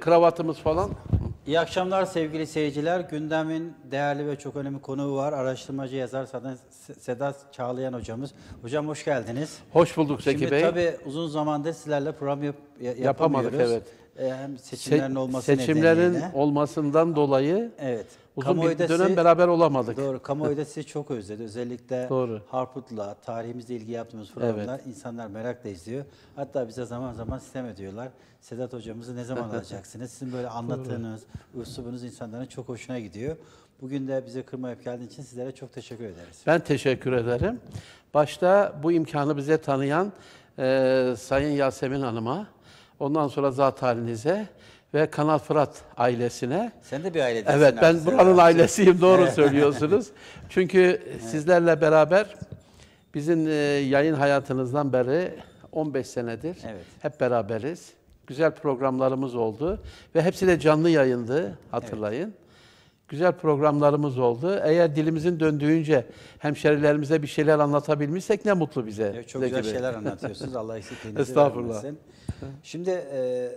kravatımız falan. İyi akşamlar sevgili seyirciler. Gündemin değerli ve çok önemli konuğu var. Araştırmacı yazar Sedat Çağlayan hocamız. Hocam hoş geldiniz. Hoş bulduk Zeki Bey. Şimdi tabii uzun zamandır sizlerle program yapamıyoruz. Evet. Hem seçimlerin olması Seçimlerin nedeniyle. olmasından dolayı Evet. uzun bir dönem beraber olamadık. Doğru. Kamuoyu da sizi çok özledi. Özellikle Doğru. Harput'la, tarihimizle ilgili yaptığımız programlar insanlar merakla izliyor. Hatta bize zaman zaman sitem ediyorlar. Sedat hocamızı ne zaman alacaksınız? Sizin böyle anlattığınız, üslubunuz insanların çok hoşuna gidiyor. Bugün de bize kırmayıp geldiğiniz için sizlere çok teşekkür ederiz. Ben teşekkür ederim. Başta bu imkanı bize tanıyan Sayın Yasemin Hanım'a, ondan sonra zat halinize ve Kanal Fırat ailesine. Sen de bir ailedesin. Evet, ben buranın ailesiyim, doğru söylüyorsunuz. Çünkü sizlerle beraber bizim yayın hayatınızdan beri 15 senedir hep beraberiz. Güzel programlarımız oldu ve hepsi de canlı yayındı, hatırlayın. Evet. Güzel programlarımız oldu. Eğer dilimizin döndüğünce hemşerilerimize bir şeyler anlatabilmişsek ne mutlu bize. Evet, çok güzel şeyler anlatıyorsunuz. Allah eksikliğinizi Estağfurullah. vermesin. Şimdi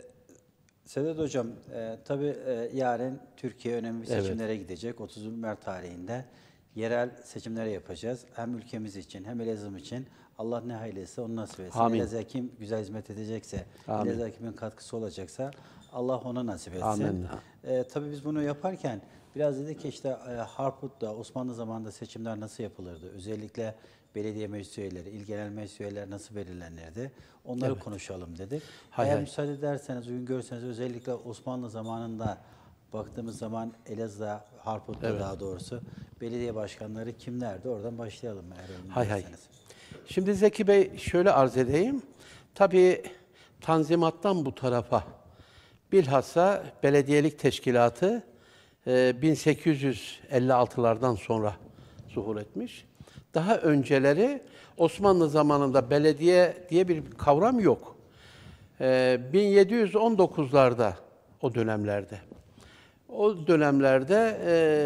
Sedat Hocam, tabii yarın Türkiye önemli seçimlere gidecek. 30 Mart tarihinde yerel seçimleri yapacağız. Hem ülkemiz için hem Elazığ için. Allah ne hayırlısı onu nasip etsin. Elazığ'a kim güzel hizmet edecekse, Elazığ'a kimin katkısı olacaksa Allah ona nasip etsin. Amin. Tabii biz bunu yaparken biraz dedik ki işte Harput'ta Osmanlı zamanında seçimler nasıl yapılırdı? Özellikle belediye meclis üyeleri, il genel meclis üyeleri nasıl belirlenirdi? Onları konuşalım dedik. Eğer müsaade ederseniz, uygun görürseniz özellikle Osmanlı zamanında baktığımız zaman Elazığ'da, Harput'ta daha doğrusu belediye başkanları kimlerdi? Oradan başlayalım eğer uygun görürseniz. Şimdi Zeki Bey şöyle arz edeyim. Tabii Tanzimat'tan bu tarafa bilhassa belediyelik teşkilatı 1856'lardan sonra zuhur etmiş. Daha önceleri Osmanlı zamanında belediye diye bir kavram yok. 1719'larda o dönemlerde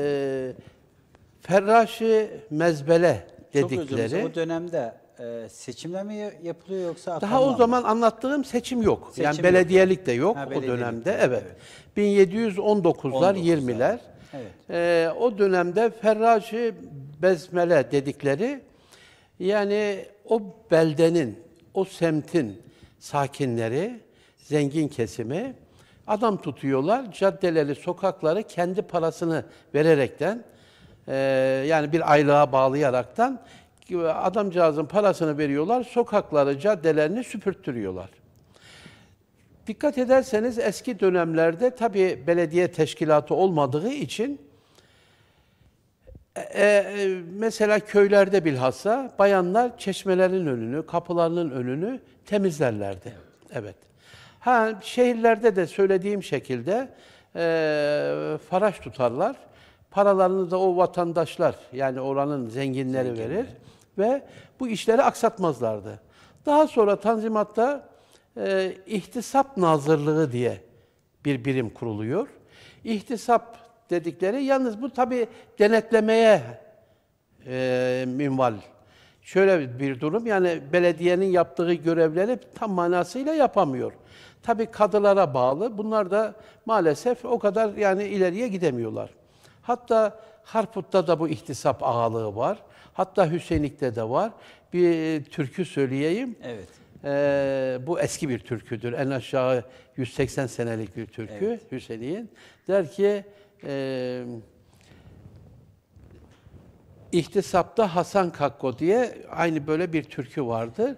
Ferraş-ı Mezbele dedikleri. O dönemde seçimler mi yapılıyor yoksa atanma daha o zaman anlattığım seçim yok. Yani belediyelik de yok o dönemde. Evet. 1719'lar, 20'ler. Evet. O dönemde Ferraş-ı Mezbele dedikleri, yani o beldenin, o semtin sakinleri, zengin kesimi adam tutuyorlar. Caddeleri, sokakları kendi parasını vererekten, yani bir aylığa bağlayaraktan adamcağızın parasını veriyorlar, sokakları, caddelerini süpürttürüyorlar. Dikkat ederseniz eski dönemlerde tabii belediye teşkilatı olmadığı için mesela köylerde bilhassa bayanlar çeşmelerin önünü, kapılarının önünü temizlerlerdi. Evet. Şehirlerde de söylediğim şekilde faraş tutarlar. Paralarını da o vatandaşlar, yani oranın zenginleri verir ve bu işleri aksatmazlardı. Daha sonra Tanzimat'ta İhtisap Nazırlığı diye bir birim kuruluyor. İhtisap dedikleri, yalnız bu tabii denetlemeye minval. Şöyle bir durum, yani belediyenin yaptığı görevleri tam manasıyla yapamıyor. Tabii kadılara bağlı. Bunlar da maalesef o kadar yani ileriye gidemiyorlar. Hatta Harput'ta da bu ihtisap ağalığı var. Hatta Hüseyinlik'te de var. Bir türkü söyleyeyim. Evet. Bu eski bir türküdür. En aşağı 180 senelik bir türkü Hüseyin'in. Der ki, İhtisapta Hasan Kakko diye aynı böyle bir türkü vardır.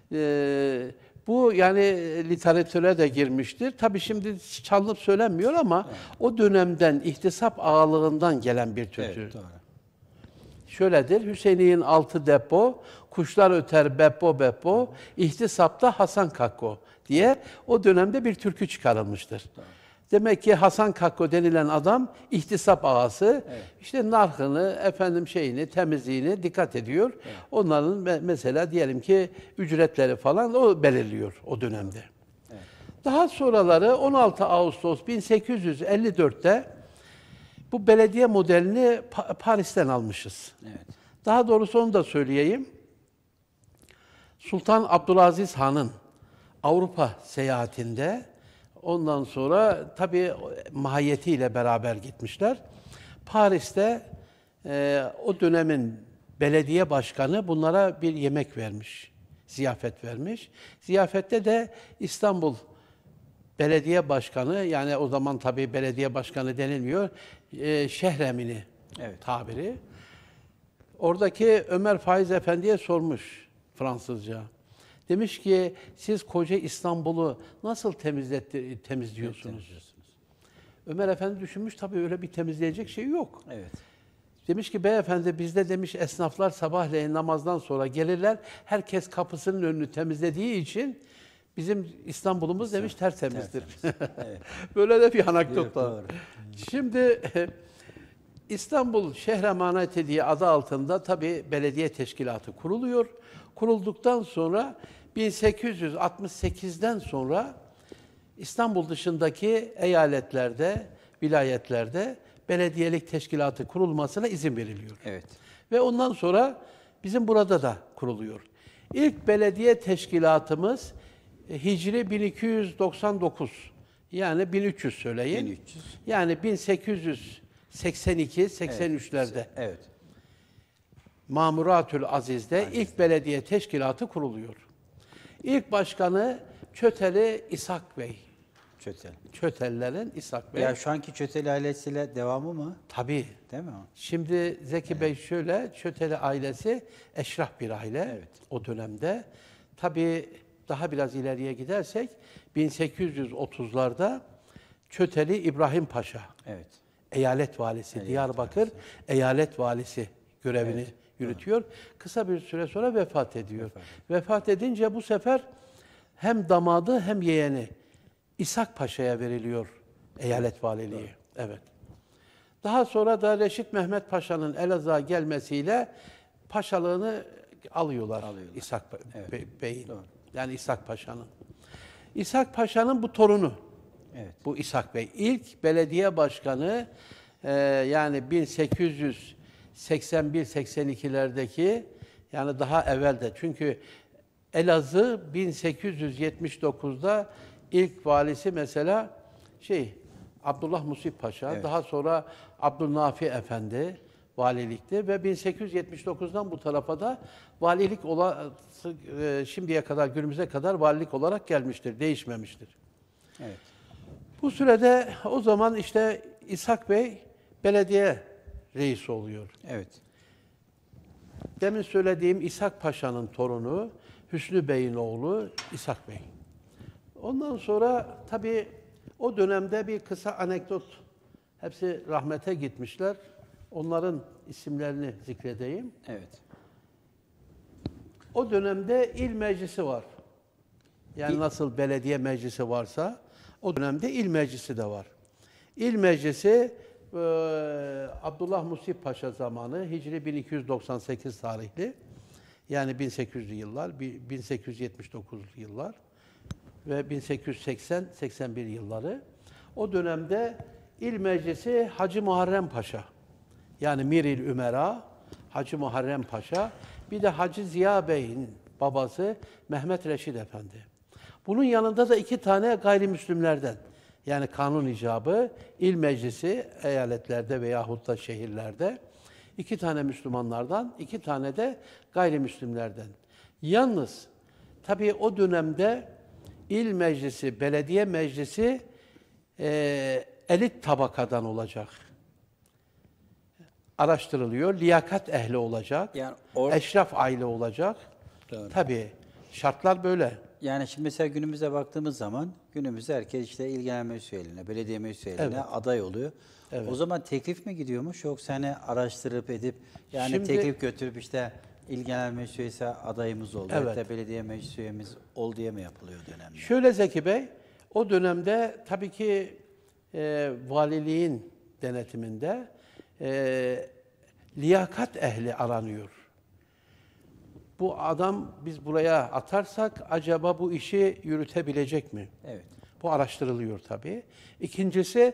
Bu yani literatüre de girmiştir. Tabii şimdi çalınıp söylenmiyor ama o dönemden ihtisap ağalığından gelen bir türkü. Evet, doğru. Şöyledir: Hüseyin'in altı depo, kuşlar öter beppo beppo, ihtisapta Hasan Kakko diye o dönemde bir türkü çıkarılmıştır. Doğru. Demek ki Hasan Kakko denilen adam ihtisap ağası, işte narhını, temizliğini dikkat ediyor. Evet. Onların mesela diyelim ki ücretleri falan o belirliyor o dönemde. Evet. Daha sonraları 16 Ağustos 1854'te bu belediye modelini Paris'ten almışız. Evet. Daha doğrusu onu da söyleyeyim. Sultan Abdülaziz Han'ın Avrupa seyahatinde Ondan sonra tabii mahiyetiyle beraber gitmişler. Paris'te o dönemin belediye başkanı bunlara bir yemek vermiş, ziyafet vermiş. Ziyafette de İstanbul Belediye Başkanı, yani o zaman tabii belediye başkanı denilmiyor, şehremini tabiri. Oradaki Ömer Faiz Efendi'ye sormuş Fransızca. Demiş ki siz koca İstanbul'u nasıl temizliyorsunuz? Ömer Efendi düşünmüş, tabii öyle bir temizleyecek şey yok. Evet. Demiş ki beyefendi bizde demiş esnaflar sabahleyin namazdan sonra gelirler. Herkes kapısının önünü temizlediği için bizim İstanbul'umuz demiş tertemizdir. Evet. Böyle de bir anekdot var. Doğru. Şimdi İstanbul Şehre Emaneti diye adı altında tabii belediye teşkilatı kuruluyor. Kurulduktan sonra 1868'den sonra İstanbul dışındaki eyaletlerde, vilayetlerde belediyelik teşkilatı kurulmasına izin veriliyor. Evet. Ve ondan sonra bizim burada da kuruluyor. İlk belediye teşkilatımız Hicri 1299. Yani 1300 söyleyin. 1300. Yani 1882-83'lerde. Evet. Mamuratül Aziz'de ilk belediye teşkilatı kuruluyor. İlk başkanı Çöteli İshak Bey. Çötel. Çötellerin İshak Bey. Ya şu anki Çötel ailesiyle devamı mı? Tabii. Değil mi o? Şimdi Zeki Bey şöyle, Çöteli ailesi eşraf bir aile Evet. o dönemde. Tabii daha biraz ileriye gidersek 1830'larda Çöteli İbrahim Paşa, Evet. eyalet valisi, Diyarbakır eyalet valisi görevini yürütüyor. Kısa bir süre sonra vefat ediyor. Vefat edince bu sefer hem damadı hem yeğeni İshak Paşa'ya veriliyor eyalet valiliği. Evet. Daha sonra da Reşit Mehmet Paşa'nın Elazığ'a gelmesiyle paşalığını alıyorlar. İshak Bey'in. Yani İshak Paşa'nın. İshak Paşa'nın bu torunu. Evet. Bu İshak Bey. İlk belediye başkanı yani 1881-82'lerdeki yani daha evvelde. Çünkü Elazığ 1879'da ilk valisi mesela Abdullah Musip Paşa, Evet. daha sonra Abdülnafi Efendi valilikti ve 1879'dan bu tarafa da valilik şimdiye kadar günümüze kadar valilik olarak gelmiştir, değişmemiştir. Evet. Bu sürede o zaman işte İshak Bey belediye reisi oluyor. Evet. Demin söylediğim İshak Paşa'nın torunu Hüsnü Bey'in oğlu İshak Bey. Ondan sonra tabii o dönemde bir kısa anekdot. Hepsi rahmete gitmişler. Onların isimlerini zikredeyim. Evet. O dönemde il meclisi var. Yani nasıl belediye meclisi varsa o dönemde il meclisi de var. İl meclisi Abdullah Musip Paşa zamanı Hicri 1298 tarihli. Yani 1800'lü yıllar, 1879'lu yıllar ve 1880-81 yılları. O dönemde il meclisi Hacı Muharrem Paşa. Yani Miril Ümera, Hacı Muharrem Paşa. Bir de Hacı Ziya Bey'in babası Mehmet Reşit Efendi. Bunun yanında da 2 tane gayrimüslimlerden, yani kanun icabı il meclisi eyaletlerde veyahut da şehirlerde 2 tane Müslümanlardan, 2 tane de gayrimüslimlerden. Yalnız tabii o dönemde il meclisi, belediye meclisi elit tabakadan olacak. Araştırılıyor. Liyakat ehli olacak. Yani eşraf aile olacak. Doğru. Tabii şartlar böyle. Yani şimdi mesela günümüze baktığımız zaman günümüzde herkes işte il genel meclis üyelerine, belediye meclis üyelerine aday oluyor. Evet. O zaman teklif mi gidiyormuş yoksa hani araştırıp edip yani Şimdi- teklif götürüp işte il genel meclis üyesi adayımız oldu. Evet. Hatta belediye meclis üyemiz ol diye mi yapılıyor dönemde? Şöyle Zeki Bey, o dönemde tabii ki valiliğin denetiminde liyakat ehli aranıyor. Bu adam biz buraya atarsak acaba bu işi yürütebilecek mi? Evet. Bu araştırılıyor tabii. İkincisi,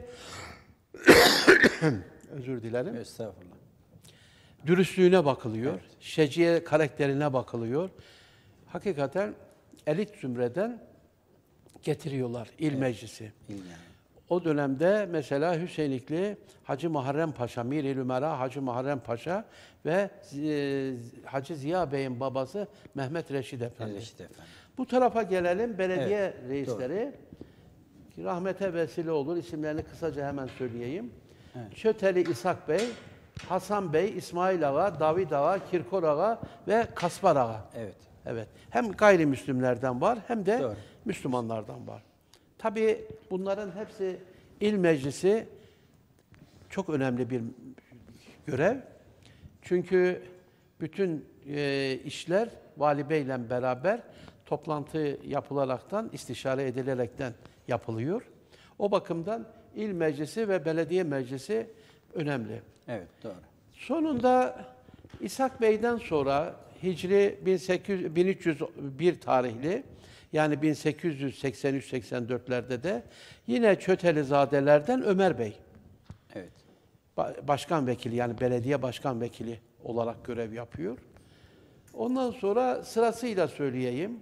özür dilerim, Estağfurullah. dürüstlüğüne bakılıyor. Şeciye karakterine bakılıyor. Hakikaten elit zümreden getiriyorlar il meclisi. İl yani. O dönemde mesela Hüseynikli Hacı Muharrem Paşa, Mir-i Ümera Hacı Muharrem Paşa ve Hacı Ziya Bey'in babası Mehmet Reşit Efendi. Reşit Efendi. Bu tarafa gelelim, belediye reisleri. Doğru. Rahmete vesile olur, isimlerini kısaca hemen söyleyeyim. Evet. Çöteli İshak Bey, Hasan Bey, İsmail Ağa, David Ağa, Kirkor Ağa ve Kaspar Ağa. Evet. Evet. Hem gayrimüslimlerden var hem de Doğru. Müslümanlardan var. Tabii bunların hepsi il meclisi çok önemli bir görev. Çünkü bütün işler Vali Bey'le beraber toplantı yapılaraktan, istişare edilerekten yapılıyor. O bakımdan il meclisi ve belediye meclisi önemli. Evet, doğru. Sonunda İshak Bey'den sonra Hicri 1301 tarihli, yani 1883-84'lerde de yine Çötelizadelerden Ömer Bey, Evet. başkan vekili, yani belediye başkan vekili olarak görev yapıyor. Ondan sonra sırasıyla söyleyeyim.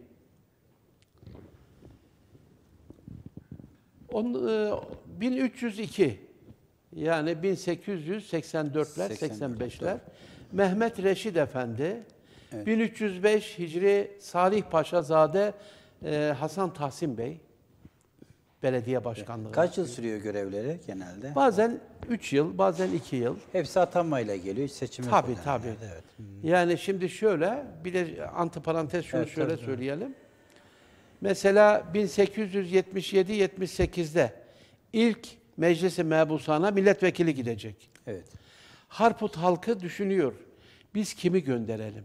1302, yani 1884'ler, 85'ler Mehmet Reşit Efendi, Evet. 1305 Hicri Salih Paşazade Hasan Tahsin Bey belediye başkanlığı. Kaç yıl sürüyor görevleri genelde? Bazen 3 yıl, bazen 2 yıl. Hepsi atanmayla geliyor, hiç seçim yok. Tabii o tabii. dönemlerde, evet. Yani şimdi şöyle, bir de antiparantez şunu Evet, şöyle tabii. söyleyelim. Mesela 1877-78'de ilk Meclis-i Mebusana milletvekili gidecek. Evet. Harput halkı düşünüyor, biz kimi gönderelim?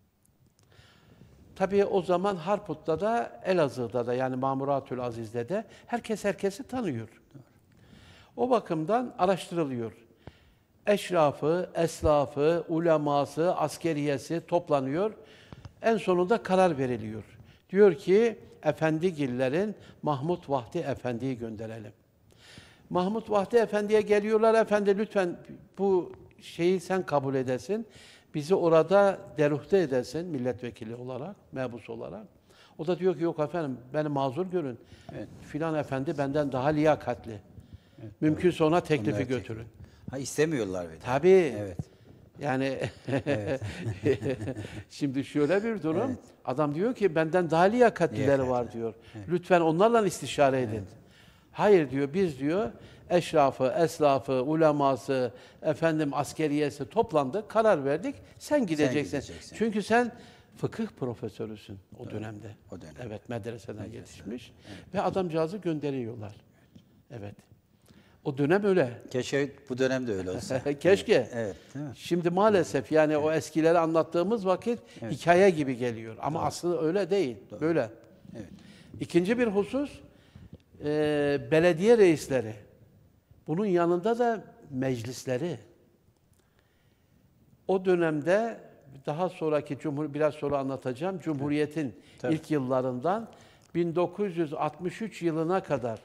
Tabii o zaman Harput'ta da, Elazığ'da da, yani Mamuratül Aziz'de de herkes herkesi tanıyor. O bakımdan araştırılıyor. Eşrafı, eslafı, uleması, askeriyesi toplanıyor. En sonunda karar veriliyor. Diyor ki, Efendigillerin Mahmud Vahdi Efendi'yi gönderelim. Mahmud Vahdi Efendi'ye geliyorlar, efendi lütfen bu şeyi sen kabul edesin. Bizi orada deruhte edesin milletvekili olarak, mebus olarak. O da diyor ki yok efendim beni mazur görün. Evet. Filan efendi benden daha liyakatli. Mümkünse ona teklifi Onlar götürün. Ha, istemiyorlar bir de. Tabii. Evet. Yani şimdi şöyle bir durum. Adam diyor ki benden daha liyakatlileri var diyor. Lütfen onlarla istişare edin. Hayır diyor, biz diyor eşrafı, eslafı, uleması, askeriyesi toplandık, karar verdik. Sen gideceksin. gideceksin. Çünkü sen fıkıh profesörüsün o dönemde. O dönem. Evet, medreseden yetişmiş ve adamcağızı gönderiyorlar. Evet. O dönem öyle. Keşke bu dönemde öyle olsa. Keşke. Evet, değil mi? Şimdi maalesef yani o eskileri anlattığımız vakit hikaye gibi geliyor. Ama aslında öyle değil. Böyle. Evet. İkinci bir husus, belediye reisleri. Bunun yanında da meclisleri. O dönemde daha sonraki biraz sonra anlatacağım. Cumhuriyet'in Tabii. ilk yıllarından 1963 yılına kadar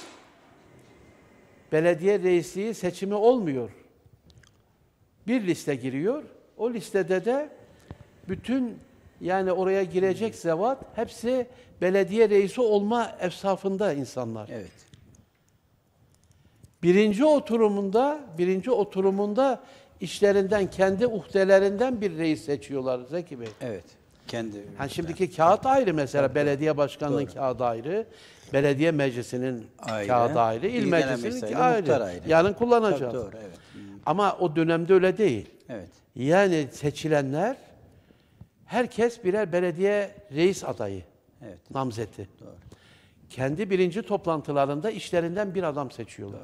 belediye reisliği seçimi olmuyor. Bir liste giriyor. O listede de bütün, yani oraya girecek zevat hepsi belediye reisi olma efsafında insanlar. Evet. Birinci oturumunda işlerinden, kendi uhdelerinden bir reis seçiyorlar Zeki Bey. Evet. Kendi. Hani şimdiki kağıt ayrı mesela, belediye başkanlığının kağıdı ayrı, belediye meclisinin Ayrı. kağıdı ayrı, il İl Genel meclisinin Meclisi'yle ayrı. muhtar ayrı. Yarın kullanacağız. Tabii, doğru, evet. Ama o dönemde öyle değil. Evet. Yani seçilenler, herkes birer belediye reis adayı, Evet. namzeti. Doğru. Kendi birinci toplantılarında işlerinden bir adam seçiyorlar.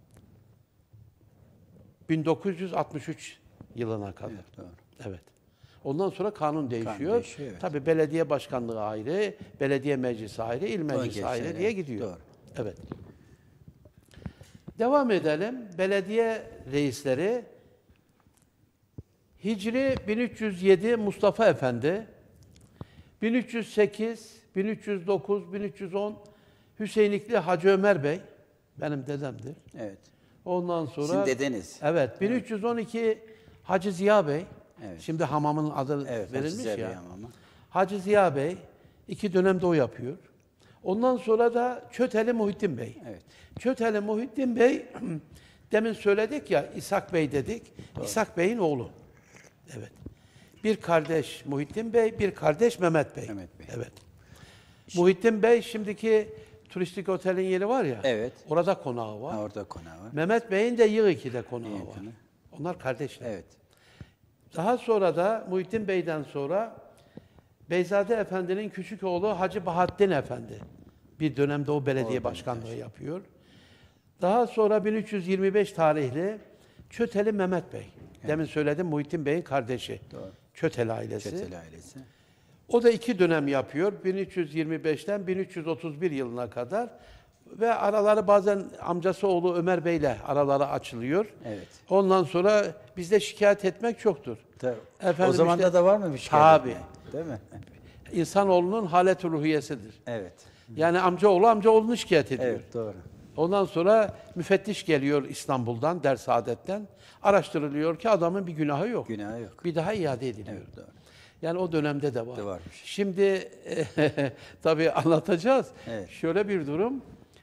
1963 yılına kadar. Evet, doğru. Evet. Ondan sonra kanun değişiyor. değişiyor, evet. Tabii belediye başkanlığı ayrı, belediye meclisi ayrı, il meclisi geçti, ayrı evet. diye gidiyor. Doğru. Evet. Devam edelim. Belediye reisleri Hicri 1307 Mustafa Efendi, 1308, 1309, 1310 Hüseynikli Hacı Ömer Bey, benim dedemdir. Evet. Ondan sonra Sizin dedeniz. Evet, 1312 Hacı Ziya Bey. Evet. Şimdi hamamın adı Evet. verilmiş Hacı Ziya ya. Bey hamamı. Hacı Ziya Bey 2 dönemde o yapıyor. Ondan sonra da Çöteli Muhittin Bey. Evet. Çöteli Muhittin Bey, demin söyledik ya, İshak Bey dedik. İshak Bey'in oğlu. Evet. Bir kardeş Muhittin Bey, bir kardeş Mehmet Bey. Mehmet Bey. Evet. Muhittin Bey şimdiki turistik otelin yeri var ya. Evet. Orada konağı var. Ha, orada konağı var. Mehmet Bey'in de Yığ2'de konağı var. Yığ2'de. Onlar kardeşler. Evet. Daha sonra da Muhittin Bey'den sonra Beyzade Efendi'nin küçük oğlu Hacı Bahattin Efendi. Bir dönemde o belediye başkanlığı yapıyor. Daha sonra 1325 tarihli Çöteli Mehmet Bey. Demin söyledim, Muhittin Bey'in kardeşi. Doğru. Çöteli ailesi. Çeteli ailesi. O da 2 dönem yapıyor. 1325'ten 1331 yılına kadar. Ve araları bazen amcası oğlu Ömer Bey'le araları açılıyor. Evet. Ondan sonra bizde şikayet etmek çoktur. Tabii. Efendim O zamanda işte- da var mı bir şey? Tabii. Değil mi? İnsanoğlunun halet-i ruhiyesidir. Evet. Yani amcaoğlunu şikayet ediyor. Evet, doğru. Ondan sonra müfettiş geliyor İstanbul'dan, Dersaadet'ten. Araştırılıyor ki adamın bir günahı yok. Günahı yok. Bir daha iade ediliyor. Evet, doğru. Yani o dönemde de var. De varmış. Şimdi tabii anlatacağız. Evet. Şöyle bir durum.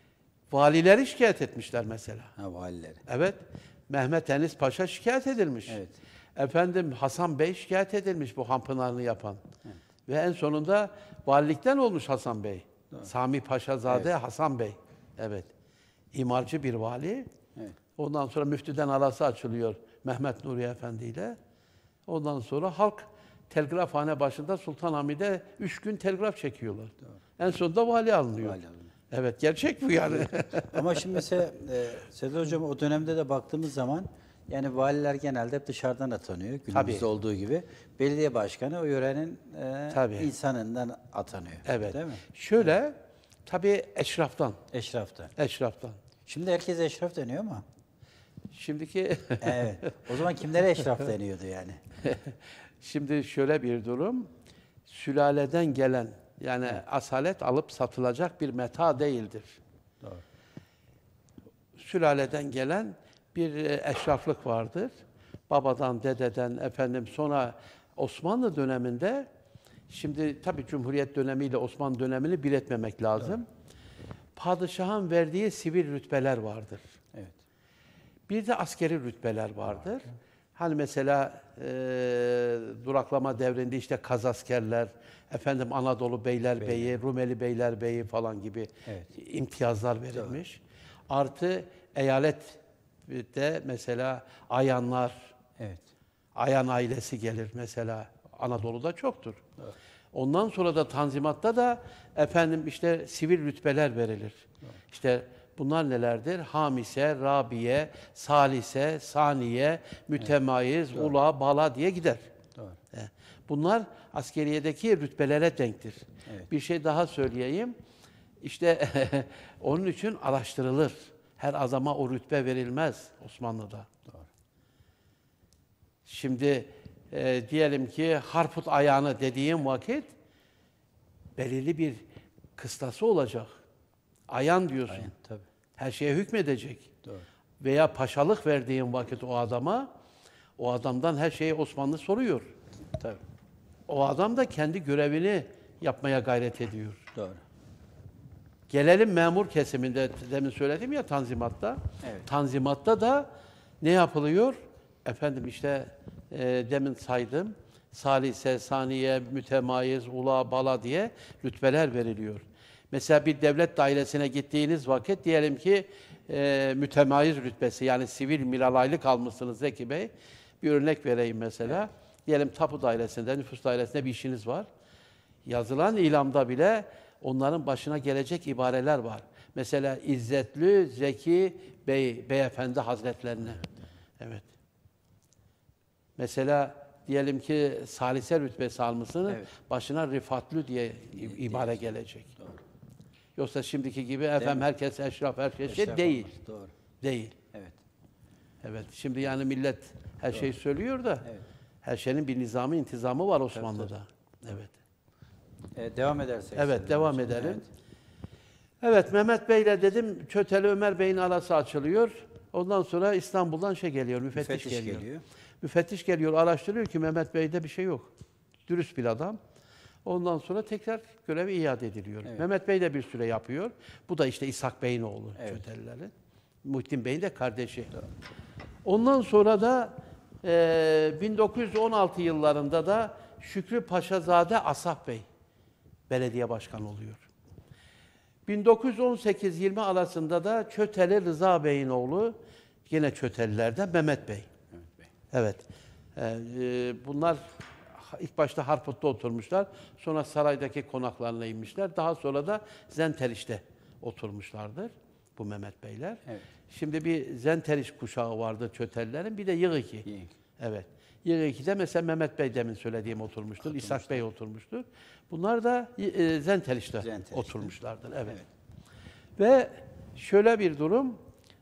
Valileri şikayet etmişler mesela. Ha, valileri. Evet. Mehmet Enis Paşa şikayet edilmiş. Evet. Efendim Hasan Bey şikayet edilmiş bu Hanpınar'ını yapan. Ve en sonunda valilikten olmuş Hasan Bey. Sami Paşazade Hasan Bey. Evet. İmarcı bir vali. Evet. Ondan sonra müftüden arası açılıyor Mehmet Nuri Efendi ile. Ondan sonra halk telgrafhane başında Sultanahmet'e 3 gün telgraf çekiyorlar. En sonunda vali alınıyor. Vali alınıyor. Evet, gerçek bu yani. Ama şimdi mesela Sedat Hocam o dönemde de baktığımız zaman yani valiler genelde hep dışarıdan atanıyor. Günümüzde Tabii. olduğu gibi. Belediye başkanı o yörenin Tabii. insanından atanıyor. Evet. Değil mi? Şöyle, tabii eşraftan. Eşrafta. Şimdi herkes eşraf deniyor ama. Şimdiki Evet. O zaman kimlere eşraf deniyordu yani? şimdi şöyle bir durum. Sülaleden gelen yani asalet alıp satılacak bir meta değildir. Doğru. Sülaleden gelen bir eşraflık vardır. Babadan, dededen, efendim sonra Osmanlı döneminde, şimdi tabii Cumhuriyet dönemiyle Osmanlı dönemini bir etmemek lazım. Padişahın verdiği sivil rütbeler vardır. Evet. Bir de askeri rütbeler vardır. Hani mesela duraklama devrinde işte Kazaskerler, efendim Anadolu Beylerbeyi, Rumeli Beylerbeyi falan gibi Evet. imtiyazlar verilmiş. Artı eyalette mesela ayanlar, Evet. ayan ailesi gelir mesela. Anadolu'da çoktur. Ondan sonra da Tanzimat'ta da efendim işte sivil rütbeler verilir. İşte bunlar nelerdir? Hamise, Rabiye, Salise, Saniye, Mütemayiz, Ula, Bala diye gider. Doğru. Bunlar askeriyedeki rütbelere denktir. Evet. Bir şey daha söyleyeyim. İşte onun için araştırılır. Her adama o rütbe verilmez Osmanlı'da. Doğru. Şimdi diyelim ki harput ayağını dediğim vakit belirli bir kıstası olacak. Ayan diyorsun. Aynen, tabii. Her şeye hükmedecek. Doğru. Veya paşalık verdiğin vakit o adama, o adamdan her şeyi Osmanlı soruyor. Tabii. O adam da kendi görevini yapmaya gayret ediyor. Doğru. Gelelim memur kesiminde, demin söyledim ya Tanzimat'ta. Evet. Tanzimat'ta da ne yapılıyor? Efendim işte demin saydım. Salise, Saniye, Mütemayiz, Ula, Bala diye rütbeler veriliyor. Mesela bir devlet dairesine gittiğiniz vakit diyelim ki mütemayiz rütbesi yani sivil miralaylık almışsınız Zeki Bey. Bir örnek vereyim mesela. Evet. Diyelim tapu dairesinde, nüfus dairesinde bir işiniz var. Yazılan ilamda bile onların başına gelecek ibareler var. Mesela İzzetli Zeki Beyefendi Hazretlerine. Evet. Mesela diyelim ki salise rütbesi almışsınız, evet. Başına Rifatlı diye ibare gelecek. Doğru. Yoksa şimdiki gibi efendim herkes eşraf, herkes şey değil. Doğru. Değil. Evet. Evet. Şimdi yani millet her şeyi söylüyor da evet. Her şeyin bir nizamı, intizamı var Osmanlı'da. Tabii. Evet. Devam edersek. Evet, devam edelim. Evet. Evet, Mehmet Bey'le dedim, Çöteli Ömer Bey'in arası açılıyor. Ondan sonra İstanbul'dan geliyor, müfettiş geliyor. Müfettiş geliyor, araştırıyor ki Mehmet Bey'de bir şey yok. Dürüst bir adam. Ondan sonra tekrar görevi iade ediliyor. Evet. Mehmet Bey de bir süre yapıyor. Bu da işte İshak Bey'in oğlu Evet. Çötelilerin. Muhittin Bey'in de kardeşi. Ondan sonra da 1916 yıllarında da Şükrü Paşazade Asaf Bey belediye başkanı oluyor. 1918-20 arasında da Çöteli Rıza Bey'in oğlu, yine Çötelilerden Mehmet Bey. Mehmet Bey. Evet. Bunlar ilk başta Harput'ta oturmuşlar. Sonra saraydaki konaklarına inmişler. Daha sonra da Zenteriş'te oturmuşlardır bu Mehmet Beyler. Evet. Şimdi bir Zenteriş kuşağı vardı Çötelilerin, bir de Yığıki. Yığık. Evet. Yığıki'de mesela Mehmet Bey demin söylediğim oturmuştur. İshak Bey oturmuştur. Bunlar da Zenteriş'te oturmuşlardır. Evet. Ve şöyle bir durum,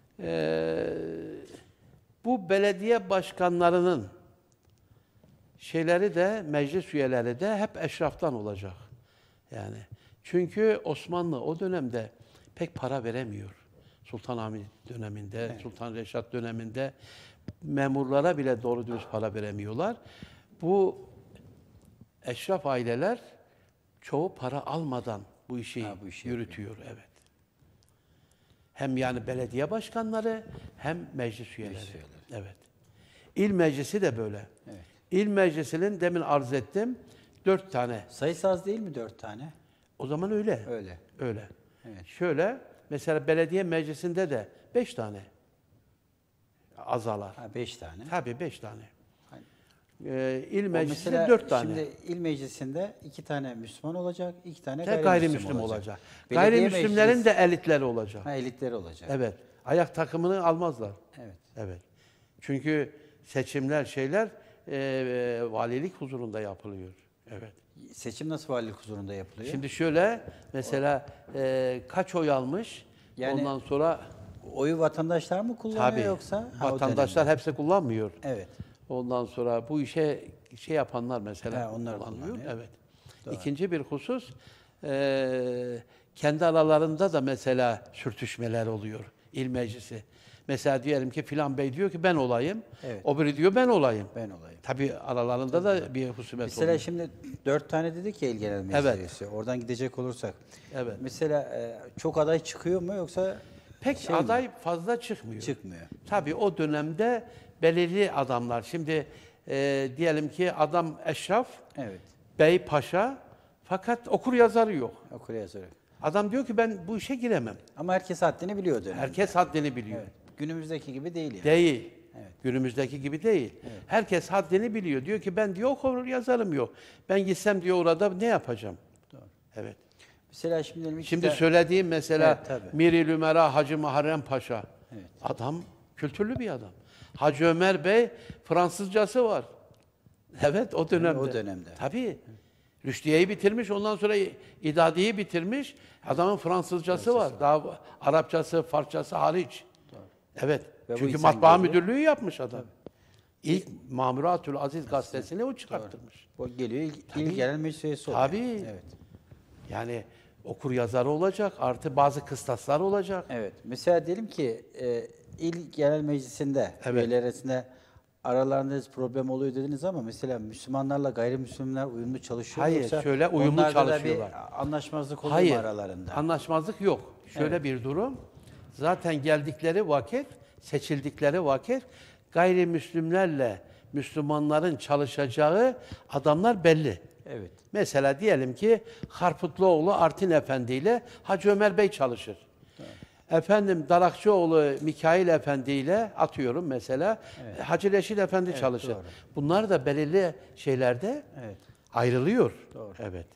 bu belediye başkanlarının şeyleri de, meclis üyeleri de hep eşraftan olacak. Yani çünkü Osmanlı o dönemde pek para veremiyor. Sultanahmet döneminde, Evet. Sultan Reşat döneminde memurlara bile doğru dürüst para veremiyorlar. Bu eşraf aileler çoğu para almadan bu işi bu işi yürütüyor. Evet. Hem yani belediye başkanları hem meclis üyeleri. Evet. İl meclisi de böyle. Evet. İl meclisinin demin arz ettim 4 tane. Sayısı az değil mi 4 tane? O zaman öyle. Öyle. Öyle. Evet. Şöyle mesela belediye meclisinde de 5 tane azalar. 5 tane. Tabii 5 tane. Hani- İl O meclisinde mesela 4 tane. Şimdi il meclisinde 2 tane Müslüman olacak, 2 tane De gayrimüslim, gayrimüslim olacak. Belediye Gayrimüslimlerin meclis- de elitleri olacak. elitleri olacak. Evet. Ayak takımını almazlar. Evet. Evet. Çünkü seçimler şeyler valilik huzurunda yapılıyor. Evet. Seçim nasıl valilik huzurunda yapılıyor? Şimdi şöyle mesela kaç oy almış? Yani- Ondan sonra Oyu vatandaşlar mı kullanıyor tabii yoksa? O vatandaşlar dönemde. hepsi kullanmıyor. Evet. Ondan sonra bu işe şey yapanlar mesela Onlar kullanıyor. kullanıyor. Evet. Doğru. İkinci bir husus kendi aralarında da mesela sürtüşmeler oluyor il meclisi. Mesela diyelim ki filan bey diyor ki ben olayım. Evet. O biri diyor ben olayım. Ben olayım. Tabii aralarında da bir husumet Mesela oluyor. şimdi 4 tane dedik ya il genel meclis Evet. üyesi. Oradan gidecek olursak. Evet. Mesela çok aday çıkıyor mu yoksa Pek şey mi? aday fazla çıkmıyor. Çıkmıyor. Tabii o dönemde belirli adamlar. Şimdi diyelim ki adam eşraf, Evet. bey paşa fakat okur yazarı yok. Okur yazarı. Adam diyor ki ben bu işe giremem. Ama herkes haddini biliyor dönemde. Herkes haddini biliyor. Evet. Günümüzdeki gibi değil yani. Değil. Evet. Günümüzdeki gibi değil. Herkes haddini biliyor. Diyor ki ben diyor okur yazarım yok. Ben gitsem diyor orada ne yapacağım? Doğru. Evet. Mesela şimdi diyelim Şimdi söylediğim mesela Evet, tabii. Miri Lümera Hacı Muharrem Paşa. Evet. Adam kültürlü bir adam. Hacı Ömer Bey Fransızcası var. Evet o dönemde. o dönemde. Tabii. Rüşdiye'yi bitirmiş, ondan sonra İdadi'yi bitirmiş. Adamın Fransızcası var. Daha Arapçası, Farsçası hariç. Evet. Ve bu Çünkü insan matbaa geliyor. müdürlüğü yapmış adam. İlk Mamuratül Aziz gazetesini o çıkarttırmış. o geliyor il genel meclis üyesi oluyor. Tabii. Evet. Yani okur yazarı olacak, artı bazı kıstaslar olacak. Evet. Mesela diyelim ki il genel meclisinde Evet. üyeler arasında aralarında problem oluyor dediniz ama mesela Müslümanlarla gayrimüslimler uyumlu çalışıyor mu? Hayır, Yoksa şöyle uyumlu onlarda da çalışıyorlar. bir anlaşmazlık oluyor mu Hayır, aralarında? anlaşmazlık yok. Şöyle bir durum, zaten geldikleri vakit, seçildikleri vakit gayrimüslimlerle Müslümanların çalışacağı adamlar belli. Evet. Mesela diyelim ki Harputluoğlu Artin Efendi ile Hacı Ömer Bey çalışır. Efendim Darakçıoğlu Mikail Efendi ile atıyorum mesela Hacı Reşit Efendi çalışır. doğru. Bunlar da belirli şeylerde Evet. ayrılıyor. Doğru. Evet.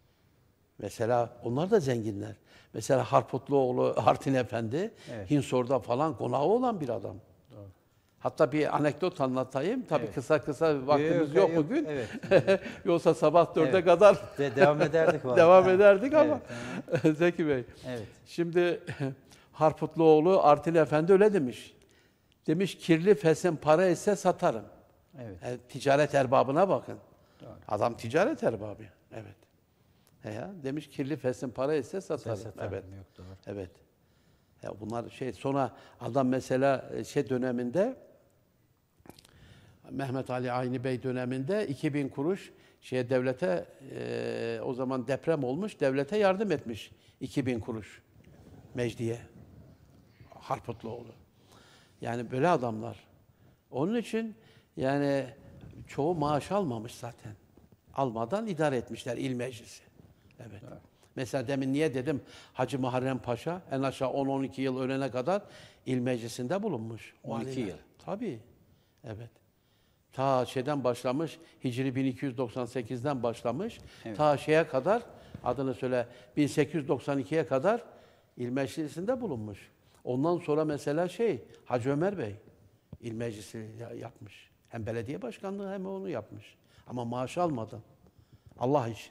Mesela onlar da zenginler. Mesela Harputluoğlu Artin Efendi Evet. Hinsor'da falan konağı olan bir adam. Doğru. Hatta bir anekdot anlatayım. Tabii Evet. kısa vaktimiz yok bugün. Evet. Yoksa sabah 4'e Evet. kadar Devam ederdik vallahi. devam Ha. ederdik ama Evet, Zeki Bey. Evet. Şimdi Harputluoğlu Artin Efendi öyle demiş. Demiş kirli fesin para ise satarım. Evet. Ticaret erbabına bakın. Doğru. Adam ticaret erbabı. Evet. Ya, demiş kirli fesin para ise satarım. Satarım, Evet. yok, doğru. Evet. Ya bunlar sonra adam mesela döneminde Mehmet Ali Ayni Bey döneminde 2000 kuruş Devlete o zaman deprem olmuş, devlete yardım etmiş 2000 kuruş Mecdiye Harputluoğlu. Yani böyle adamlar. Onun için yani çoğu maaş almamış zaten. Almadan idare etmişler il meclisi. Evet. Mesela demin niye dedim Hacı Muharrem Paşa en aşağı 10-12 yıl ölene kadar il meclisinde bulunmuş. 12 yıl. Tabii. Evet. Ta başlamış, Hicri 1298'den başlamış, Evet. ta kadar, adını söyle, 1892'ye kadar il meclisinde bulunmuş. Ondan sonra mesela Hacı Ömer Bey il meclisi yapmış. Hem belediye başkanlığı hem onu yapmış. Ama maaş almadan. Allah için.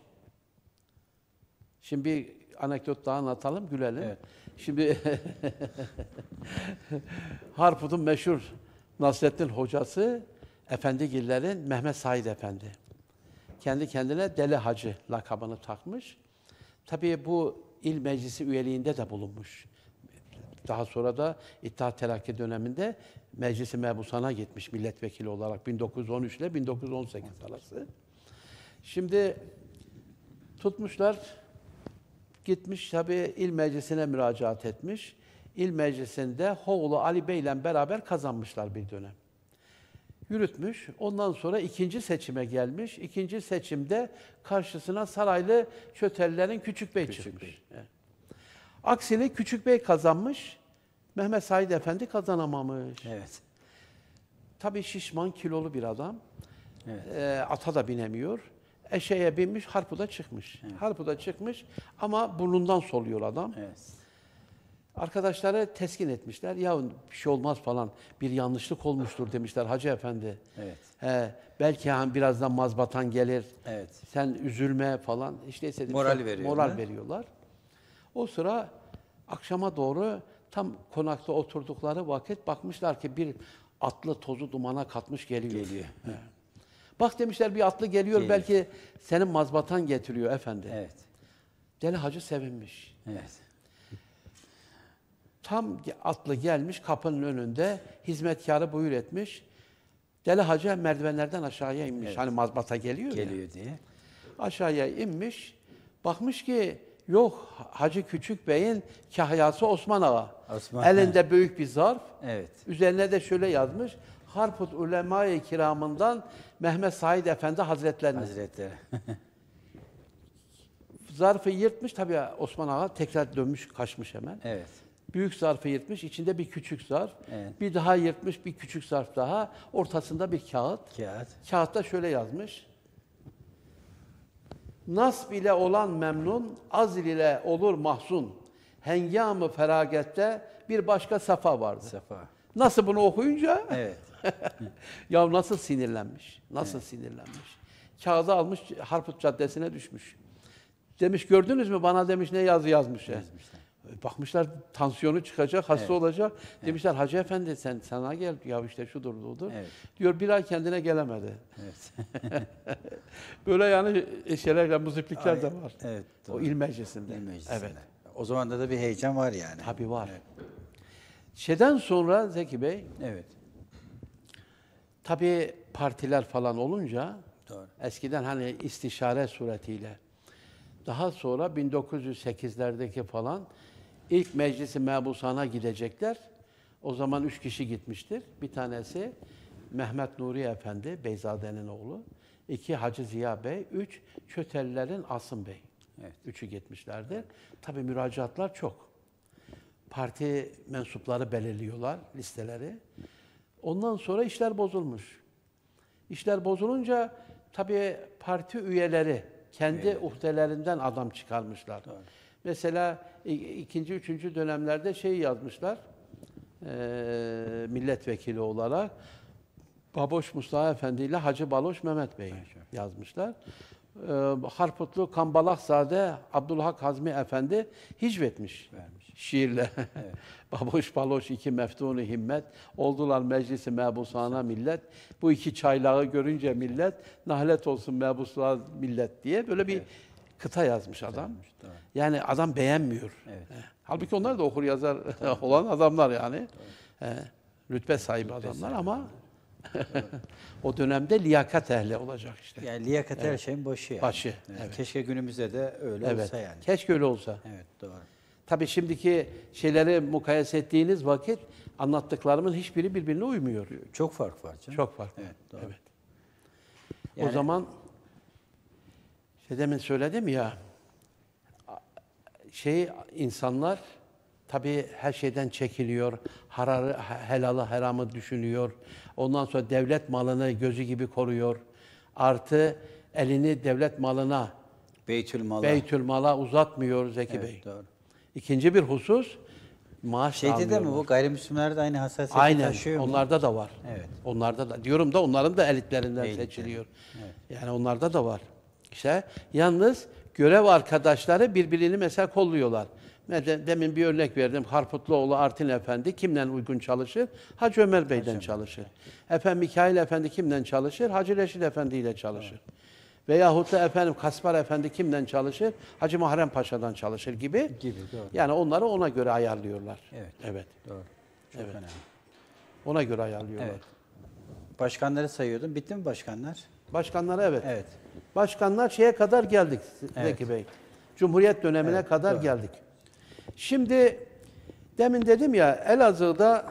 Şimdi bir anekdot daha anlatalım, gülelim. Evet. Şimdi Harput'un meşhur Nasrettin hocası Efendigillerin Mehmet Said Efendi. Kendi kendine Deli Hacı lakabını takmış. Tabii bu il meclisi üyeliğinde de bulunmuş. Daha sonra da İttihat Terakki döneminde Meclis-i Mebusan'a gitmiş milletvekili olarak 1913 ile 1918 arası. Şimdi tutmuşlar, gitmiş tabii il meclisine müracaat etmiş. İl meclisinde Hoğlu Ali Bey ile beraber kazanmışlar bir dönem. Yürütmüş. Ondan sonra ikinci seçime gelmiş. İkinci seçimde karşısına Saraylı Çötellilerin Küçük Bey çıkmış. Evet. Aksine Küçük Bey kazanmış. Mehmet Said Efendi kazanamamış. Evet. Tabii şişman, kilolu bir adam. Evet. Ata da binemiyor. Eşeğe binmiş, Harput'a çıkmış. Evet. Harput'a çıkmış ama burnundan soluyor adam. Evet. Arkadaşları teskin etmişler. Ya bir şey olmaz falan. Bir yanlışlık olmuştur demişler Hacı Efendi. Evet. Belki birazdan mazbatan gelir. Evet. Sen üzülme falan. İşte moral veriyorlar. O sıra akşama doğru tam konakta oturdukları vakit bakmışlar ki bir atlı tozu dumana katmış geliyor. Bak demişler bir atlı geliyor. Belki senin mazbatan getiriyor efendi. Evet. Deli Hacı sevinmiş. Evet. Tam atlı gelmiş kapının önünde hizmetkarı buyur etmiş. Deli Hacı merdivenlerden aşağıya inmiş. Evet. Hani mazbata geliyor diye. Aşağıya inmiş. Bakmış ki yok Hacı Küçük Bey'in kahyası Osman Ağa. Elinde büyük bir zarf. Evet. Üzerine de şöyle yazmış. Harput Ulema-i Kiramından Mehmet Said Efendi Hazretleri. Zarfı yırtmış. Tabii Osman Ağa tekrar dönmüş, kaçmış hemen. Evet. Büyük zarfı yırtmış, içinde bir küçük zarf. Evet. Bir daha yırtmış, bir küçük zarf daha. Ortasında bir kağıt. Kağıtta şöyle yazmış. Nasb ile olan memnun, az ile olur mahzun. Hengamı feragette bir başka safa vardı. Nasıl bunu okuyunca? Evet. Ya nasıl sinirlenmiş? Nasıl sinirlenmiş? Kağıdı almış, Harput Caddesi'ne düşmüş. Demiş gördünüz mü bana demiş ne yazı yazmış. Bakmışlar tansiyonu çıkacak, hasta olacak. Demişler Hacı Efendi sana gel. Ya işte şudur budur. Diyor bir ay kendine gelemedi. Böyle yani şeyler, muziplikler de var. Evet, o il meclisinde. Evet. O zaman da bir heyecan var yani. Tabii var. Şeyden sonra Zeki Bey, tabii partiler falan olunca eskiden hani istişare suretiyle daha sonra 1908'lerdeki falan ilk Meclis-i Mebusan'a gidecekler. O zaman 3 kişi gitmiştir. Bir tanesi Mehmet Nuri Efendi, Beyzade'nin oğlu. 2 Hacı Ziya Bey. 3 Çötellilerin Asım Bey. Üçü gitmişlerdir. Tabii müracaatlar çok. Parti mensupları belirliyorlar listeleri. Ondan sonra işler bozulmuş. İşler bozulunca tabii parti üyeleri kendi uhdelerinden adam çıkarmışlar. Mesela ikinci, üçüncü dönemlerde yazmışlar, milletvekili olarak Baboş Mustafa Efendi ile Hacı Baloş Mehmet Bey yazmışlar. Harputlu Kambalakzade Abdülhak Hazmi Efendi hicvetmiş şiirle. Baboş Baloş iki meftunu himmet, oldular meclisi mebusana millet. Bu iki çaylağı görünce millet, nahlet olsun mebusana millet diye böyle bir kıta yazmış adam. Yani adam beğenmiyor. Halbuki onlar da okur yazar olan adamlar yani. Rütbe sahibi adamlar ama O dönemde liyakat ehli olacak işte. Yani liyakat her şeyin başı yani. Başı, Evet. evet. Keşke günümüzde de öyle Evet. olsa yani. Keşke öyle olsa. Evet, doğru. Tabii şimdiki şeyleri mukayese ettiğiniz vakit anlattıklarımın hiçbiri birbirine uymuyor. Çok fark var canım. Çok farklı. Evet, doğru. Evet. Yani- O zaman demin söyledim ya, insanlar tabii her şeyden çekiliyor, helalı haramı düşünüyor. Ondan sonra devlet malını gözü gibi koruyor. Artı elini devlet malına, Beytülmal'a uzatmıyor Zeki Evet, Bey. doğru. İkinci bir husus, maaş Şeyde de mi almıyorlar. bu gayrimüslimlerde aynı hassasiyeti Aynen, taşıyor mu? onlarda da var. Evet. Onlarda da. Diyorum da onların da elitlerinden Elitleri. seçiliyor. Yani onlarda da var. İşte yalnız görev arkadaşları birbirini mesela kolluyorlar. Demin bir örnek verdim. Harputluoğlu Artin Efendi kimden uygun çalışır? Hacı Ömer Bey'den çalışır. Efendim Mikail Efendi kimden çalışır? Hacı Reşit Efendi ile çalışır. Veyahut da efendim Kaspar Efendi kimden çalışır? Hacı Muharrem Paşa'dan çalışır gibi. Doğru. Yani onları ona göre ayarlıyorlar. Evet. Evet. Doğru. Çok Evet. önemli. Ona göre ayarlıyorlar. Evet. Başkanları sayıyordun. Bitti mi başkanlar? Başkanlara evet. Evet. Başkanlar şeye kadar geldik Zeki Bey. Cumhuriyet dönemine Evet, kadar doğru. geldik. Şimdi demin dedim ya Elazığ'da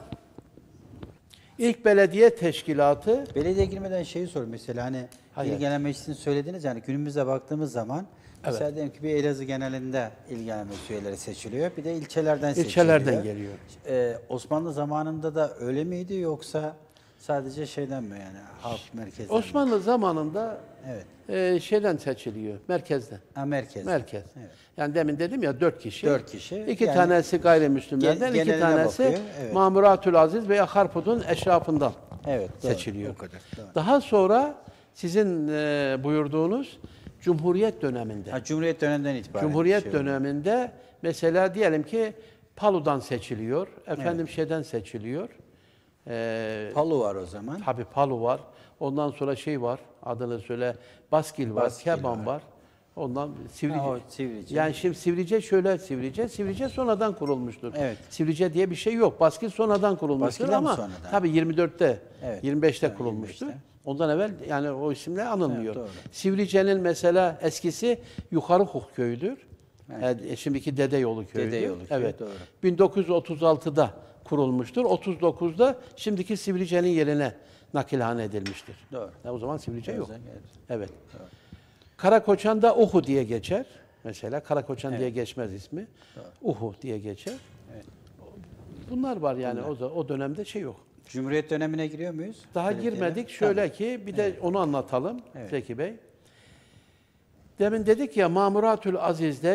ilk belediye teşkilatı Belediye girmeden şeyi sor mesela hani Hayır. İl Genel Meclisi'ni söylediniz yani günümüze baktığımız zaman mesela diyelim ki bir Elazığ genelinde İl Genel Meclis üyeleri seçiliyor. Bir de ilçelerden ilçelerden geliyor. Osmanlı zamanında da öyle miydi yoksa sadece şeyden mi yani halk merkezden mi? Osmanlı zamanında Evet. şeyden seçiliyor, merkezden. Ha, merkez. Merkez. Evet. Yani demin dedim ya 4 kişi. 4 kişi. 2 Yani tanesi gayrimüslimlerden, 2 geneline tanesi bakıyor, evet. Mamuratül Aziz veya Harput'un eşrafından Evet, doğru. seçiliyor. O kadar. Doğru. Daha sonra sizin buyurduğunuz Cumhuriyet döneminde. Ha, Cumhuriyet döneminden itibaren. Cumhuriyet şey döneminde mesela diyelim ki Palu'dan seçiliyor, efendim şeyden seçiliyor. Palu var o zaman. Tabii Palu var. Ondan sonra şey var, adını söyle, Baskil var, Baskil Keban var. var. Ondan Sivrice. Ha, o Sivrice. Yani şimdi Sivrice şöyle Sivrice sonradan kurulmuştur. Evet. Sivrice diye bir şey yok. Baskil sonradan kurulmuştur Baskil'den mi ama sonradan? tabii 24'te, Evet. 25'te Evet, kurulmuştur. 25'te. Ondan evvel yani o isimle anılmıyor. Evet, doğru. Sivrice'nin mesela eskisi Yukarı Huk köyüdür. Şimdiki Dede Yolu köyüdür. Dede Yolu köyü, evet. doğru. 1936'da kurulmuştur. 39'da şimdiki Sivrice'nin yerine nakilhane edilmiştir. Doğru. O zaman Sivrice yok. Özel, evet. Evet. Karakoçan'da Uhu diye geçer. Mesela Karakoçan diye geçmez ismi. Uhu diye geçer. Evet. Bunlar var yani o dönemde şey yok. Cumhuriyet dönemine giriyor muyuz? Daha Belediyeler? girmedik. Şöyle Tamam. ki bir de onu anlatalım Evet. Zeki Bey. Demin dedik ya Mamuratül Aziz'de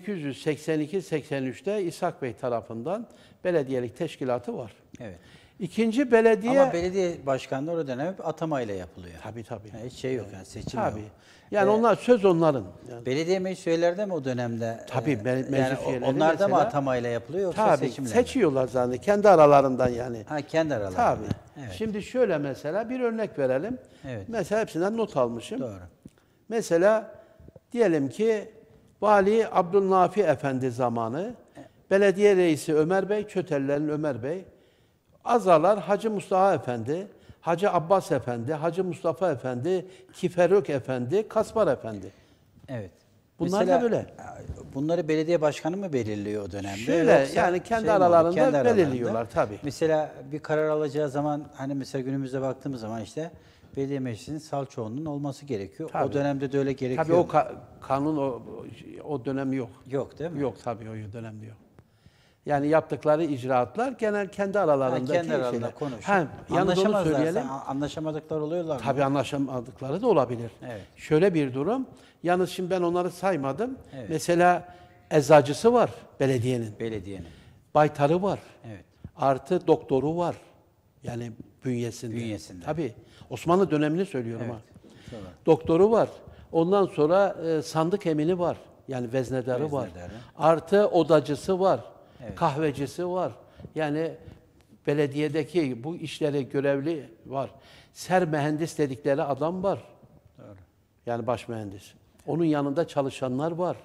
1882-83'te İshak Bey tarafından belediyelik teşkilatı var. Evet. İkinci belediye... Ama belediye başkanlığı o dönem hep atamayla yapılıyor. Tabii. Yani hiç şey yok yani seçim Tabii. yok. Yani onlar söz onların. Yani, Belediye meclis üyeleri de mi o dönemde? Tabii, meclis yani üyeleri onlar da mı mesela- atamayla yapılıyor yoksa tabii seçimle mi? seçiyorlar zaten kendi aralarından yani. Ha, kendi aralarında. Tabii. Evet. Şimdi şöyle mesela bir örnek verelim. Evet. Mesela hepsinden not almışım. Doğru. Mesela diyelim ki Vali Abdülnafi Efendi zamanı belediye reisi Ömer Bey, Çöteller'in Ömer Bey, azalar Hacı Mustafa Efendi, Hacı Abbas Efendi, Hacı Mustafa Efendi, Kiferök Efendi, Kaspar Efendi. Evet. Bunlar Mesela, da böyle. Bunları belediye başkanı mı belirliyor o dönemde? Şöyle, Yoksa yani kendi mi oluyor? aralarında Kendi aralarında. belirliyorlar, tabii. Mesela bir karar alacağı zaman hani mesela günümüzde baktığımız zaman işte belediye meclisinin sal çoğunluğunun olması gerekiyor. Tabii. O dönemde de öyle gerekiyor. Tabii o mu? kanun o dönem yok. Yok değil mi? Yok tabii o dönemde yok. Yani yaptıkları icraatlar genel kendi aralarındaki kendi aralarında şeyler. konuşup Yalnız onu anlaşamazlarsa, söyleyelim. anlaşamadıkları oluyorlar mı? Tabii anlaşamadıkları da olabilir. Evet. Şöyle bir durum. Yalnız şimdi ben onları saymadım. Evet. Mesela eczacısı var belediyenin. Belediyenin. Baytarı var. Evet. Artı doktoru var. Yani bünyesinde. Bünyesinde. Tabii. Osmanlı dönemini söylüyorum Evet. ha. Doğru. Doktoru var. Ondan sonra sandık emini var. Yani veznedarı var. Veznedarı. Artı odacısı var. Evet. Kahvecisi var. Yani belediyedeki bu işlere görevli var. Ser mühendis dedikleri adam var. Doğru. Yani baş mühendis. Onun yanında çalışanlar var.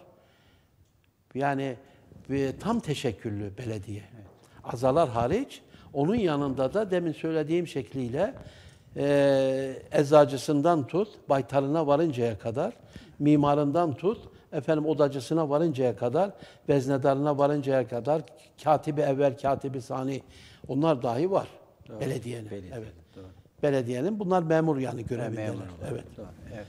Yani tam teşekküllü belediye. Azalar hariç onun yanında da demin söylediğim şekliyle eczacısından tut, baytarına varıncaya kadar, mimarından tut, odacısına varıncaya kadar, veznedarına varıncaya kadar, katibi evvel, katibi sani, onlar dahi var. Doğru. Belediyenin. Belediye, Evet. doğru. Belediyenin, bunlar memur yani görevindeler. Memur olarak, Evet. doğru, evet.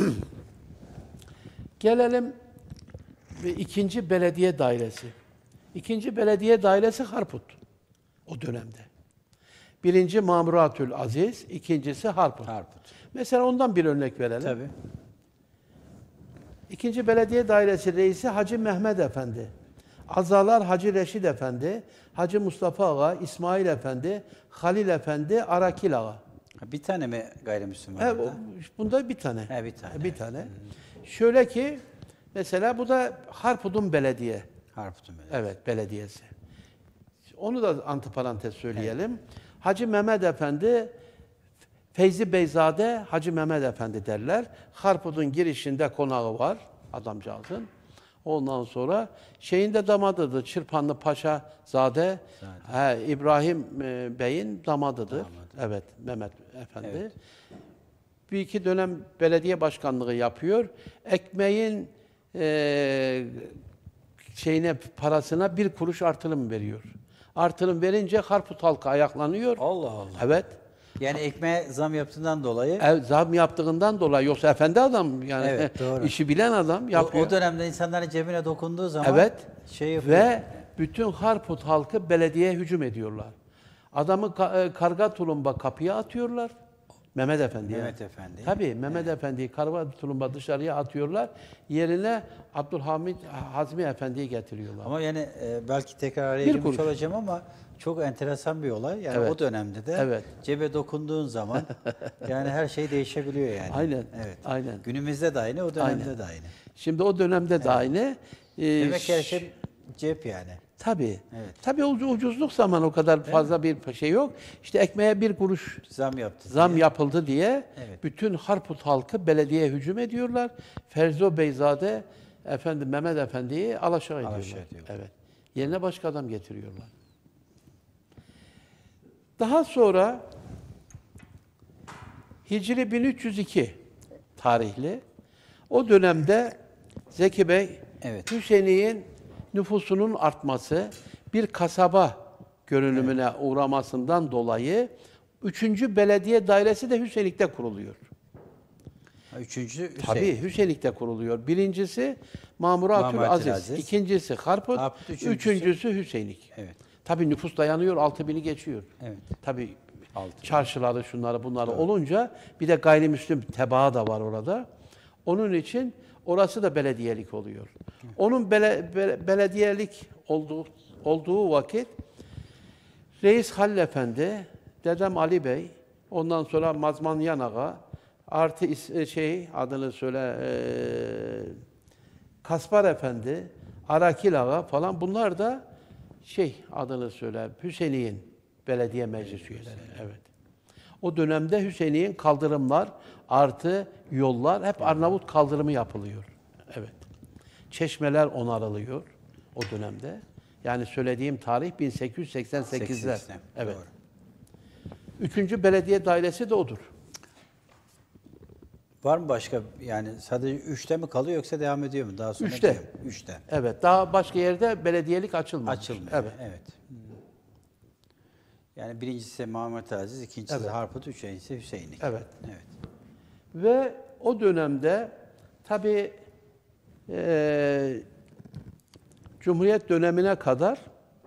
Gelelim ikinci belediye dairesi. İkinci belediye dairesi Harput o dönemde. Birinci Mamuratül Aziz, ikincisi Harput. Harput. Mesela ondan bir örnek verelim. Tabii. İkinci belediye dairesi reisi Hacı Mehmet Efendi. Azalar Hacı Reşit Efendi, Hacı Mustafa Ağa, İsmail Efendi, Halil Efendi, Arakil Ağa. Bir tane mi gayrimüslim var Evet, burada? bunda bir tane. He, bir tane. Bir tane. Şöyle ki, mesela bu da Harput'un belediye. Harput'un belediye. Evet, belediyesi. Onu da antiparantez söyleyelim. Hacı Mehmet Efendi, Feyzi Beyzade, Hacı Mehmet Efendi derler. Harput'un girişinde konağı var adamcağızın. Ondan sonra şeyin de damadıdır. Çırpanlı Paşa Zade, İbrahim Bey'in damadıdır. Evet, Mehmet Efendi. Evet. Bir iki dönem belediye başkanlığı yapıyor. Ekmeğin parasına 1 kuruş artırım veriyor. Artırım verince Harput halkı ayaklanıyor. Allah Allah. Evet. Yani ekmeğe zam yaptığından dolayı Zam yaptığından dolayı, yoksa efendi adam yani, Evet, doğru. işi bilen adam yapıyor. o dönemde insanların cebine dokunduğu zaman Evet. şey yapıyor. Ve bütün Harput halkı belediyeye hücum ediyorlar. Adamı karga tulumba kapıya atıyorlar. Mehmet Efendi'ye. Mehmet Efendi. Tabii Mehmet Efendi'yi karga tulumba dışarıya atıyorlar. Yerine Abdülhamid Hazmi Efendi'yi getiriyorlar. Ama yani belki tekrar araya Bir girmiş kuruş. olacağım ama çok enteresan bir olay. Yani Evet. o dönemde de Evet. cebe dokunduğun zaman yani her şey değişebiliyor yani. Aynen, Evet. aynen. Günümüzde de aynı, o dönemde Aynen. de aynı. Şimdi o dönemde de aynı. Demek ki her şey cep yani. Tabii. Evet. Tabii ucuzluk zaman o kadar fazla bir şey yok. İşte ekmeğe 1 kuruş Zam yaptı. zam yapıldı diye Evet. bütün Harput halkı belediyeye hücum ediyorlar. Ferzo Beyzade Mehmet Efendi'yi alaşağı ediyorlar. ediyorlar. Evet. Yerine başka adam getiriyorlar. Daha sonra Hicri 1302 tarihli o dönemde Zeki Bey Evet. Hüseyin'in nüfusunun artması, bir kasaba görünümüne uğramasından dolayı 3. belediye dairesi de Hüseyinlik'te kuruluyor. Üçüncü Hüseyin. Tabii Hüseyinlik'te kuruluyor. Birincisi Mamuratül Aziz, ikincisi Harput, Harput, üçüncüsü Hüseyinlik. Evet. Tabii nüfus dayanıyor, 6000'i geçiyor. Evet. Tabii 6000. çarşıları, şunları, bunları olunca bir de gayrimüslim tebaa da var orada. Onun için orası da belediyelik oluyor. Onun belediyelik olduğu vakit Reis Halil Efendi, dedem Ali Bey, ondan sonra Mazmanyan Ağa, artı adını söyle, Kaspar Efendi, Arakil Ağa falan, bunlar da adını söyle, Hüseyin'in belediye meclis üyeleri. Evet. O dönemde Hüseyin'in kaldırımlar artı yollar hep Arnavut kaldırımı yapılıyor. Evet. Çeşmeler onarılıyor o dönemde. Yani söylediğim tarih 1888'ler. Evet. Doğru. 3. belediye dairesi de odur. Var mı başka, yani sadece 3'te mi kalıyor yoksa devam ediyor mu? Daha sonra 3'te. 3'te. Evet. Daha başka yerde belediyelik açılmamış. Açılmıyor. Evet. Evet. Yani birincisi Muhammed Aziz, ikincisi Evet. Harput, üçüncüsü Hüseyinlik. Evet. Evet. Ve o dönemde tabii Cumhuriyet dönemine kadar,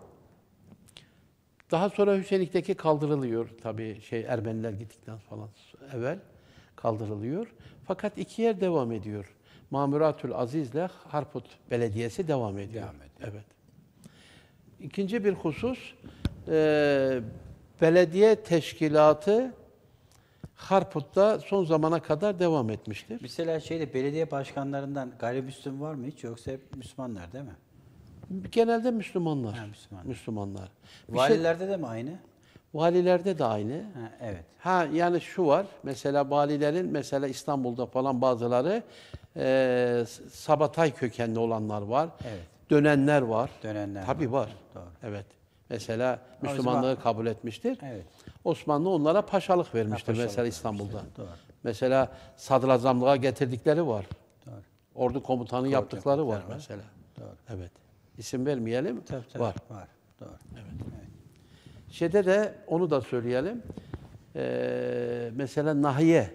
daha sonra Hüseyinlik'teki kaldırılıyor tabii, Ermeniler gittikten falan evvel kaldırılıyor. Fakat 2 yer devam ediyor. Mamuratül Aziz ile Harput Belediyesi devam ediyor. Evet. İkinci bir husus, belediye teşkilatı Harput'ta son zamana kadar devam etmiştir. Mesela belediye başkanlarından gayrimüslim var mı hiç, yoksa hep Müslümanlar değil mi? Genelde Müslümanlar. Ha, Müslümanlar. Müslümanlar. Valilerde de mi aynı? Valilerde de aynı. Ha, evet. Yani şu var, mesela valilerin, mesela İstanbul'da falan bazıları Sabatay kökenli olanlar var. Evet. Dönenler var. Dönenler Tabii var. Doğru. Evet. Mesela Müslümanlığı kabul etmiştir. Evet. Osmanlı onlara paşalık vermiştir paşalık mesela vermiştir, İstanbul'da. doğru. Mesela sadrazamlığa getirdikleri var. Doğru. Ordu komutanı yaptıkları var yaptıkları var. mesela. Doğru. Evet. İsim vermeyelim. Tabii. Var. Var. Doğru. Evet. Şeyde de onu da söyleyelim. Mesela nahiye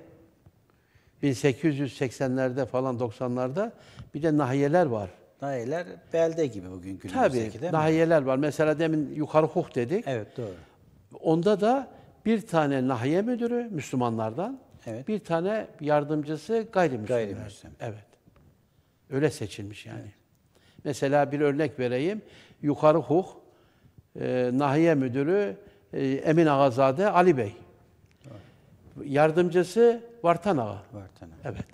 1880'lerde falan 90'larda bir de nahiyeler var. Nahiyeler belde gibi bugün Tabii günümüzdeki değil mi? nahiyeler var. Mesela demin yukarı hukuk dedik. Evet doğru. Onda da bir tane nahiye müdürü Müslümanlardan, Evet. bir tane yardımcısı gayrimüslimler. Gayrimüslim. Evet. Öyle seçilmiş yani. Mesela bir örnek vereyim. Yukarı hukuk nahiye müdürü Emin Ağazade Ali Bey. Yardımcısı Vartan Ağa. Var tanım. Evet.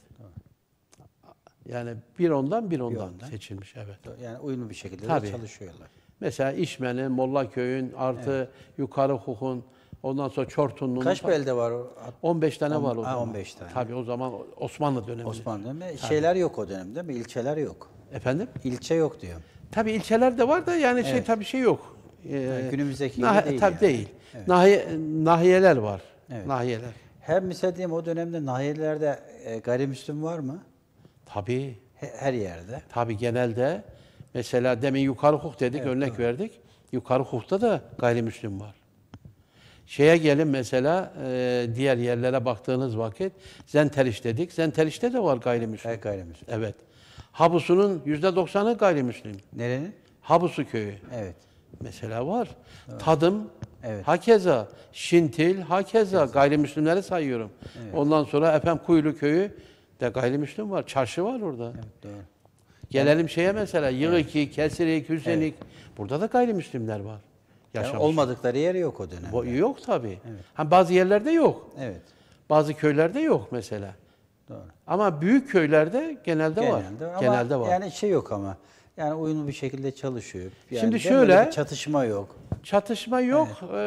Yani bir ondan ondan. seçilmiş. Evet. Yani uyumlu bir şekilde Tabii. de çalışıyorlar. Mesela İşmen'in, Mollaköy'ün artı yukarı hukukun, ondan sonra Çortunlu'nun. Kaç belde var o? 15 tane var o zaman. 15 tane. Tabii o zaman Osmanlı dönemi. Osmanlı dönemi. Şeyler yok o dönemde değil mi? İlçeler yok. Efendim? İlçe yok diyor. Tabii ilçeler de var da yani şey Evet. tabii şey yok. Günümüzdeki gibi değil Tabii yani. değil. Evet. Nahiyeler var. Evet. Nahiyeler. Hem mesela diyeyim o dönemde nahiyelerde gayrimüslim var mı? Tabii. Her yerde. Tabii genelde mesela demin yukarı hukuk dedik, örnek verdik. Yukarı hukukta da gayrimüslim var. Şeye gelin mesela diğer yerlere baktığınız vakit Zenteriş dedik. Zenteriş'te de var gayrimüslim. Her gayrimüslim. Evet. Habusu'nun %90'ı gayrimüslim. Nerenin? Habusu köyü Evet. mesela var. Tadım, Evet. hakeza, Şintil, hakeza gayrimüslimleri sayıyorum. Ondan sonra Kuyulu köyü de gayrimüslim var. Çarşı var orada. Evet, doğru. Gelelim şeye mesela Yığıki, Kesirik, Hüsenik. Burada da gayrimüslimler var. Yani Yaşamış. olmadıkları yer yok o dönemde. Yok tabii. Ha, bazı yerlerde yok. Evet. Bazı köylerde yok mesela. Doğru. Ama büyük köylerde genelde var. Ama Genelde var. yani şey yok ama. Yani uyumlu bir şekilde çalışıyor. Yani Şimdi değil mi? şöyle- Öyle bir çatışma yok. Çatışma yok.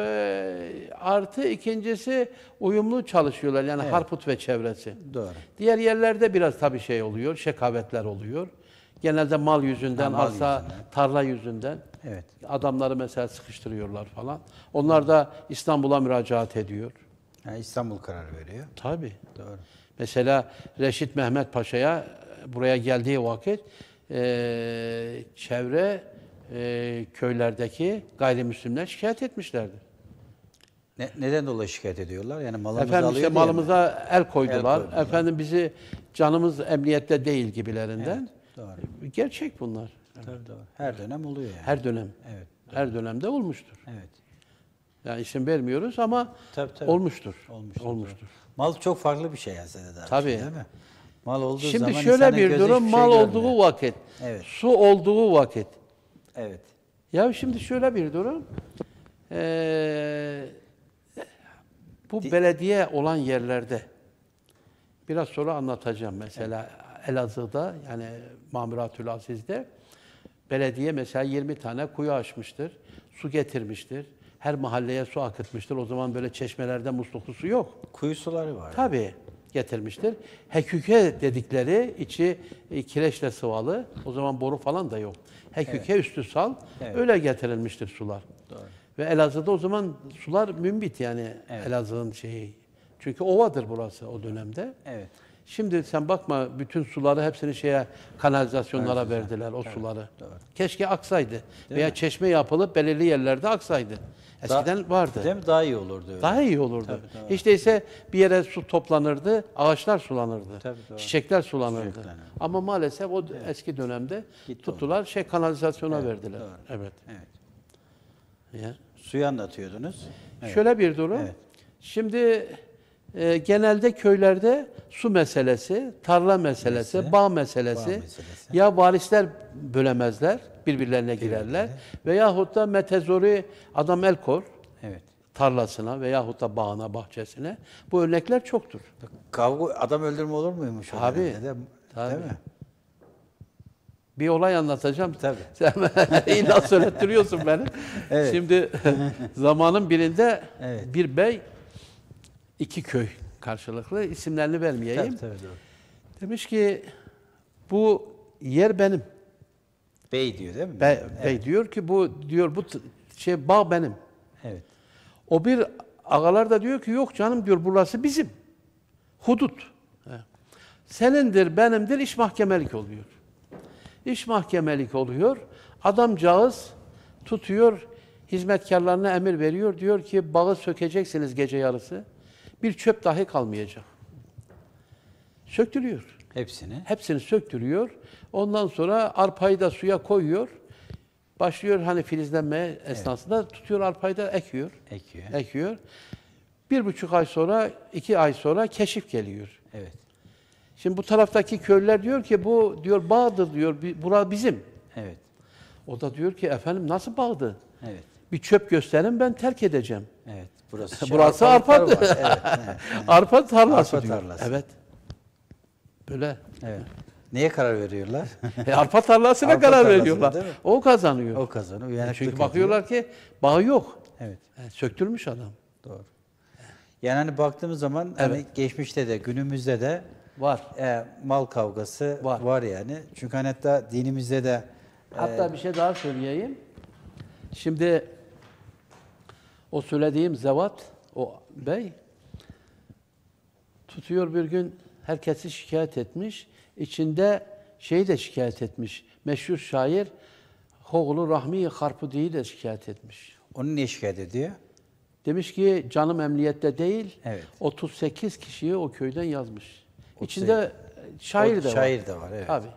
Artı ikincisi uyumlu çalışıyorlar. Yani Harput ve çevresi. Doğru. Diğer yerlerde biraz tabii şey oluyor. Şekavetler oluyor. Genelde mal yüzünden, mal arsa, yüzünden. tarla yüzünden. Evet. Adamları mesela sıkıştırıyorlar falan. Onlar da İstanbul'a müracaat ediyor. Yani İstanbul karar veriyor. Tabii. Doğru. Mesela Reşit Mehmet Paşa'ya buraya geldiği vakit çevre köylerdeki gayrimüslimler şikayet etmişlerdi. Neden dolayı şikayet ediyorlar? Yani malımızı Efendim alıyor işte diye mi? malımıza el koydular. El koydular. Efendim bizi canımız emniyette değil gibilerinden. Doğru. Gerçek bunlar. Tabii doğru. Her dönem oluyor yani. Her dönem. Evet. Her dönemde olmuştur. Evet. Yani isim vermiyoruz ama Tabii. olmuştur. Olmuştur. Olmuştur. Mal çok farklı bir şey aslında. Tabii. Değil mi? Mal olduğu Şimdi zaman şöyle insanın bir gözü durum, hiçbir şey mal görmüyor. olduğu vakit, Evet. su olduğu vakit. Evet. Ya şimdi şöyle bir durum. Bu belediye olan yerlerde biraz sonra anlatacağım. Mesela Elazığ'da yani Mamiratül Aziz'de belediye mesela 20 tane kuyu açmıştır. Su getirmiştir. Her mahalleye su akıtmıştır. O zaman böyle çeşmelerde musluklu su yok. Kuyu suları var. Tabii getirmiştir. Heküke dedikleri içi kireçle sıvalı. O zaman boru falan da yok. Heküke üstü sal. Evet. Öyle getirilmiştir sular. Doğru. Ve Elazığ'da o zaman sular mümbit yani Elazığ'ın şeyi. Çünkü ovadır burası o dönemde. Evet. Şimdi sen bakma bütün suları hepsini kanalizasyonlara verdiler o suları. doğru. Keşke aksaydı. Veya çeşme yapılıp belirli yerlerde aksaydı. Eskiden vardı. Değil mi? Daha iyi olurdu öyle. Daha iyi olurdu. Tabii, doğru. Hiç değilse bir yere su toplanırdı, ağaçlar sulanırdı, Tabii, doğru. çiçekler sulanırdı. Çiçekler, evet. Ama maalesef o eski dönemde Gitti tuttular, kanalizasyona verdiler. doğru. Evet. Evet. Ya. Suyu anlatıyordunuz. Evet. Şöyle bir durum. Evet. Şimdi genelde köylerde su meselesi, tarla meselesi, bağ meselesi, ya varisler bölemezler, birbirlerine girerler veyahut da metezori adam el kor Evet. tarlasına veyahut da bağına, bahçesine. Bu örnekler çoktur. Kavga, adam öldürme olur muymuş? o Tabii, dönemde de? tabii. Değil mi? Bir olay anlatacağım. Tabii. Sen illa söylettiriyorsun beni. Evet. Şimdi zamanın birinde Evet. bir bey, iki köy karşılıklı, isimlerini vermeyeyim. Tabii doğru. Demiş ki bu yer benim. Bey diyor değil mi? Bey diyor ki bu bağ benim. Evet. O bir Ağalar da diyor ki yok canım diyor, burası bizim. Hudut. Senindir, benimdir, iş mahkemelik oluyor. İş mahkemelik oluyor. Adamcağız tutuyor, hizmetkarlarına emir veriyor. Diyor ki bağı sökeceksiniz gece yarısı. Bir çöp dahi kalmayacak. Söktürüyor. Hepsini. Hepsini söktürüyor. Ondan sonra arpayı da suya koyuyor. Başlıyor hani filizlenmeye esnasında tutuyor arpayı da ekiyor. Ekiyor. 1,5 ay sonra, 2 ay sonra keşif geliyor. Evet. Şimdi bu taraftaki köylüler diyor ki bu diyor bağdır diyor, bura bizim. Evet. O da diyor ki efendim nasıl bağdı? Evet. Bir çöp gösterin ben terk edeceğim. Evet. Burası, Burası arpa. arpalıklar var. Evet, evet. Arpa tarlası Arpa diyor. tarlası. Evet. Böyle. Evet. Neye karar veriyorlar? Arpa tarlasına Arpa karar tarlasına, veriyorlar. değil mi? O kazanıyor. O kazanıyor. Uyanıklık Çünkü ediyor. bakıyorlar ki bağı yok. Evet. Söktürmüş adam. Doğru. Yani hani baktığımız zaman hani Evet. geçmişte de günümüzde de Var. mal kavgası Var. var yani. Çünkü hani hatta dinimizde de Hatta bir şey daha söyleyeyim. Şimdi o söylediğim zevat, o bey tutuyor bir gün herkesi şikayet etmiş. İçinde şeyi de şikayet etmiş. Meşhur şair Hoğlu Rahmi Harpudi'yi de şikayet etmiş. onu niye şikayet ediyor? Demiş ki canım emniyette değil, Evet. 38 kişiyi o köyden yazmış. 38. İçinde şair de var. Şair de var, evet. Tabii.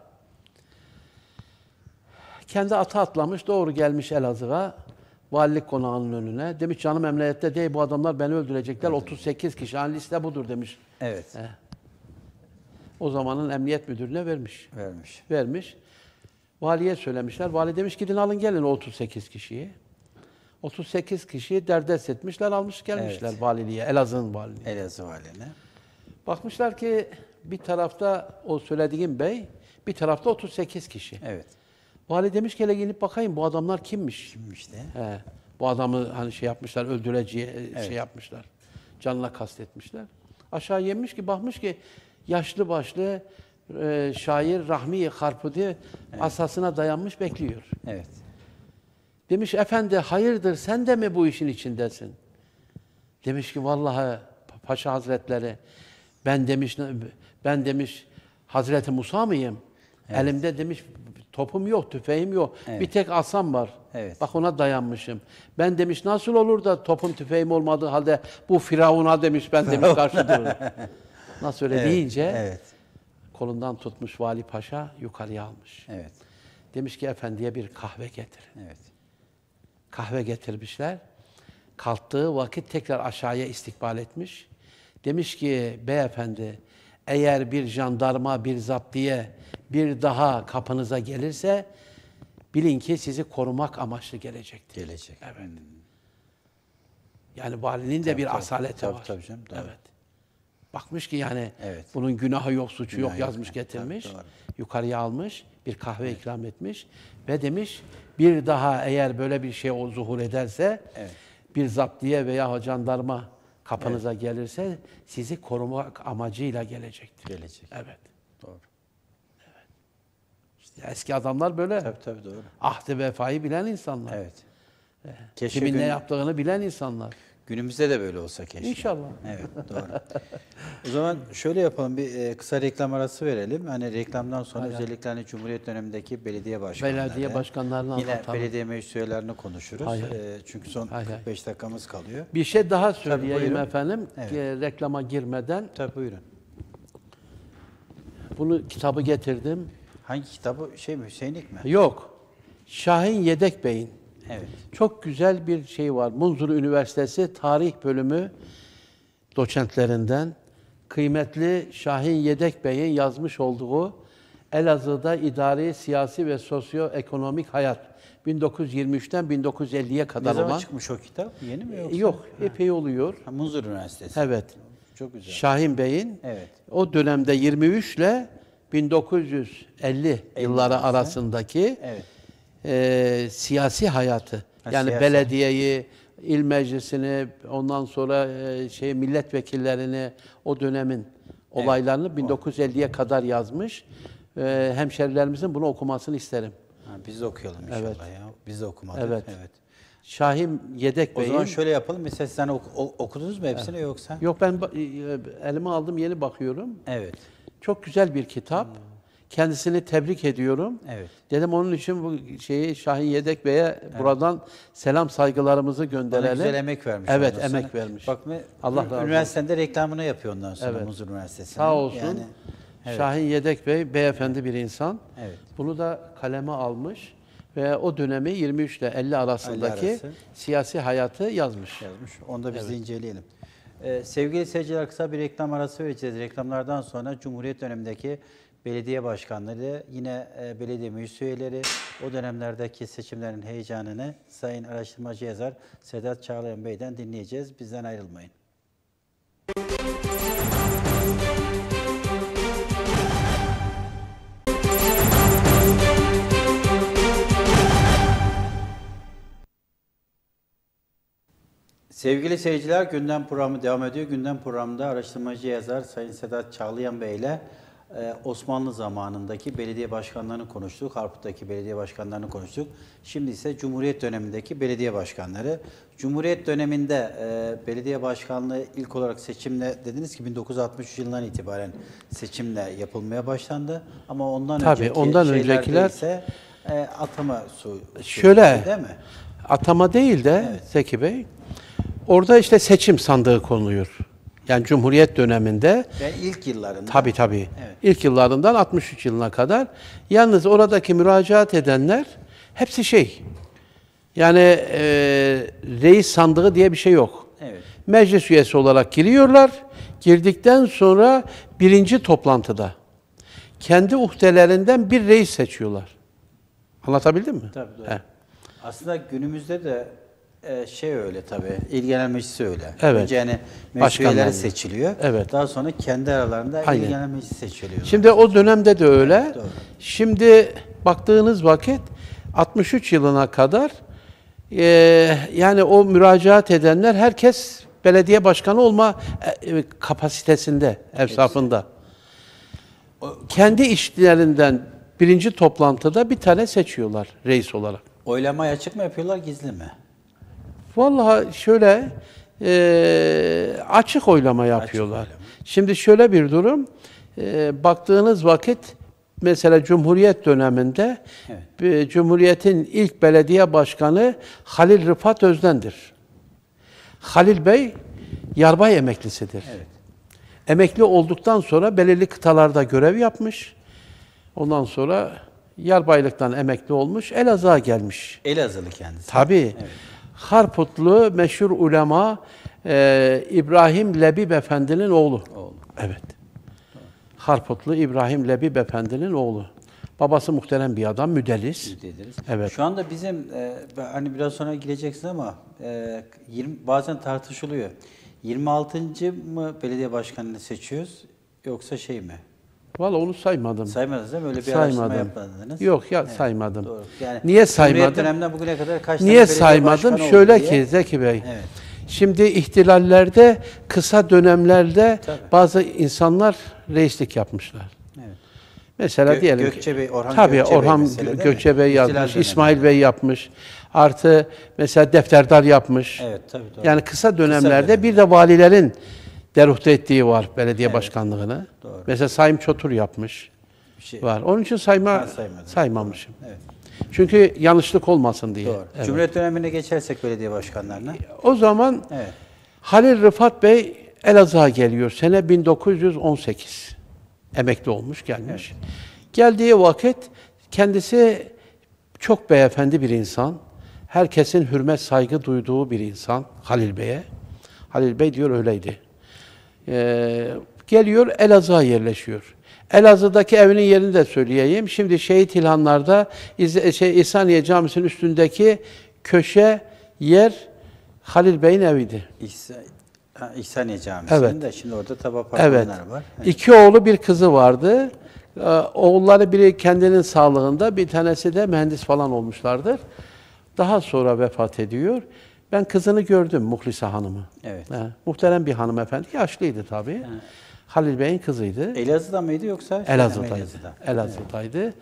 Kendi atı atlamış, doğru gelmiş Elazığ'a, valilik konağının önüne. Demiş canım emniyette değil, bu adamlar beni öldürecekler. 38 kişi, hani liste budur demiş. Evet. O zamanın emniyet müdürüne vermiş. Vermiş. Valiye söylemişler. Vali demiş gidin alın gelin o 38 kişiyi. 38 kişiyi derdest etmişler, almış gelmişler valiliğe, Elazığ'ın valiliğine. Elazığ valiliğine. Bakmışlar ki bir tarafta o söylediğim bey, bir tarafta 38 kişi. Evet. Vali demiş ki hele gelip bakayım bu adamlar kimmiş? Kimmiş de? He, bu adamı hani şey yapmışlar, öldüreceği şey yapmışlar. Canına kastetmişler. Aşağı yemiş ki bakmış ki yaşlı başlı şair Rahmi Harpudi asasına dayanmış bekliyor. Evet. Demiş efendi hayırdır sen de mi bu işin içindesin? Demiş ki vallahi Paşa Hazretleri ben demiş Hazreti Musa mıyım? Evet. Elimde demiş topum yok, tüfeğim yok. Evet. Bir tek asam var. Evet. Bak ona dayanmışım. Ben demiş nasıl olur da topum tüfeğim olmadığı halde bu Firavun'a demiş ben demiş karşı dururum. Nasıl öyle deyince Evet. kolundan tutmuş Vali Paşa yukarıya almış. Evet. Demiş ki efendiye bir kahve getir. Evet. Kahve getirmişler. Kalktığı vakit tekrar aşağıya istikbal etmiş. Demiş ki beyefendi eğer bir jandarma, bir zaptiye bir daha kapınıza gelirse bilin ki sizi korumak amaçlı gelecektir. Gelecek. Evet. Yani valinin de bir asaleti var. Tabii canım. Doğru. Evet. Bakmış ki yani Evet. bunun günahı yok, suçu Günah yok yok. yazmış getirmiş. Tabii, doğru. Yukarıya almış, bir kahve ikram etmiş ve demiş bir daha eğer böyle bir şey o zuhur ederse bir zaptiye veya jandarma kapınıza gelirse sizi korumak amacıyla gelecektir. Gelecek. Evet. Doğru. İşte eski adamlar böyle Tabii doğru. ahdi vefayı bilen insanlar. Evet. Keşke Kimin ne yaptığını bilen insanlar. günümüzde de böyle olsa keşke. İnşallah. Evet, doğru. O zaman şöyle yapalım, bir kısa reklam arası verelim. Hani reklamdan sonra özellikle hani Cumhuriyet dönemindeki belediye başkanları, Belediye başkanlarını yine anlatalım. belediye meclis üyelerini konuşuruz. Hay Çünkü son 45 dakikamız kalıyor. Bir şey daha söyleyeyim buyurun. efendim. Evet. Reklama girmeden. Tabii buyurun. Bunu kitabı getirdim. Hangi kitabı? Hüseyinlik mi? Yok. Şahin Yedek Bey'in. Evet. Çok güzel bir şey var. Munzur Üniversitesi Tarih Bölümü doçentlerinden kıymetli Şahin Yedek Bey'in yazmış olduğu Elazığ'da idari, siyasi ve sosyoekonomik hayat 1923'ten 1950'ye kadar Ne zaman olan. çıkmış o kitap? Yeni mi yoksa? Yok, epey oluyor. Munzur Üniversitesi. Evet. Çok güzel. Şahin Bey'in Evet. o dönemde 23 ile 1950 yılları arasındaki siyasi hayatı. Yani siyasi. belediyeyi, il meclisini, ondan sonra milletvekillerini, o dönemin olaylarını 1950'ye kadar yazmış. Hemşerilerimizin bunu okumasını isterim. Biz de okuyalım inşallah ya. Biz de okumadık. Evet. Şahin Yedek O Bey'in... zaman şöyle yapalım. Mesela sen okudunuz mu hepsini yoksa? Yok, ben elime aldım, yeni bakıyorum. Evet. Çok güzel bir kitap. Kendisini tebrik ediyorum. Evet. Dedim onun için bu Şahin Yedek Bey'e buradan selam saygılarımızı Bana gönderelim. güzel emek vermiş. Evet, ondan emek sonra. vermiş. Bak, Allah razı olsun. üniversitede reklamını yapıyor ondan sonra Evet. Muzur Üniversitesi'nin. Sağ olsun. Yani, evet. Şahin Yedek Bey beyefendi bir insan. Evet. Bunu da kaleme almış ve o dönemi 23 ile 50 arasındaki 50 arası. siyasi hayatı yazmış. Onu da biz de inceleyelim. Sevgili seyirciler, kısa bir reklam arası vereceğiz. Reklamlardan sonra Cumhuriyet dönemindeki belediye başkanları, yine belediye meclis üyeleri, o dönemlerdeki seçimlerin heyecanını Sayın Araştırmacı Yazar Sedat Çağlayan Bey'den dinleyeceğiz. Bizden ayrılmayın. Sevgili seyirciler, Gündem programı devam ediyor. Gündem programında araştırmacı yazar Sayın Sedat Çağlayan Bey ile Osmanlı zamanındaki belediye başkanlarını konuştuk. Harput'taki belediye başkanlarını konuştuk. Şimdi ise Cumhuriyet dönemindeki belediye başkanları. Cumhuriyet döneminde belediye başkanlığı ilk olarak seçimle, dediniz ki 1963 yılından itibaren seçimle yapılmaya başlandı. Ama ondan öncekiler ise atama Şöyle, değil mi? atama değil de Zeki Bey, orada işte seçim sandığı konuluyor. Yani Cumhuriyet döneminde. Ve ilk yıllarında. Tabii. Evet. İlk yıllarından 63 yılına kadar. Yalnız oradaki müracaat edenler hepsi yani reis sandığı diye bir şey yok. Evet. Meclis üyesi olarak giriyorlar. Girdikten sonra birinci toplantıda kendi uhdelerinden bir reis seçiyorlar. Anlatabildim mi? Tabii, doğru. He. Aslında günümüzde de öyle tabii. İl Genel Meclisi öyle. Evet. Önce yani meclis üyeleri seçiliyor. Evet. Daha sonra kendi aralarında Aynen. İl Genel Meclisi seçiliyor. Şimdi o dönemde de öyle. Evet, doğru. Şimdi baktığınız vakit 63 yılına kadar yani o müracaat edenler herkes belediye başkanı olma kapasitesinde, evsafında. Kendi işlerinden birinci toplantıda bir tane seçiyorlar reis olarak. Oylamayı açık mı yapıyorlar, gizli mi? Vallahi şöyle açık oylama yapıyorlar. oylama. Şimdi şöyle bir durum, baktığınız vakit mesela Cumhuriyet döneminde Cumhuriyet'in ilk belediye başkanı Halil Rıfat Özden'dir. Halil Bey yarbay emeklisidir. Evet. Emekli olduktan sonra belirli kıtalarda görev yapmış. Ondan sonra yarbaylıktan emekli olmuş, Elazığ'a gelmiş. Elazığlı kendisi. Tabii. Evet. Harputlu meşhur ulema İbrahim Lebib Efendi'nin oğlu. Evet. Harputlu İbrahim Lebib Efendi'nin oğlu. Babası muhterem bir adam, müderris. Evet. Şu anda bizim hani biraz sonra gireceksiniz ama bazen tartışılıyor. 26. mı belediye başkanını seçiyoruz yoksa mi? Vallahi onu saymadım. Saymadınız değil mi? Öyle bir araştırma yapmadınız. Yok ya, saymadım. Doğru. Yani niye saymadım? Cumhuriyet döneminden bugüne kadar kaç tane niye belediye saymadım? başkanı Şöyle oldu diye. ki Zeki Bey. Evet. Şimdi ihtilallerde, kısa dönemlerde bazı insanlar reislik yapmışlar. Evet. Mesela diyelim Gökçebey, Orhan tabii Gökçebey Orhan mesela, değil mi? Gökçebey İhtilal yapmış, dönemi. İsmail Bey yapmış. Artı mesela Defterdar yapmış. Evet, tabii. Yani kısa dönemlerde dönem. bir de valilerin deruhte ettiği var belediye başkanlığını. Doğru. Mesela Sayım Çotur yapmış. Var. Onun için saymamışım. Evet. Çünkü yanlışlık olmasın diye. Doğru. Evet. Cumhuriyet dönemine geçersek belediye başkanlarına. O zaman Evet. Halil Rıfat Bey Elazığ'a geliyor. Sene 1918. Emekli olmuş, gelmiş. Geldiği vakit kendisi çok beyefendi bir insan. Herkesin hürmet, saygı duyduğu bir insan Halil Bey'e. Halil Bey diyor öyleydi. Geliyor Elazığ'a yerleşiyor. Elazığ'daki evinin yerini de söyleyeyim. Şimdi Şehit İlhanlar'da İhsaniye Camisi'nin üstündeki köşe yer Halil Bey'in eviydi. İhsaniye Camisi'nin Evet. de şimdi orada tabi apartmanlar var. Evet. 2 oğlu bir kızı vardı. Oğulları biri kendinin sağlığında, bir tanesi de mühendis falan olmuşlardır. Daha sonra vefat ediyor. Ben kızını gördüm, Muhlisa Hanım'ı. Evet. Muhterem bir hanımefendi, yaşlıydı tabii. Halil Bey'in kızıydı. Elazığ'da mıydı yoksa? Elazığ'daydı. Elazığ'da. Elazığ'daydı.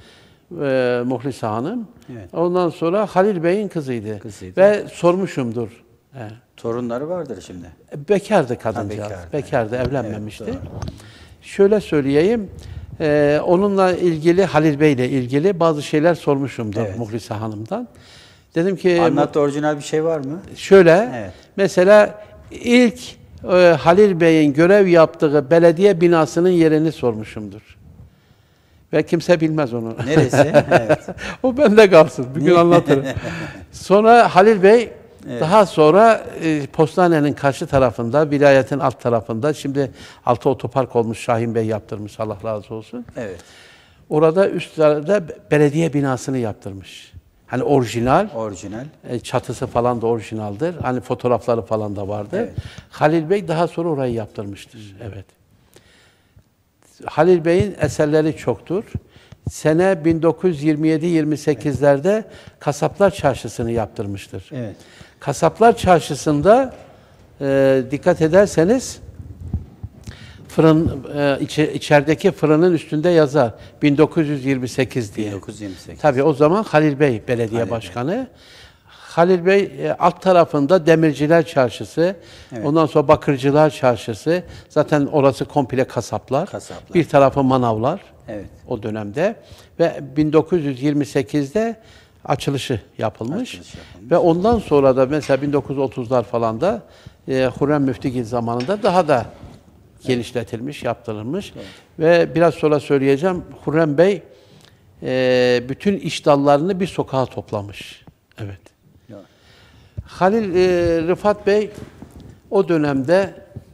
Muhlisa Hanım. Evet. Ondan sonra Halil Bey'in kızıydı. Kızıydı. Ve sormuşumdur. He. Torunları vardır şimdi. Bekardı kadıncağız. bekardı. Bekardı, evlenmemişti. Evet, Şöyle söyleyeyim, onunla ilgili, Halil Bey'le ilgili bazı şeyler sormuşumdur Evet. Muhlisa Hanım'dan. Dedim ki, Anlat, orijinal bir şey var mı? şöyle, Evet. mesela ilk Halil Bey'in görev yaptığı belediye binasının yerini sormuşumdur. Ve kimse bilmez onu. Neresi? Evet. O bende kalsın. Bir gün anlatırım. Sonra Halil Bey daha sonra postanenin karşı tarafında, vilayetin alt tarafında, şimdi altı otopark olmuş, Şahin Bey yaptırmış, Allah razı olsun. Evet. Orada üstlerde belediye binasını yaptırmış. Hani orijinal, Orijinal. çatısı falan da orijinaldir. Hani fotoğrafları falan da vardır. Evet. Halil Bey daha sonra orayı yaptırmıştır. Evet. Halil Bey'in eserleri çoktur. Sene 1927-28'lerde Kasaplar Çarşısı'nı yaptırmıştır. Evet. Kasaplar Çarşısı'nda dikkat ederseniz fırın içerideki fırının üstünde yazar 1928 diye. 1928. Tabii o zaman Halil Bey belediye Halil başkanı. Halil Bey alt tarafında Demirciler Çarşısı, Evet. ondan sonra Bakırcılar Çarşısı. Zaten orası komple kasaplar. Kasaplar. Bir tarafı manavlar. Evet. O dönemde ve 1928'de açılışı yapılmış. Açılış yapılmış. Ve ondan sonra da mesela 1930'lar falan da Hürrem Müftigil zamanında daha da genişletilmiş, yaptırılmış. Ve biraz sonra söyleyeceğim, Hürrem Bey bütün iş dallarını bir sokağa toplamış. Evet. Ya. Halil Rıfat Bey o dönemde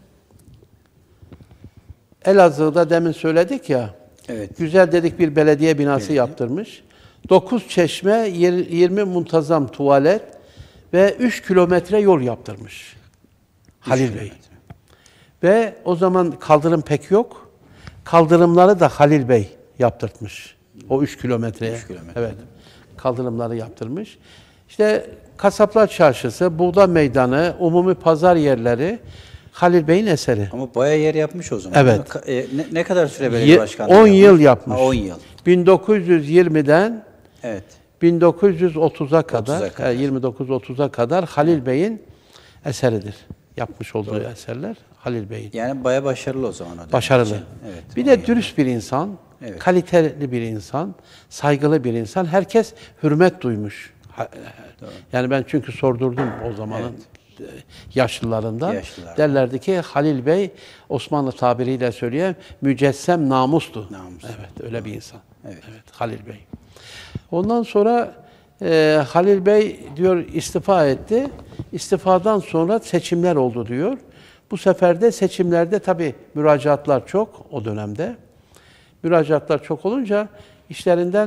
Elazığ'da demin söyledik ya, Evet. güzel dedik bir belediye binası yaptırmış. 9 çeşme, 20 muntazam tuvalet ve 3 kilometre yol yaptırmış. Halil Bey. Ve o zaman kaldırım pek yok. Kaldırımları da Halil Bey yaptırtmış. O 3 kilometreye. 3 kilometre. Evet. Kaldırımları yaptırmış. İşte Kasaplar Çarşısı, Buğda Meydanı, umumi pazar yerleri Halil Bey'in eseri. Ama bayağı yer yapmış o zaman. Evet. Ne kadar süre belediye başkanlığı 10 yıl yapmış. 10 yıl. 1920'den Evet. 1930'a kadar, 30'a kadar. 29-30'a kadar Halil Bey'in eseridir. Yapmış olduğu eserler Halil Bey'in. Yani bayağı başarılı o zaman o dönem Başarılı. için. Evet. Bir de dürüst bir insan, Evet. kaliteli bir insan, saygılı bir insan. Herkes hürmet duymuş. Yani ben çünkü sordurdum o zamanın yaşlılarından. Yaşlılar. Derlerdi ki Halil Bey, Osmanlı tabiriyle söyleyeyim, mücessem namustu. Namus. Evet, öyle bir insan. Evet. Evet, Halil Bey. Ondan sonra Halil Bey diyor istifa etti. İstifadan sonra seçimler oldu diyor. Bu sefer de seçimlerde tabii müracaatlar çok o dönemde. Müracaatlar çok olunca işlerinden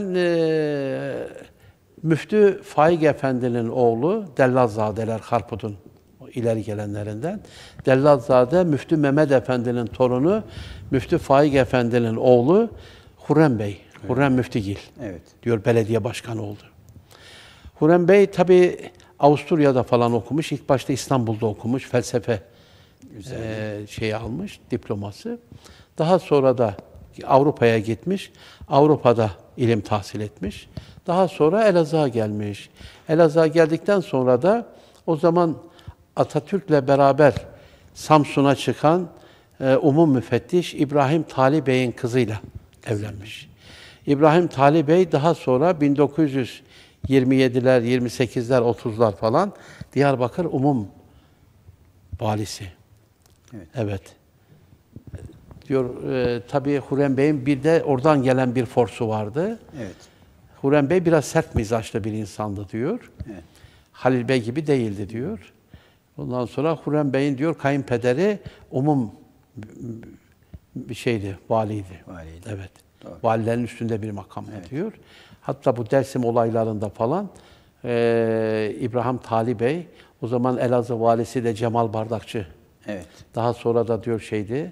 Müftü Faik Efendi'nin oğlu Dellazzadeler Harput'un ileri gelenlerinden. Dellazade Müftü Mehmet Efendi'nin torunu Müftü Faik Efendi'nin oğlu Hürrem Bey. Hürrem Müftigil. Evet. Diyor belediye başkanı oldu. Hürrem Bey tabi Avusturya'da falan okumuş. İlk başta İstanbul'da okumuş. Felsefe şeyi almış, diploması. Daha sonra da Avrupa'ya gitmiş. Avrupa'da ilim tahsil etmiş. Daha sonra Elazığ'a gelmiş. Elazığ'a geldikten sonra da o zaman Atatürk'le beraber Samsun'a çıkan Umum Müfettiş İbrahim Tali Bey'in kızıyla evlenmiş. İbrahim Tali Bey daha sonra 1927'ler, 28'ler, 30'lar falan Diyarbakır Umum Valisi. Evet. Diyor tabii Hürrem Bey'in bir de oradan gelen bir forsu vardı. Evet. Hürrem Bey biraz sert mizaçlı bir insandı diyor. Evet. Halil Bey gibi değildi diyor. Ondan sonra Hürrem Bey'in diyor kayınpederi umum bir şeydi, valiydi. Valiydi. Evet. Doğru. Valilerin üstünde bir makamdı diyor. Hatta bu Dersim olaylarında falan İbrahim Tali Bey, o zaman Elazığ valisi de Cemal Bardakçı. Evet. Daha sonra da diyor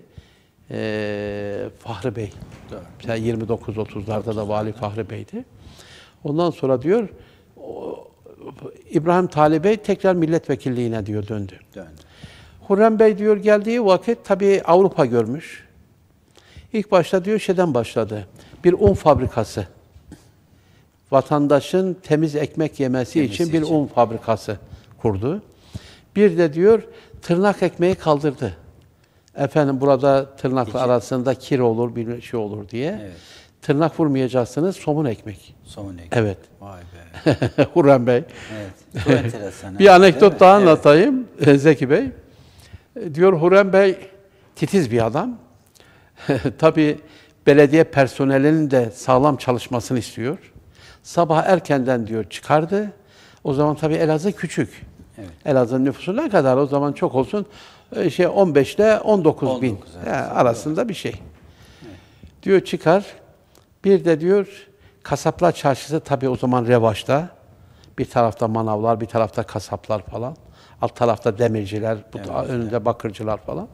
Fahri Bey. Doğru. Mesela 29-30'larda da vali Fahri Bey'di. Ondan sonra diyor İbrahim Tali Bey tekrar milletvekilliğine diyor döndü. Döndü. Hürrem Bey diyor geldiği vakit tabii Avrupa görmüş. İlk başta diyor şeyden başladı. Bir un fabrikası vatandaşın temiz ekmek yemesi için bir un fabrikası kurdu. Bir de diyor tırnak ekmeği kaldırdı. Efendim burada tırnakla arasında kir olur, bir şey olur diye. Evet. Tırnak vurmayacaksınız, somun ekmek. Somun ekmek. Evet. Vay be. Hurrem Bey. Evet. Çok enteresan. Bir anekdot daha anlatayım Zeki Bey. Diyor Hurrem Bey titiz bir adam. Tabii belediye personelinin de sağlam çalışmasını istiyor. Sabah erkenden diyor çıkardı. O zaman tabii Elazığ küçük. Evet. Elazığ'ın nüfusu ne kadar? O zaman çok olsun. 15 ile 19 bin 19, evet. arasında bir şey. Evet. Diyor çıkar. Bir de diyor kasaplar çarşısı tabii o zaman revaçta. Bir tarafta manavlar, bir tarafta kasaplar falan. Alt tarafta demirciler, önünde bakırcılar falan.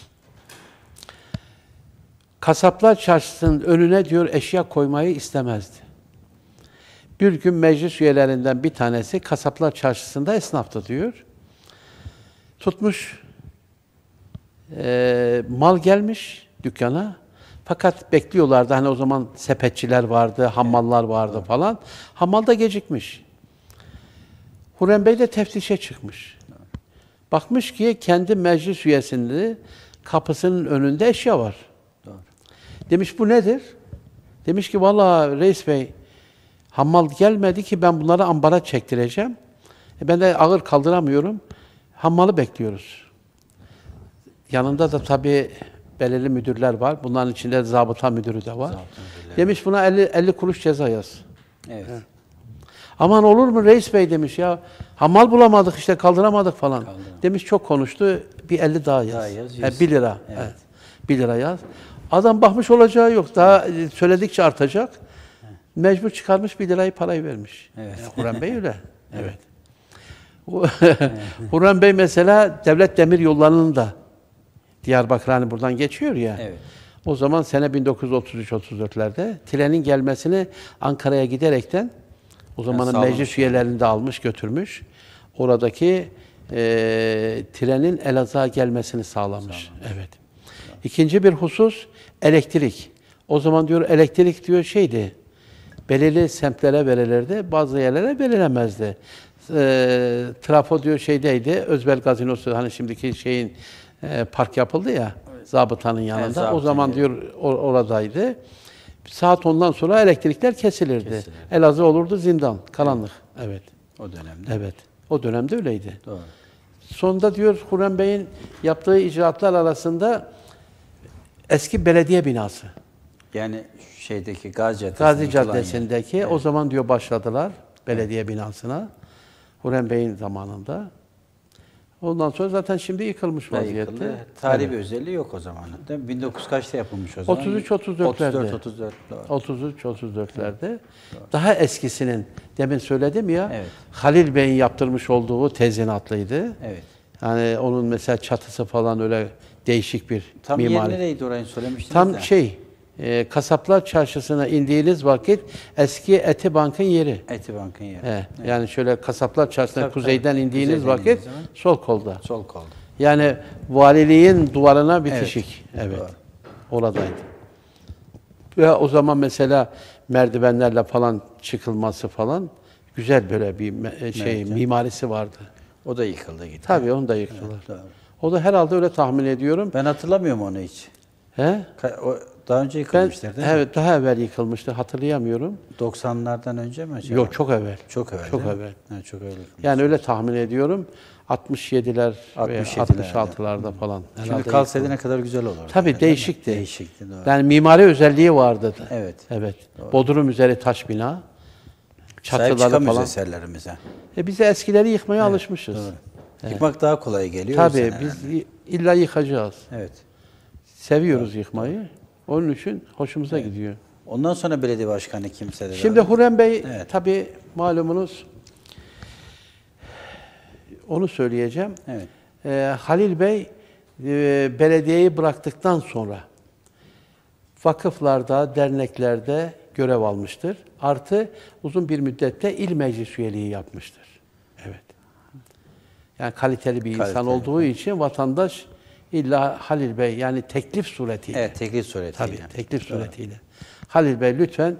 Kasaplar çarşısının önüne diyor eşya koymayı istemezdi. Bir gün meclis üyelerinden bir tanesi kasaplar çarşısında esnaftı diyor. Tutmuş, mal gelmiş dükkana. Fakat bekliyorlardı. Hani o zaman sepetçiler vardı, hammallar vardı falan. Hammal da gecikmiş. Hurrem Bey de teftişe çıkmış. Bakmış ki kendi meclis üyesinin kapısının önünde eşya var. Doğru. Demiş bu nedir? Demiş ki vallahi reis bey hammal gelmedi ki ben bunları ambara çektireceğim. Ben de ağır kaldıramıyorum. Hammalı bekliyoruz. Yanında da tabii belirli müdürler var. Bunların içinde zabıta müdürü de var. Demiş buna 50 kuruş ceza yaz. Evet. Aman olur mu reis bey demiş ya. Hammal bulamadık işte kaldıramadık falan. Demiş çok konuştu. Bir 50 daha yaz. 1 lira. Evet. 1 lira yaz. Adam bakmış olacağı yok. Daha söyledikçe artacak. Mecbur çıkarmış 1 lirayı parayı vermiş. Evet. Hurrem Bey öyle. Evet. Hurrem Bey mesela devlet demir yollarının da Diyarbakır hani buradan geçiyor ya. Evet. O zaman sene 1933-34'lerde trenin gelmesini Ankara'ya giderekten o zamanın meclis üyelerini de almış götürmüş. Oradaki trenin Elazığ'a gelmesini sağlamış. Evet. İkinci bir husus elektrik. O zaman diyor elektrik diyor şeydi. Belirli semtlere verilirdi, bazı yerlere verilemezdi. Trafo diyor şeydeydi, Özbel Gazinosu hani şimdiki şeyin park yapıldı ya, zabıtanın yanında. Evet, o zaman diyor oradaydı. Saat 10'dan sonra elektrikler kesilirdi. Elazığ olurdu zindan, karanlık. Evet. O dönemde. Evet. O dönemde öyleydi. Doğru. Sonunda diyor Hurrem Bey'in yaptığı icraatlar arasında eski belediye binası. Yani şeydeki Gazi Caddesi'ndeki o zaman diyor başladılar belediye binasına. Hurrem Bey'in zamanında. Ondan sonra zaten şimdi yıkılmış vaziyette. Tarihi bir özelliği yok o zaman. 1900 kaçta yapılmış o zaman? 33-34'lerde. 33-34'lerde. Daha eskisinin demin söyledim ya. Evet. Halil Bey'in yaptırmış olduğu tezinatlıydı. Evet. Yani onun mesela çatısı falan öyle değişik bir Tam mimari. yer nereydi orayı söylemiştiniz Tam de. Kasaplar Çarşısı'na indiğiniz vakit eski Etibank'ın yeri. Etibank'ın yeri. Evet. Yani şöyle Kasaplar Çarşısı'na Tabii, kuzeyden indiğiniz kuzeyden vakit indiğiniz zaman. sol kolda. Sol kolda. Yani valiliğin duvarına bitişik. Evet. Doğru. Oradaydı. Ve o zaman mesela merdivenlerle falan çıkılması falan güzel böyle bir mimarisi vardı. O da yıkıldı gitti. Tabii onu da yıktılar. Evet, o da herhalde öyle tahmin ediyorum. ben hatırlamıyorum onu hiç. He? Daha önce yıkılmıştır değil mi? Evet, daha evvel yıkılmıştı. Hatırlayamıyorum. 90'lardan önce mi acaba? Yok, çok evvel. Çok evvel. Çok değil mi? evvel. Ha, çok evvel. Yani öyle tahmin ediyorum. 67'ler ve 66'larda falan. Şimdi kalsaydı ne kadar güzel olurdu. Tabii değişikti. Değişikti, doğru. Yani mimari özelliği vardı. Evet. Evet. Doğru. Bodrum üzeri taş bina. Sahip Çatıları çıkamıyoruz falan. eserlerimize. Biz de eskileri yıkmaya alışmışız. Doğru. Evet. Yıkmak daha kolay geliyor. Tabii biz illa yıkacağız. Evet. Seviyoruz yıkmayı. Onun için hoşumuza gidiyor. Ondan sonra belediye başkanı kimse de. Şimdi Hurrem Bey tabii malumunuz onu söyleyeceğim. Evet. Halil Bey belediyeyi bıraktıktan sonra vakıflarda, derneklerde görev almıştır. Artı uzun bir müddette il meclis üyeliği yapmıştır. Evet. Yani kaliteli bir insan olduğu için vatandaş illa Halil Bey yani teklif suretiyle. Evet, teklif suretiyle. Tabii teklif suretiyle. Halil Bey lütfen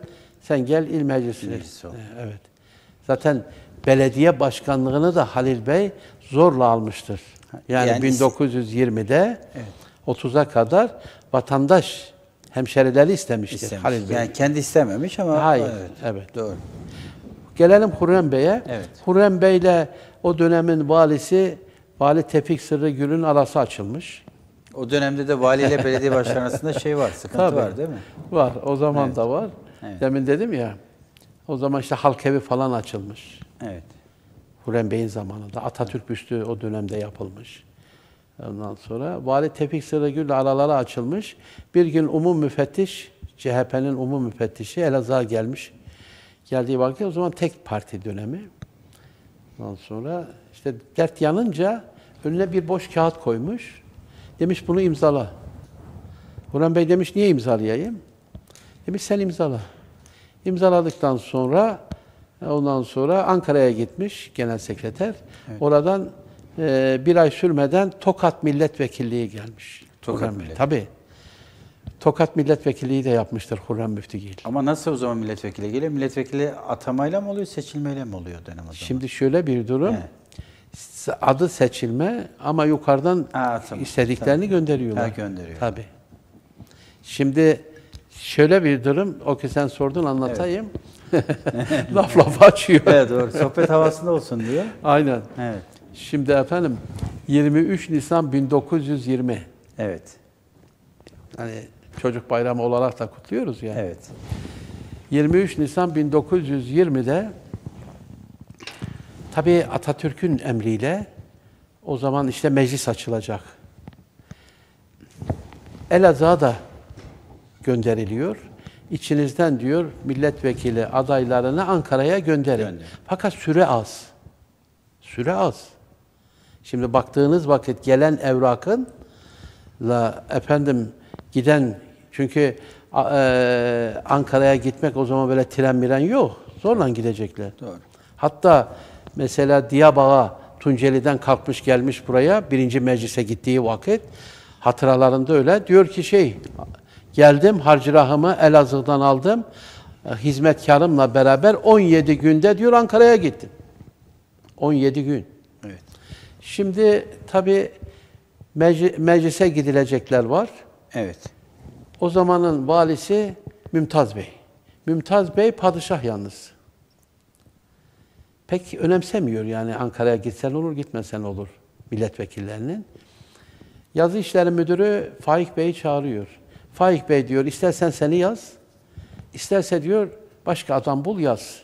Sen gel il meclisi. Meclisi ol. Evet. Zaten belediye başkanlığını da Halil Bey zorla almıştır. Yani, Yani 1920'de Evet. 30'a kadar vatandaş hemşerileri istemiştir İstemiş. Halil Bey. Yani kendi istememiş ama Hayır. evet. Evet. Doğru. Gelelim Hürrem Bey'e. Evet. Hürrem Bey'le o dönemin valisi Vali Tevfik Sırrı Gül'ün arası açılmış. O dönemde de valiyle belediye başkanı arasında şey var, sıkıntı Tabii. var değil mi? Var. O zaman Evet. da var. Evet. Demin dedim ya. O zaman işte halk evi falan açılmış. Evet. Hürrem Bey'in zamanında. Atatürk büstü o dönemde yapılmış. Ondan sonra Vali Tevfik Sırrıgül'le araları açılmış. Bir gün umum müfettiş, CHP'nin umum müfettişi Elazığ'a gelmiş. Geldiği vakit o zaman tek parti dönemi. Ondan sonra işte dert yanınca önüne bir boş kağıt koymuş. Demiş bunu imzala. Hürrem Bey demiş niye imzalayayım? Demiş sen imzala. İmzaladıktan sonra ondan sonra Ankara'ya gitmiş genel sekreter. Evet. Oradan bir ay sürmeden Tokat Milletvekilliği gelmiş. Tokat Hürrem Bey. Millet. Tabii. Tokat Milletvekilliği de yapmıştır Hürrem Müftigil. Ama nasıl o zaman milletvekili geliyor? Milletvekili atamayla mı oluyor, seçilmeyle mi oluyor dönem o zaman? Şimdi şöyle bir durum. Evet. Adı seçilme ama yukarıdan Tamam. istediklerini gönderiyorlar. Gönderiyor. Tabii. Şimdi şöyle bir durum. O ki sen sordun anlatayım. Laf laf açıyor. Evet doğru. Sohbet havasında olsun diyor. Aynen. Evet. Şimdi efendim 23 Nisan 1920. Evet. Hani çocuk bayramı olarak da kutluyoruz ya. Evet. 23 Nisan 1920'de tabii Atatürk'ün emriyle o zaman işte meclis açılacak. Elazığ'a da gönderiliyor. İçinizden diyor milletvekili adaylarını Ankara'ya gönderin. Gönder. Fakat süre az. Süre az. Şimdi baktığınız vakit gelen evrakınla efendim giden çünkü Ankara'ya gitmek o zaman böyle tren miren yok. Zorla gidecekler. Doğru. Hatta mesela Diyarbakır Tunceli'den kalkmış gelmiş buraya birinci meclise gittiği vakit hatıralarında öyle diyor ki geldim harcırahımı Elazığ'dan aldım hizmetkarımla beraber 17 günde diyor Ankara'ya gittim. 17 gün. Evet. Şimdi tabii meclise gidilecekler var. Evet. O zamanın valisi Mümtaz Bey. Mümtaz Bey padişah yalnız. Pek önemsemiyor yani Ankara'ya gitsen olur, gitmesen olur milletvekillerinin. Yazı İşleri Müdürü Faik Bey'i çağırıyor. Faik Bey diyor, istersen seni yaz, isterse diyor başka adam bul yaz.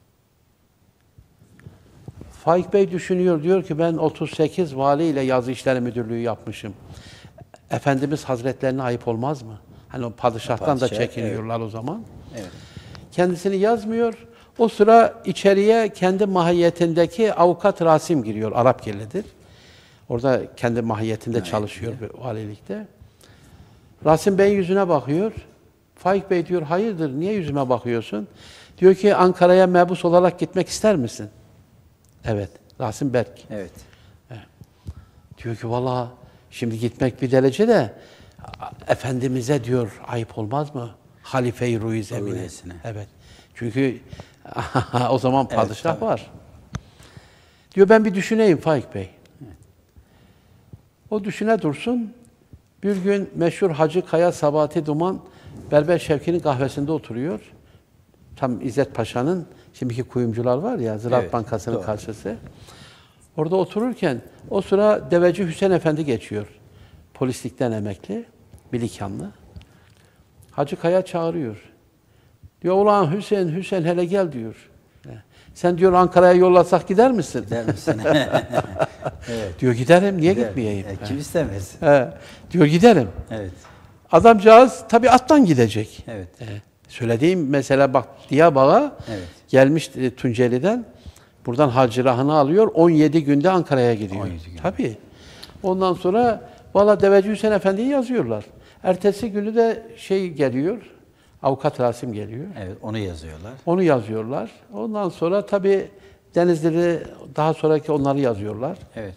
Faik Bey düşünüyor, diyor ki ben 38 valiyle Yazı İşleri Müdürlüğü yapmışım. Efendimiz Hazretlerine ayıp olmaz mı? Hani o padişahtan da çekiniyorlar evet. O zaman. Evet. Kendisini yazmıyor. O sıra içeriye kendi mahiyetindeki avukat Rasim giriyor. Arapgirlidir. Orada kendi mahiyetinde çalışıyor valilikte. Rasim Bey'in yüzüne bakıyor. Faik Bey diyor, hayırdır, niye yüzüme bakıyorsun? Diyor ki, Ankara'ya mebus olarak gitmek ister misin? Evet, Rasim Berk. Evet. Diyor ki, valla şimdi gitmek bir derece de Efendimiz'e diyor, ayıp olmaz mı? Halife-i Ruhi Zemine. Evet. Çünkü o zaman padişah evet, var. Diyor, ben bir düşüneyim Faik Bey. Evet. O düşüne dursun. Bir gün meşhur Hacı Kaya Sabati Duman Berber Şevki'nin kahvesinde oturuyor. Tam İzzet Paşa'nın şimdiki kuyumcular var ya, Ziraat evet, Bankası'nın doğru. Karşısı. Orada otururken o sıra Deveci Hüseyin Efendi geçiyor. Polislikten emekli, Bilikanlı. Hacı Kaya çağırıyor. Diyor, ulan Hüseyin hele gel diyor. Sen diyor Ankara'ya yollasak gider misin? Gider misin? Evet. Diyor giderim, niye gitmeyeyim? Kim istemez? Diyor giderim. Evet. Adamcağız tabii attan gidecek. Evet. Söylediğim mesela bak Diyarbakır'a evet. gelmiş Tunceli'den. Buradan Hacırahı'nı alıyor. 17 günde Ankara'ya gidiyor. 17 gün. Tabii. Ondan sonra valla Deveci Hüseyin Efendi'yi yazıyorlar. Ertesi günü de geliyor. Avukat Rasim geliyor. Evet, onu yazıyorlar. Onu yazıyorlar. Ondan sonra tabii Denizli'de daha sonraki onları yazıyorlar. Evet.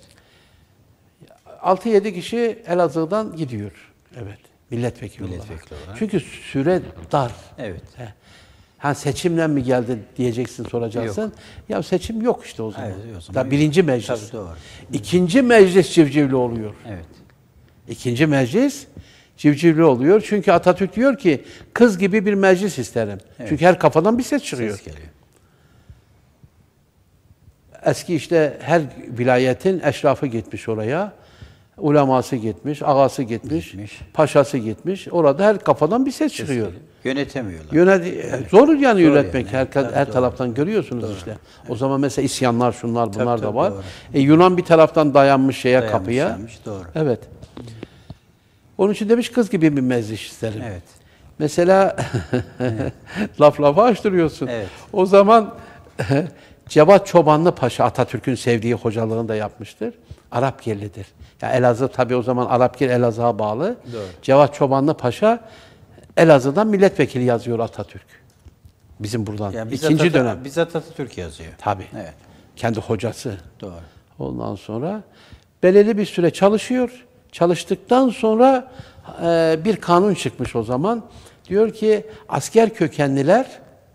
6-7 kişi Elazığ'dan gidiyor. Evet. Milletvekili olarak. Çünkü süre dar. Evet. Ha seçimle mi geldi diyeceksin, soracaksın. Ya seçim yok işte o zaman. Evet, o zaman Da birinci meclis. Tabii doğru. İkinci meclis civcivli oluyor. Evet. İkinci meclis civcivli oluyor. Çünkü Atatürk diyor ki kız gibi bir meclis isterim. Evet. Çünkü her kafadan bir ses çıkıyor. Ses geliyor. Eski işte her vilayetin eşrafı gitmiş oraya. Uleması gitmiş, ağası gitmiş, paşası gitmiş. Orada her kafadan bir ses çıkıyor. Yönetemiyorlar. Zor yani yönetmek. yani. Her Doğru. taraftan görüyorsunuz işte. Evet. O zaman mesela isyanlar, şunlar, bunlar Tabii, da var. doğru. Yunan bir taraftan dayanmış kapıya. Dayanmış, doğru. Evet. Onun için demiş kız gibi bir meclis isterim. Evet. Mesela laf lafa açtırıyorsun. Evet. O zaman Cevat Çobanlı Paşa Atatürk'ün sevdiği hocalığını da yapmıştır. Arapgirlidir. Ya Elazığ tabii o zaman Arapgir Elazığ'a bağlı. Doğru. Cevat Çobanlı Paşa Elazığ'dan milletvekili yazıyor Atatürk. Bizim buradan. Yani İkinci dönem. Bizzat Atatürk yazıyor. Tabii. Evet. Kendi hocası. Doğru. Ondan sonra belirli bir süre çalışıyor. Çalıştıktan sonra bir kanun çıkmış o zaman. Diyor ki asker kökenliler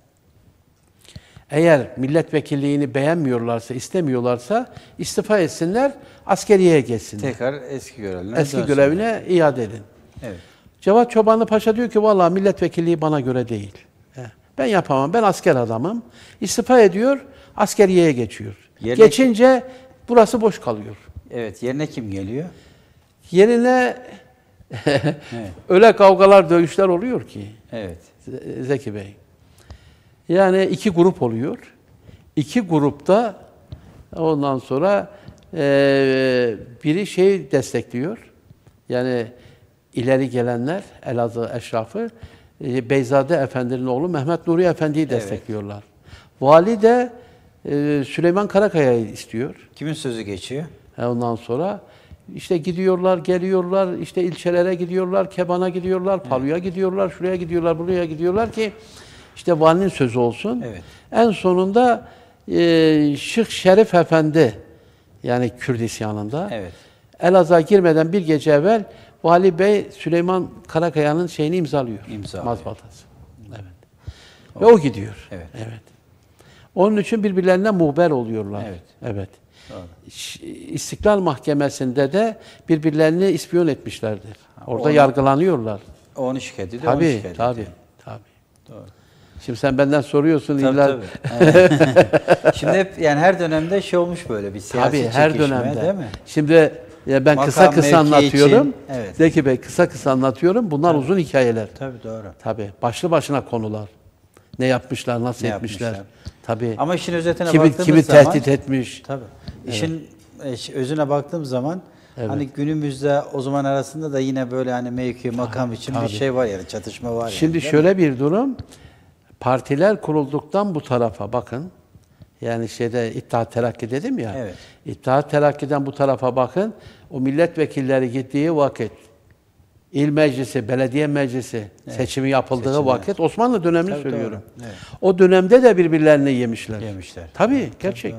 eğer milletvekilliğini beğenmiyorlarsa, istemiyorlarsa istifa etsinler, askeriyeye geçsinler. Tekrar eski görevine Eski görevine iade edin. Evet. Cevat Çobanlı Paşa diyor ki vallahi milletvekilliği bana göre değil. Ben yapamam, ben asker adamım. İstifa ediyor, askeriyeye geçiyor. Geçince burası boş kalıyor. Evet, yerine kim geliyor? Yerine Evet. öyle kavgalar, dövüşler oluyor ki. Evet. Zeki Bey. Yani iki grup oluyor. İki grupta ondan sonra biri destekliyor. Yani ileri gelenler, Elazığ eşrafı, Beyzade Efendi'nin oğlu Mehmet Nuri Efendi'yi destekliyorlar. Vali de Süleyman Karakaya'yı istiyor. Kimin sözü geçiyor? Ondan sonra işte gidiyorlar, geliyorlar, işte ilçelere gidiyorlar, Keban'a gidiyorlar, Palu'ya gidiyorlar, şuraya gidiyorlar, buraya gidiyorlar ki işte valinin sözü olsun. Evet. En sonunda Şık Şerif Efendi, yani Kürt isyanında, Evet. Elazığ'a girmeden bir gece evvel Vali Bey Süleyman Karakaya'nın şeyini imzalıyor. Mazbatası. Evet. Ve o gidiyor. Evet. Evet. Onun için birbirlerine muhber oluyorlar. Evet. Evet. Doğru. İstiklal Mahkemesi'nde de birbirlerini ispiyon etmişlerdir. Orada onu- yargılanıyorlar. Onu şikayet ediyor, onu Tabii, şikayet tabii, ediyor. tabii. Doğru. Şimdi sen benden soruyorsun Tabii, illa. tabii. Evet. Şimdi hep yani her dönemde olmuş böyle bir siyasi Tabii her çekişme, dönemde. değil mi? Şimdi ben Makam, kısa kısa mevki anlatıyorum. için, evet. Zeki Bey kısa kısa anlatıyorum. Bunlar uzun hikayeler. Tabii doğru. Tabii. Başlı başına konular. Ne yapmışlar, nasıl Ne etmişler. yapmışlar? Tabii. Ama işin özetine Kimi baktığımız zaman tehdit etmiş. tabii. İşin özüne baktığım zaman hani günümüzde o zaman arasında da yine böyle hani mevki, makam için bir şey var yani çatışma var. Şimdi yani, şöyle bir durum. Partiler kurulduktan bu tarafa bakın. Yani İttihat Terakki dedim ya. Evet. İttihat Terakki'den bu tarafa bakın. O milletvekilleri gittiği vakit İl Meclisi, Belediye Meclisi seçimi yapıldığı vakit Osmanlı dönemini Tabii, söylüyorum. doğru. Evet. O dönemde de birbirlerini yemişler. Yemişler. Tabii, gerçek.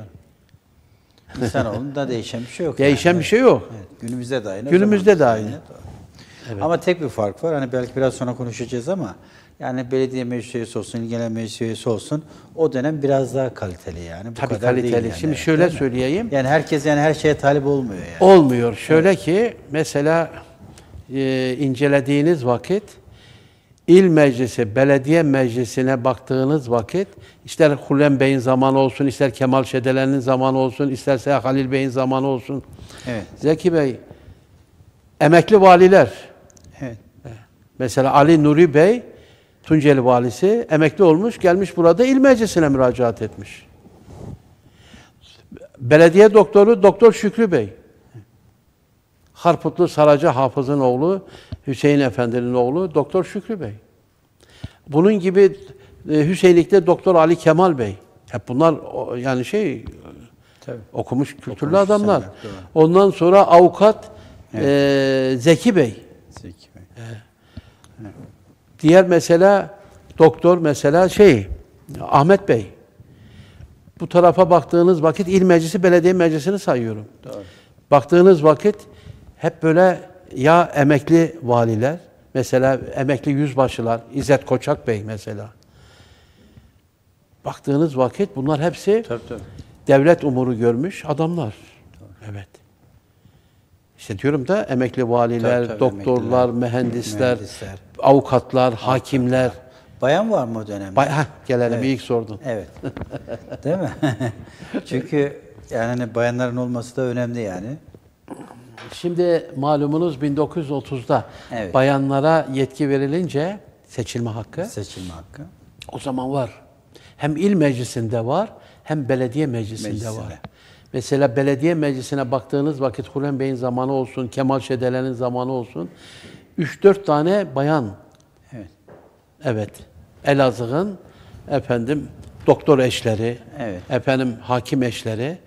İnsanoğlunda değişen bir şey yok. Değişen yani. bir şey yok. Evet. Günümüzde de aynı. Günümüzde de aynı. Doğru. Ama tek bir fark var. Hani belki biraz sonra konuşacağız ama yani belediye meclis üyesi olsun, il genel meclis üyesi olsun o dönem biraz daha kaliteli yani. Bu Tabii kadar kaliteli. değil yani. Şimdi Evet, şöyle değil mi? söyleyeyim. Yani herkes yani her şeye talip olmuyor yani. Olmuyor. Şöyle ki mesela incelediğiniz vakit İl Meclisi, Belediye Meclisi'ne baktığınız vakit ister Hürrem Bey'in zamanı olsun, ister Kemal Şedelen'in zamanı olsun, isterse Halil Bey'in zamanı olsun. Evet. Zeki Bey, emekli valiler, Evet. mesela Ali Nuri Bey, Tunceli valisi, emekli olmuş, gelmiş burada İl Meclisi'ne müracaat etmiş. Belediye doktoru Doktor Şükrü Bey, Harputlu Saraca Hafız'ın oğlu, Hüseyin Efendi'nin oğlu Doktor Şükrü Bey. Bunun gibi Hüseyinlik'te Doktor Ali Kemal Bey. Hep bunlar yani Tabii. okumuş, kültürlü Okumuş adamlar. insanlar, doğru. Ondan sonra avukat Zeki Bey. Zeki Bey. Diğer mesela doktor mesela Ahmet Bey. Bu tarafa baktığınız vakit İl Meclisi, Belediye Meclisi'ni sayıyorum. Doğru. Baktığınız vakit hep böyle ya emekli valiler, mesela emekli yüzbaşılar, İzzet Koçak Bey mesela. baktığınız vakit bunlar hepsi Tabii. devlet umuru görmüş adamlar. Evet. İşte diyorum da emekli valiler, Tabii, doktorlar, emekliler, mühendisler, avukatlar, hakimler. Bayan var mı o dönemde? Gelelim Evet. ilk sordun. Evet. Değil mi? Çünkü yani hani bayanların olması da önemli yani. Şimdi malumunuz 1930'da Evet. bayanlara yetki verilince seçilme hakkı Seçilme hakkı. o zaman var. Hem il meclisinde var hem belediye meclisinde Meclisinde. var. Mesela belediye meclisine baktığınız vakit Hürrem Bey'in zamanı olsun, Kemal Şedelen'in zamanı olsun 3-4 tane bayan. Evet. Evet. Elazığ'ın doktor eşleri, Evet. hakim eşleri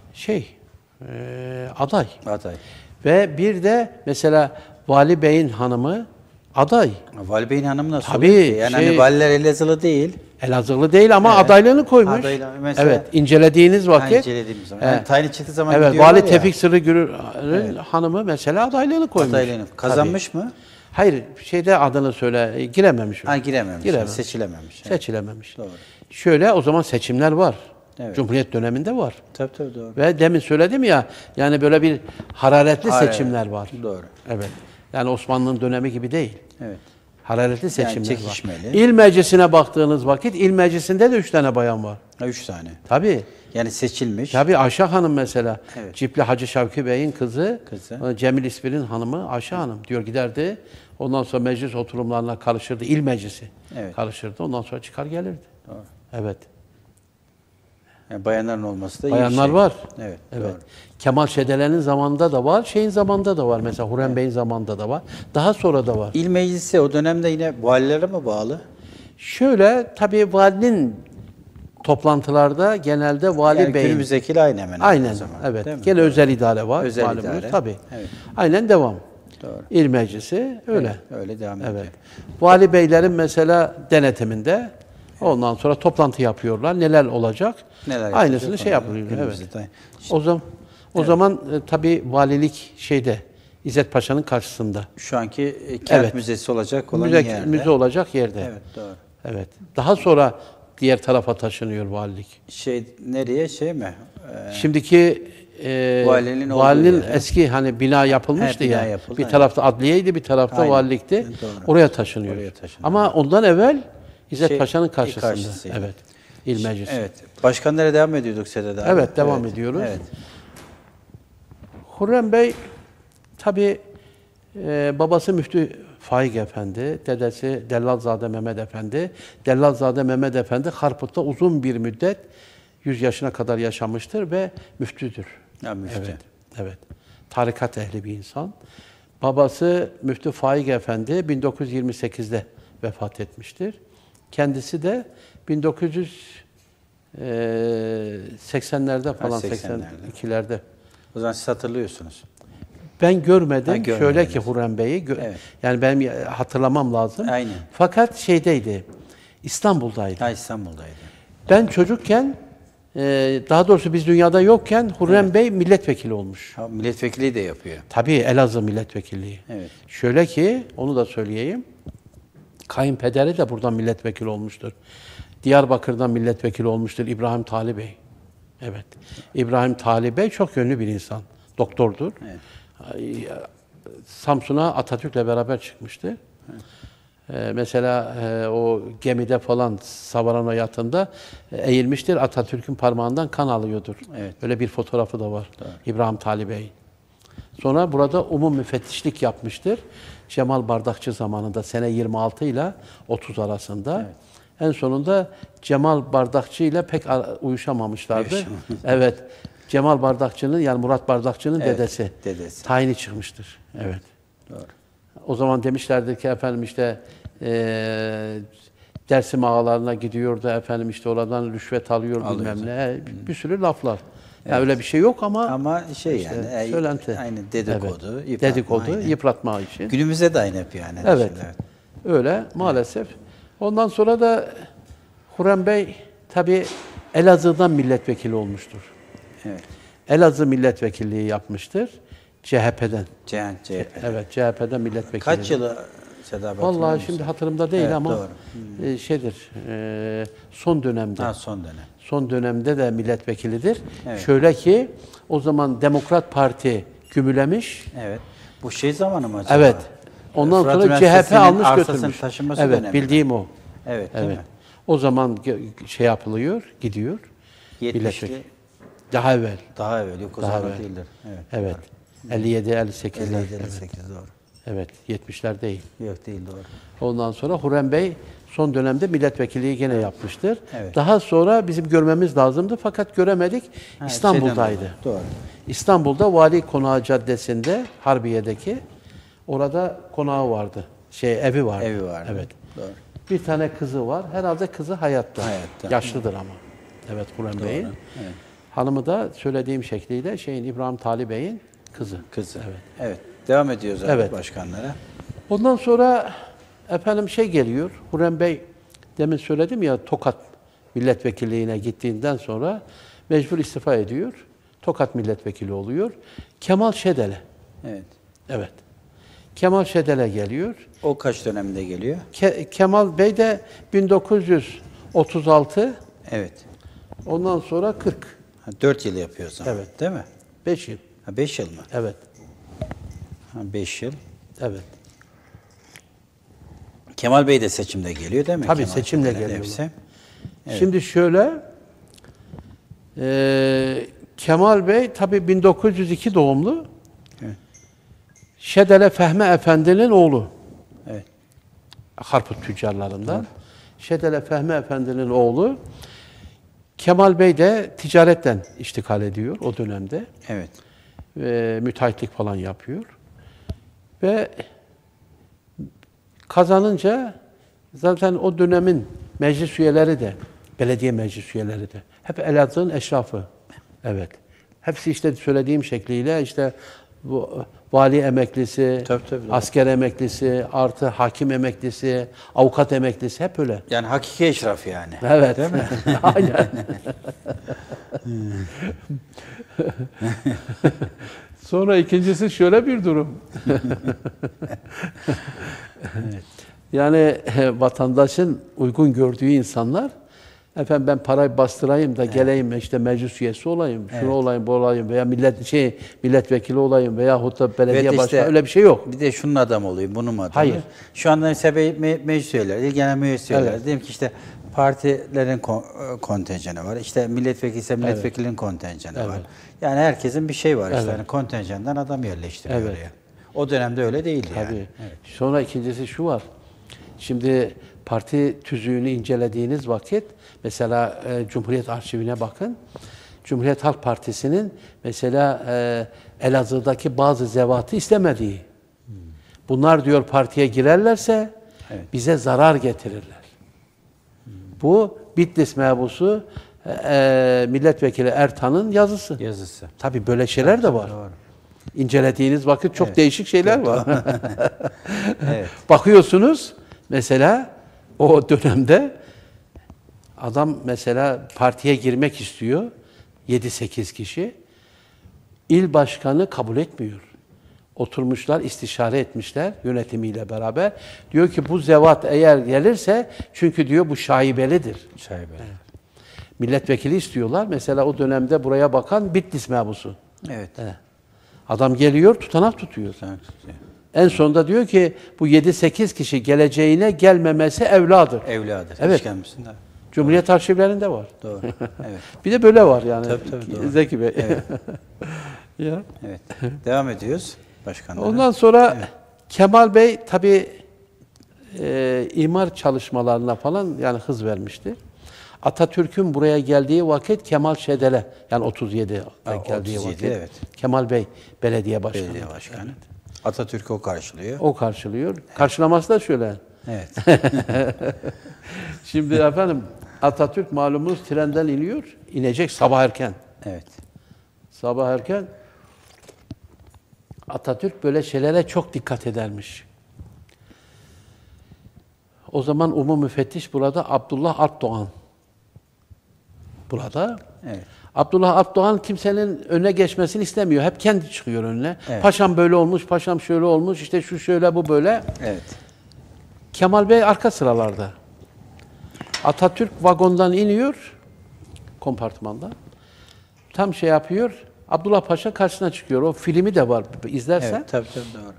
aday. Aday. Ve bir de mesela Vali Bey'in hanımı aday. Vali Bey'in hanımı nasıl Tabii, oluyor ki? Yani hani valiler Elazığlı değil. Elazığlı değil ama Evet. adaylığını koymuş. Mesela- Evet, incelediğiniz vakit. incelediğimiz zaman. Yani tayini çıktığı zaman Evet, gidiyorlar Vali ya. Tevfik Sırrı Gürer'in hanımı mesela adaylığını koymuş. Adaylığını. Kazanmış mı? Hayır, adını söyle, girememiş. Ha, girememiş. Girememiş. Seçilememiş. Evet. Seçilememiş. Doğru. Şöyle o zaman seçimler var. Evet. Cumhuriyet döneminde var. Tabii doğru. Ve demin söyledim ya, yani böyle bir hararetli Hararet. seçimler var. Doğru. Evet. Yani Osmanlı'nın dönemi gibi değil. Evet. Hararetli seçimler çekişmeli. var. İl meclisine baktığınız vakit, il meclisinde de 3 tane bayan var. Ha, 3 tane. Tabii. Yani seçilmiş. Tabii Ayşe Hanım mesela. Evet. Cipli Hacı Şevki Bey'in kızı. Kızı. Cemil İsvir'in hanımı Ayşe Hanım diyor giderdi. Ondan sonra meclis oturumlarına karışırdı. İl meclisi Evet. karışırdı. Ondan sonra çıkar gelirdi. Doğru. Evet. Yani bayanların olması da iyi bir Bayanlar şey. var. Evet. Evet. Doğru. Kemal Şedelen'in zamanında da var, zamanında da var. Mesela Hürrem Bey'in zamanında da var. Daha sonra da var. İl meclisi o dönemde yine valilere mi bağlı? Şöyle tabii valinin toplantılarda genelde Vali Yani Bey'in günümüzdekiyle aynı hemen. aynen o zaman, evet. değil mi? Gene özel idare var. Özel malumunuz, idare. tabii. Evet. Aynen devam. Doğru. İl meclisi öyle. Öyle devam ediyor. Evet. Vali beylerin mesela denetiminde ondan sonra toplantı yapıyorlar. Neler olacak? Neler Aynısını yapacak yapılıyor. onlar? Evet. Günümüzde de. O zaman tabii valilik İzzet Paşa'nın karşısında. Şu anki kent Evet. müzesi olacak olan Müze, yerde. müze olacak yerde. Evet doğru. Evet. Daha sonra diğer tarafa taşınıyor valilik. Nereye mi? Şimdiki valinin olduğu valinin yere. eski hani bina yapılmıştı bina ya. yapıldı, Bir evet. tarafta adliyeydi, bir tarafta Aynen. valilikti. Doğru. Oraya taşınıyor. Oraya taşınıyor. Ama ondan evvel İzzet Şey, Paşa'nın karşısında. karşısıydı. Evet. İl meclisi. Evet. Başkanlara devam ediyorduk Sedat abi. Evet, devam ediyoruz. Evet. Hürrem Bey tabi babası Müftü Faik Efendi, dedesi Dellalzade Mehmet Efendi. Dellalzade Mehmet Efendi Harput'ta uzun bir müddet 100 yaşına kadar yaşamıştır ve müftüdür. Ya, müftü. Evet, evet. Tarikat ehli bir insan. Babası Müftü Faik Efendi 1928'de vefat etmiştir. Kendisi de 1980'lerde falan, 82'lerde. O zaman siz hatırlıyorsunuz. Ben görmedim. Ha, görmediniz. Şöyle ki Hürrem Bey'i, Evet. yani benim hatırlamam lazım. Aynen. Fakat İstanbul'daydı. Ha, İstanbul'daydı. Ben çocukken, daha doğrusu biz dünyada yokken Hürrem Bey milletvekili olmuş. Ha, milletvekili de yapıyor. Tabii Elazığ milletvekilliği. Evet. Şöyle ki, onu da söyleyeyim. Kayınpederi de buradan milletvekili olmuştur. Diyarbakır'dan milletvekili olmuştur İbrahim Talib Bey. Evet. İbrahim Talib Bey çok yönlü bir insan. Doktordur. Evet. Samsun'a Atatürk'le beraber çıkmıştı. Mesela o gemide falan Savarano yatında eğilmiştir. Atatürk'ün parmağından kan alıyordur. Evet. Öyle bir fotoğrafı da var. İbrahim Talib Bey. Sonra burada umum müfettişlik yapmıştır. Cemal Bardakçı zamanında sene 26 ile 30 arasında. Evet. En sonunda Cemal Bardakçı ile pek uyuşamamışlardı. Evet. Cemal Bardakçı'nın, yani Murat Bardakçı'nın Evet, dedesi. dedesi. Tayini çıkmıştır. Evet. Doğru. O zaman demişlerdi ki Dersim ağalarına gidiyordu oradan rüşvet alıyor bilmem ne. Bir sürü laflar. Yani öyle bir şey yok ama Yani söylenti. aynı dedikodu, Evet. yıpratma. Dedikodu, Aynen. yıpratma için. Günümüzde de aynı yapıyor yani. Evet. Şimdi, Öyle maalesef. Ondan sonra da Hürrem Bey tabii Elazığ'dan milletvekili olmuştur. Evet. Elazığ milletvekilliği yapmıştır. CHP'den. CHP. Evet, CHP'den milletvekili. Kaç yılı Seda abi hatırlıyor Vallahi musun? şimdi hatırımda değil Evet, ama doğru. şeydir. Son dönemde. Ha, son dönem. Son dönemde de milletvekilidir. Evet. Şöyle ki o zaman Demokrat Parti gümülemiş. Evet. Bu şey zamanı mı acaba? Evet. Ondan Fırat sonra CHP Üniversitesi'nin almış arsasının götürmüş. taşınması Evet, dönemi. bildiğim o. Evet, değil Evet. mi? O zaman şey yapılıyor, gidiyor. 70'li, Milletvekili. Daha evvel. daha evvel. Yok o Daha zaman evvel. değildir. Evet. Evet. 57 58'ler. 57, Evet. 58 doğru. Evet, 70'ler değil. Yok değil doğru. Ondan sonra Hurrem Bey son dönemde milletvekilliği gene yapmıştır. Evet. Daha sonra bizim görmemiz lazımdı fakat göremedik. Ha, İstanbul'daydı. şeyden dolayı. Doğru. İstanbul'da Vali Konağı Caddesi'nde Harbiye'deki orada konağı vardı. Evi vardı. Evi vardı. Evet. Doğru. Bir tane kızı var. Herhalde kızı hayatta. Hayatta. Yaşlıdır ama. Evet, Hurrem Bey'in. Evet. Hanımı da söylediğim şekliyle İbrahim Tali Bey'in kızı. Kızı. Evet. Evet. Devam ediyoruz abi Evet. başkanlara. Ondan sonra efendim geliyor. Hurrem Bey demin söyledim ya Tokat milletvekilliğine gittiğinden sonra mecbur istifa ediyor. Tokat milletvekili oluyor. Kemal Şedele. Evet. Evet. Kemal Şedele geliyor. O kaç döneminde geliyor? Kemal Bey de 1936, Evet. ondan sonra 40. 4 yıl yapıyor o zaman. Evet. Değil mi? 5 yıl. 5 yıl mı? Evet. 5 yıl. Evet. Kemal Bey de seçimde geliyor değil mi? Tabii, Kemal seçimle Bey'le de geliyorlar. hepsi. Evet. Şimdi şöyle, Kemal Bey tabii 1902 doğumlu. Evet. Şedele Fehmi Efendi'nin oğlu. Evet. Harput tüccarlarından. Şedele Fehmi Efendi'nin oğlu. Kemal Bey de ticaretten iştikal ediyor o dönemde. Evet. Müteahhitlik falan yapıyor. Ve kazanınca zaten o dönemin meclis üyeleri de, belediye meclis üyeleri de hep Elazığ'ın eşrafı. Evet. Hepsi söylediğim şekliyle bu vali emeklisi, Tabii, asker emeklisi, artı hakim emeklisi, avukat emeklisi hep öyle. Yani hakiki eşraf yani. Evet. Değil mi? Aynen. Sonra ikincisi şöyle bir durum. Yani vatandaşın uygun gördüğü insanlar, efendim ben parayı bastırayım da geleyim meclis üyesi olayım, şunu olayım, bu olayım veya milletvekili olayım veyahut da belediye başkanı, öyle bir şey yok. Bir de şunun adam olayım, bunun mu adam? Hayır. Şu anda mesela meclis üyeleri, ilgilenen meclis üyeleri, Evet. diyelim ki partilerin kontenjanı var. Milletvekili ise milletvekilinin kontenjanı var. Yani herkesin bir şey var Evet. Yani kontenjandan adam yerleştiriyor Evet. oraya. O dönemde öyle değildi Tabii. yani. Evet. Sonra ikincisi şu var. Şimdi parti tüzüğünü incelediğiniz vakit mesela Cumhuriyet Arşivine bakın. Cumhuriyet Halk Partisi'nin mesela Elazığ'daki bazı zevatı istemediği. Bunlar diyor partiye girerlerse bize zarar getirirler. Bu Bitlis mebusu milletvekili Ertan'ın yazısı. Yazısı. Tabii böyle şeyler de var. Doğru. İncelediğiniz vakit çok değişik şeyler var. Evet. Bakıyorsunuz mesela o dönemde adam mesela partiye girmek istiyor. 7-8 kişi. İl başkanı kabul etmiyor. Oturmuşlar, istişare etmişler yönetimiyle beraber. Diyor ki bu zevat eğer gelirse, çünkü diyor bu şaibelidir. Şaibeli. Milletvekili istiyorlar. Mesela o dönemde buraya bakan Bitlis mebusu. Evet. Adam geliyor, tutanak tutuyor. En sonunda diyor ki bu 7-8 kişi geleceğine gelmemesi evladır. Evladır. Evet. Hiç gelmişsin de. Cumhuriyet arşivlerinde var. Doğru. Evet. Bir de böyle var yani. Tabii, doğru. Zeki Bey. Evet. Ya. Evet. Devam ediyoruz başkanlara. Ondan sonra Kemal Bey tabii imar çalışmalarına falan yani hız vermişti. Atatürk'ün buraya geldiği vakit Kemal Şedele, yani 37'de geldiği 37, vakit. evet. Kemal Bey belediye başkanı. Belediye başkanı. Atatürk o karşılıyor. O karşılıyor. Karşılaması da şöyle. Evet. Şimdi efendim Atatürk malumunuz trenden iniyor. İnecek sabah erken. Evet. Sabah erken Atatürk böyle şeylere çok dikkat edermiş. O zaman Umum Müfettiş burada Abdullah Alpdoğan. Burada. Evet. Abdullah Alpdoğan kimsenin önüne geçmesini istemiyor. Hep kendi çıkıyor önüne. Evet. Paşam böyle olmuş, paşam şöyle olmuş, işte şu şöyle, bu böyle. Evet. Kemal Bey arka sıralarda. Atatürk vagondan iniyor, kompartmanda. Tam şey yapıyor, Abdullah Paşa karşısına çıkıyor. O filmi de var, izlersen. Evet, tabii doğru.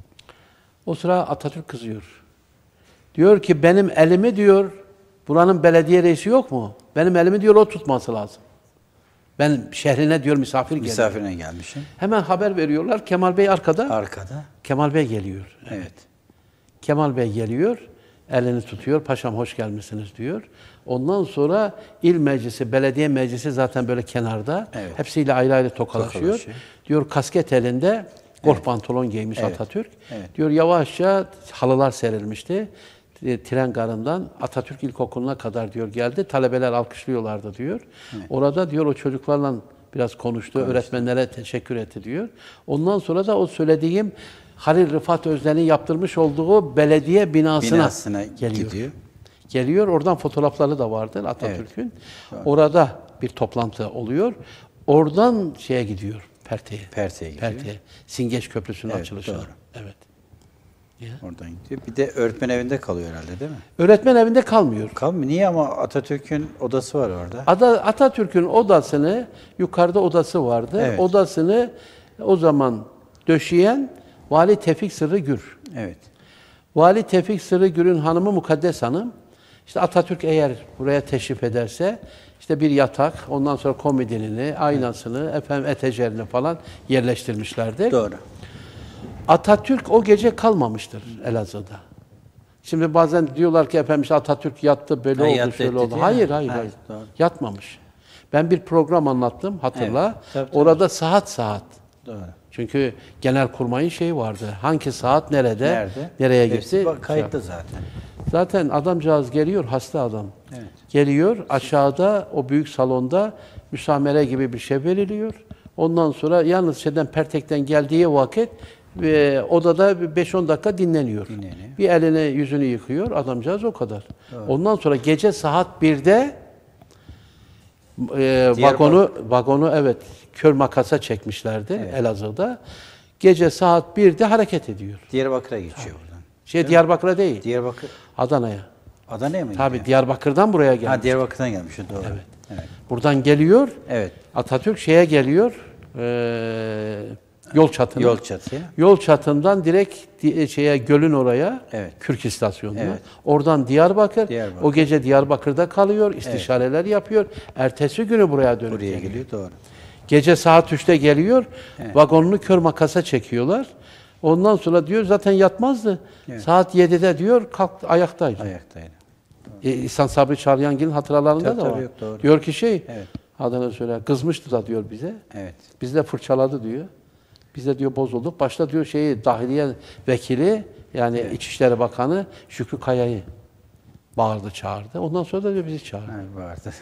O sıra Atatürk kızıyor. Diyor ki benim elimi diyor, buranın belediye reisi yok mu? Benim elimi diyor o tutması lazım. Ben şehrine diyor misafir geliyorum. Misafirine gelmişim. Hemen haber veriyorlar. Kemal Bey arkada. Arkada. Kemal Bey geliyor. Evet. Kemal Bey geliyor. Elini tutuyor. Paşam hoş gelmişsiniz diyor. Ondan sonra il meclisi, belediye meclisi zaten böyle kenarda. Evet. Hepsiyle ayrı ayrı tokalaşıyor. Diyor kasket elinde. Golf pantolon giymiş Atatürk. Evet. Diyor yavaşça halılar serilmişti. Tren garından Atatürk İlkokulu'na kadar diyor geldi. Talebeler alkışlıyorlardı diyor. Orada diyor o çocuklarla biraz konuştu. Öğretmenlere teşekkür etti diyor. Ondan sonra da o söylediğim Halil Rıfat Özden'in yaptırmış olduğu belediye binasına gidiyor. Geliyor. Oradan fotoğrafları da vardır Atatürk'ün. Orada bir toplantı oluyor. Oradan şeye gidiyor. Perte'ye gidiyor. Singeç Köprüsü'nün açılışına. Doğru. Evet. Oradan gidiyor. Bir de öğretmen evinde kalıyor herhalde değil mi? Öğretmen evinde kalmıyor. Kalmıyor. Niye ama Atatürk'ün odası var orada. Atatürk'ün odasını, yukarıda odası vardı. Evet. Odasını o zaman döşeyen Vali Tevfik Sırrı Gür. Evet. Vali Tevfik Sırrı Gür'ün hanımı Mukaddes Hanım. İşte Atatürk eğer buraya teşrif ederse işte bir yatak, ondan sonra komodinini, aynasını, etecerini falan yerleştirmişlerdir. Doğru. Atatürk o gece kalmamıştır Elazığ'da. Şimdi bazen diyorlar ki efendim işte Atatürk yattı, böyle oldu, yattı, şöyle etti oldu. diye Hayır. Doğru. Yatmamış. Ben bir program anlattım, hatırla. Evet, tabii. Orada saat. Doğru. Çünkü Genelkurmay'ın şeyi vardı. Hangi saat nerede? Nereye Hepsi gitti? kayıtlı zaten. Zaten adamcağız geliyor, hasta adam. Evet. Geliyor, aşağıda o büyük salonda müsamere gibi bir şey veriliyor. Ondan sonra yalnız Pertek'ten geldiği vakit odada 5-10 dakika dinleniyor. Bir elini yüzünü yıkıyor, adamcağız o kadar. Evet. Ondan sonra gece saat 1'de vagonu evet kör makasa çekmişlerdi Elazığ'da. Gece saat 1'de hareket ediyor. Diyarbakır'a geçiyor buradan. Diyarbakır'a değil. Diyarbakır. Adana'ya. Adana'ya mı? Tabii Diyarbakır'dan buraya gelmiş. Ha Diyarbakır'dan gelmiş. Doğru. Evet. Buradan geliyor. Evet. Atatürk şeye geliyor. Yol çatına. Yol çatından direkt gölün oraya. Evet. Kürk istasyonuna. Evet. Oradan Diyarbakır. O gece Diyarbakır'da kalıyor. İstişareler yapıyor. Ertesi günü buraya dönüp buraya geliyor. Doğru. Gece saat 3'te geliyor. Vagonunu kör makasa çekiyorlar. Ondan sonra diyor zaten yatmazdı. Saat 7'de diyor kalktı ayaktaydı. İhsan Sabri Çağrıyangil'in hatıralarında da var. Yok, doğru. Diyor ki adını söyle kızmıştı da diyor bize. Evet. Bizi de fırçaladı diyor. Biz de diyor bozulduk. Başta diyor Dahiliye Vekili yani İçişleri Bakanı Şükrü Kaya'yı bağırdı çağırdı. Ondan sonra da diyor bizi çağırdı. Vardı.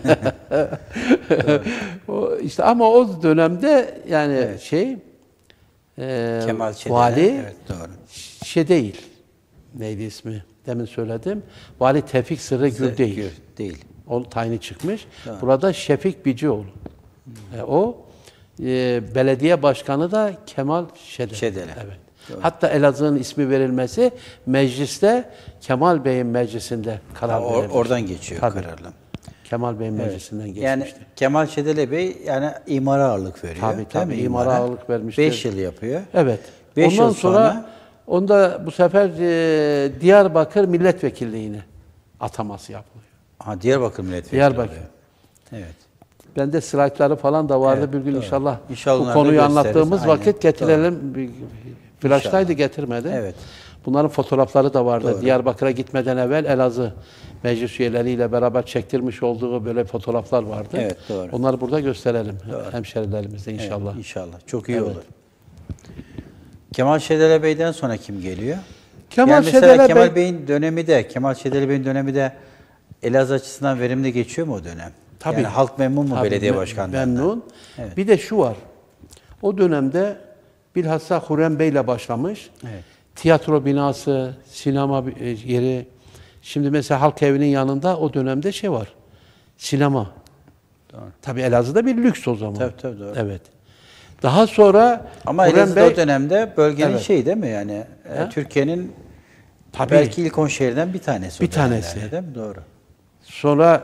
İşte ama o dönemde yani Kemal Çelik'e, vali doğru. Değil. Neydi ismi? Demin söyledim. Vali Tevfik Sırrı Gür değil. Değil. O tayini çıkmış. Doğru. Burada Şefik Bicioğlu. O belediye başkanı da Kemal Şedele. Evet. Doğru. Hatta Elazığ'ın ismi verilmesi mecliste Kemal Bey'in meclisinde karar verilmiş. Oradan geçiyor kararla. Kemal Bey'in meclisinden geçmişti. Yani Kemal Şedele Bey yani imara ağırlık veriyor. Tabii imara ağırlık vermiştir. 5 yıl yapıyor. Evet. 5 Ondan yıl sonra onda bu sefer Diyarbakır milletvekilliğine ataması yapılıyor. Ha Diyarbakır milletvekili. Diyarbakır. Evet. Bende slaytları falan da vardı. Bir gün inşallah bu konuyu anlattığımız vakit getirelim. Flaştaydı getirmedi. Evet. Bunların fotoğrafları da vardı. Doğru. Diyarbakır'a gitmeden evvel Elazığ meclis üyeleriyle beraber çektirmiş olduğu böyle fotoğraflar vardı. Evet, doğru. Onları burada gösterelim hemşerilerimizle inşallah. Evet, inşallah. Çok iyi olur. Kemal Şedele Bey'den sonra kim geliyor? Kemal Bey'in dönemi de Elazığ açısından verimli geçiyor mu o dönem? Tabii. Yani halk memnun mu belediye başkanlarından? Memnun. Evet. Bir de şu var. O dönemde bilhassa Hürrem Bey'le başlamış. Evet. Tiyatro binası, sinema yeri. Şimdi mesela Halk Evi'nin yanında o dönemde var. Sinema. Doğru. Tabii Elazığ'da bir lüks o zaman. Tabii doğru. Evet. Daha sonra ama Elazığ'da o dönemde bölgenin değil mi yani? Türkiye'nin Tabii. Belki ilk 10 şehirden bir tanesi. Bir tanesi. Değil mi? Doğru. Sonra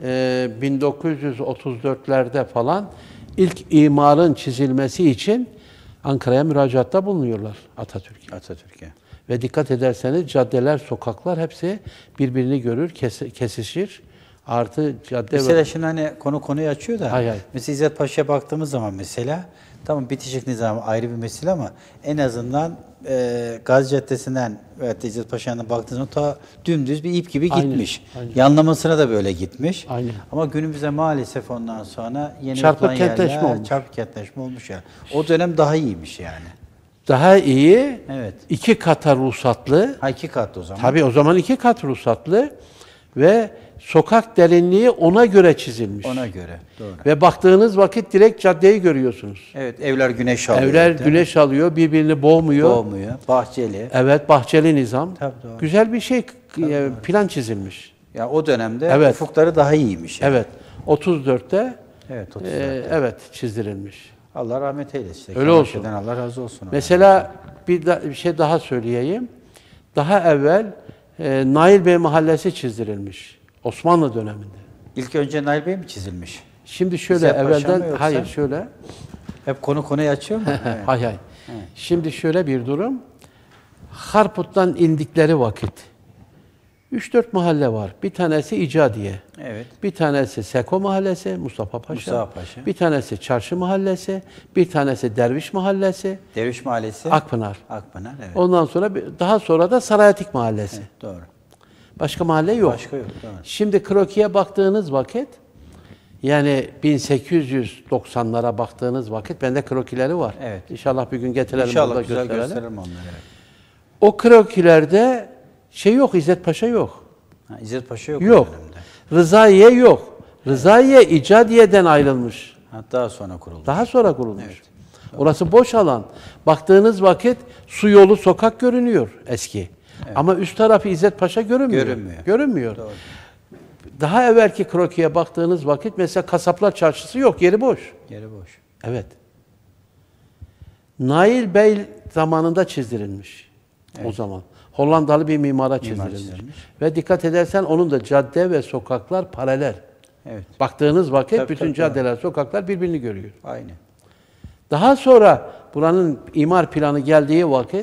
1934'lerde falan ilk imarın çizilmesi için Ankara'ya müracaatta bulunuyorlar Atatürk'e. Atatürk'e. Ve dikkat ederseniz caddeler, sokaklar hepsi birbirini görür, kesişir. Artı cadde Mesela şimdi hani konuyu açıyor da. Hay hay. Mesela İzzet Paşa'ya baktığımız zaman mesela tamam bitişik nizam ayrı bir mesele ama en azından Gazi Caddesi'nden evet İzzet Paşa'dan baktığınız zaman ta dümdüz bir ip gibi Aynen, gitmiş. aynen. Yanlamasına da böyle gitmiş. Aynen. Ama günümüzde maalesef ondan sonra yeni Çarpık yapılan kentleşme yerler, olmuş. çarpık kentleşme olmuş ya. O dönem daha iyiymiş yani. daha iyi, Evet. 2 kata ruhsatlı. Ha 2 katlı o zaman. Tabii o zaman 2 kat ruhsatlı ve sokak derinliği ona göre çizilmiş. Ona göre. Doğru. Ve baktığınız vakit direkt caddeyi görüyorsunuz. Evet evler güneş alıyor. Evler değil mi? güneş alıyor, birbirini boğmuyor. Doğmuyor. Bahçeli. Evet, bahçeli nizam. Tabii, doğru. Güzel bir şey, plan çizilmiş. Ya o dönemde Evet. ufukları daha iyiymiş. Yani. Evet, 34'te Evet 34'te. evet çizdirilmiş. Allah rahmet eylesin. Öyle olsun. Allah razı olsun. Mesela bir şey daha söyleyeyim. Daha evvel Nail Bey Mahallesi çizdirilmiş. Osmanlı döneminde. İlk önce Nail Bey mi çizilmiş? Şimdi şöyle İzzet Paşa mı evvelden, yoksa? hayır şöyle. Hep konuyu açıyor mu? Evet. Hay. Şimdi şöyle bir durum. Harput'tan indikleri vakit 3-4 mahalle var. Bir tanesi İcadiye. Evet. Bir tanesi Seko Mahallesi, Mustafa Paşa. Mustafa Paşa. Bir tanesi Çarşı Mahallesi. Bir tanesi Derviş Mahallesi. Derviş Mahallesi. Akpınar. Akpınar evet. Ondan sonra daha sonra da Sarayatik Mahallesi. Doğru. Başka mahalle yok. Başka yok. Doğru. Şimdi krokiye baktığınız vakit yani 1890'lara baktığınız vakit bende krokileri var. Evet. İnşallah bir gün getirelim İnşallah burada güzel gösterelim. gösterelim onları. Evet. O krokilerde şey yok, İzzet Paşa yok. Ha, İzzet Paşa yok. o Yok. dönemde. Rızaiye yok. Rızaiye İcadiye'den ayrılmış. Ha, daha sonra kuruldu. Daha sonra kurulmuş. Orası boş alan. Baktığınız vakit su yolu sokak görünüyor eski. Ama üst tarafı İzzet Paşa görünmüyor. Görünmüyor. Doğru. Daha evvelki krokiye baktığınız vakit mesela Kasaplar Çarşısı yok, yeri boş. Yeri boş. Evet. Nail Bey zamanında çizdirilmiş. O zaman. Hollandalı bir mimara çizdirilmiş. çizilmiş. Ve dikkat edersen onun da cadde ve sokaklar paralel. Evet. Baktığınız vakit Tabii, bütün tabii, caddeler, sokaklar birbirini görüyor. Aynı. Daha sonra buranın imar planı geldiği vakit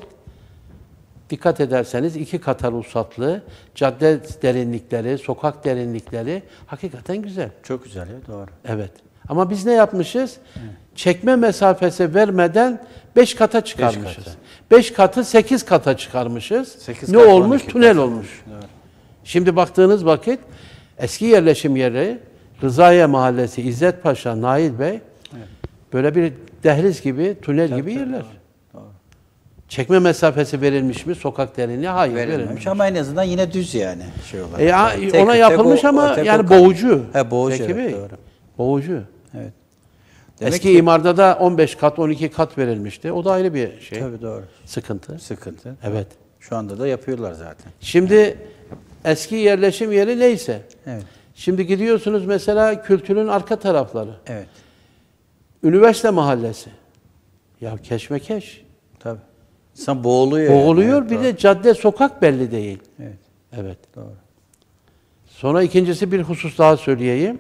dikkat ederseniz 2 kata ruhsatlı, cadde derinlikleri, sokak derinlikleri hakikaten güzel. Çok güzel ya doğru. Evet. Ama biz ne yapmışız? Çekme mesafesi vermeden 5 kata çıkarmışız. 5 katı 8 kata çıkarmışız. 8 Ne kat, olmuş? 12 Tünel kat. olmuş. Şimdi baktığınız vakit eski yerleşim yeri Rızaiye Mahallesi, İzzet Paşa, Nail Bey böyle bir dehliz gibi, tünel gibi yerler. Doğru. Çekme mesafesi verilmiş mi sokak derinliği? Hayır, verilmemiş. Ama en azından yine düz yani şey olarak. Ona yapılmış ama yani boğucu. He boğucu. Zeki Bey. Evet, doğru. Boğucu. Evet. Eski imarda da 15 kat, 12 kat verilmişti. O da ayrı bir şey. Tabii doğru. Sıkıntı. Sıkıntı. Evet. Şu anda da yapıyorlar zaten. Şimdi eski yerleşim yeri neyse. Evet. Şimdi gidiyorsunuz mesela kültürün arka tarafları. Evet. Üniversite mahallesi. Ya keşmekeş. Tabii. İnsan boğuluyor. Boğuluyor. Yani. Bir de cadde sokak belli değil. Evet. Evet. Doğru. Sonra ikincisi bir husus daha söyleyeyim.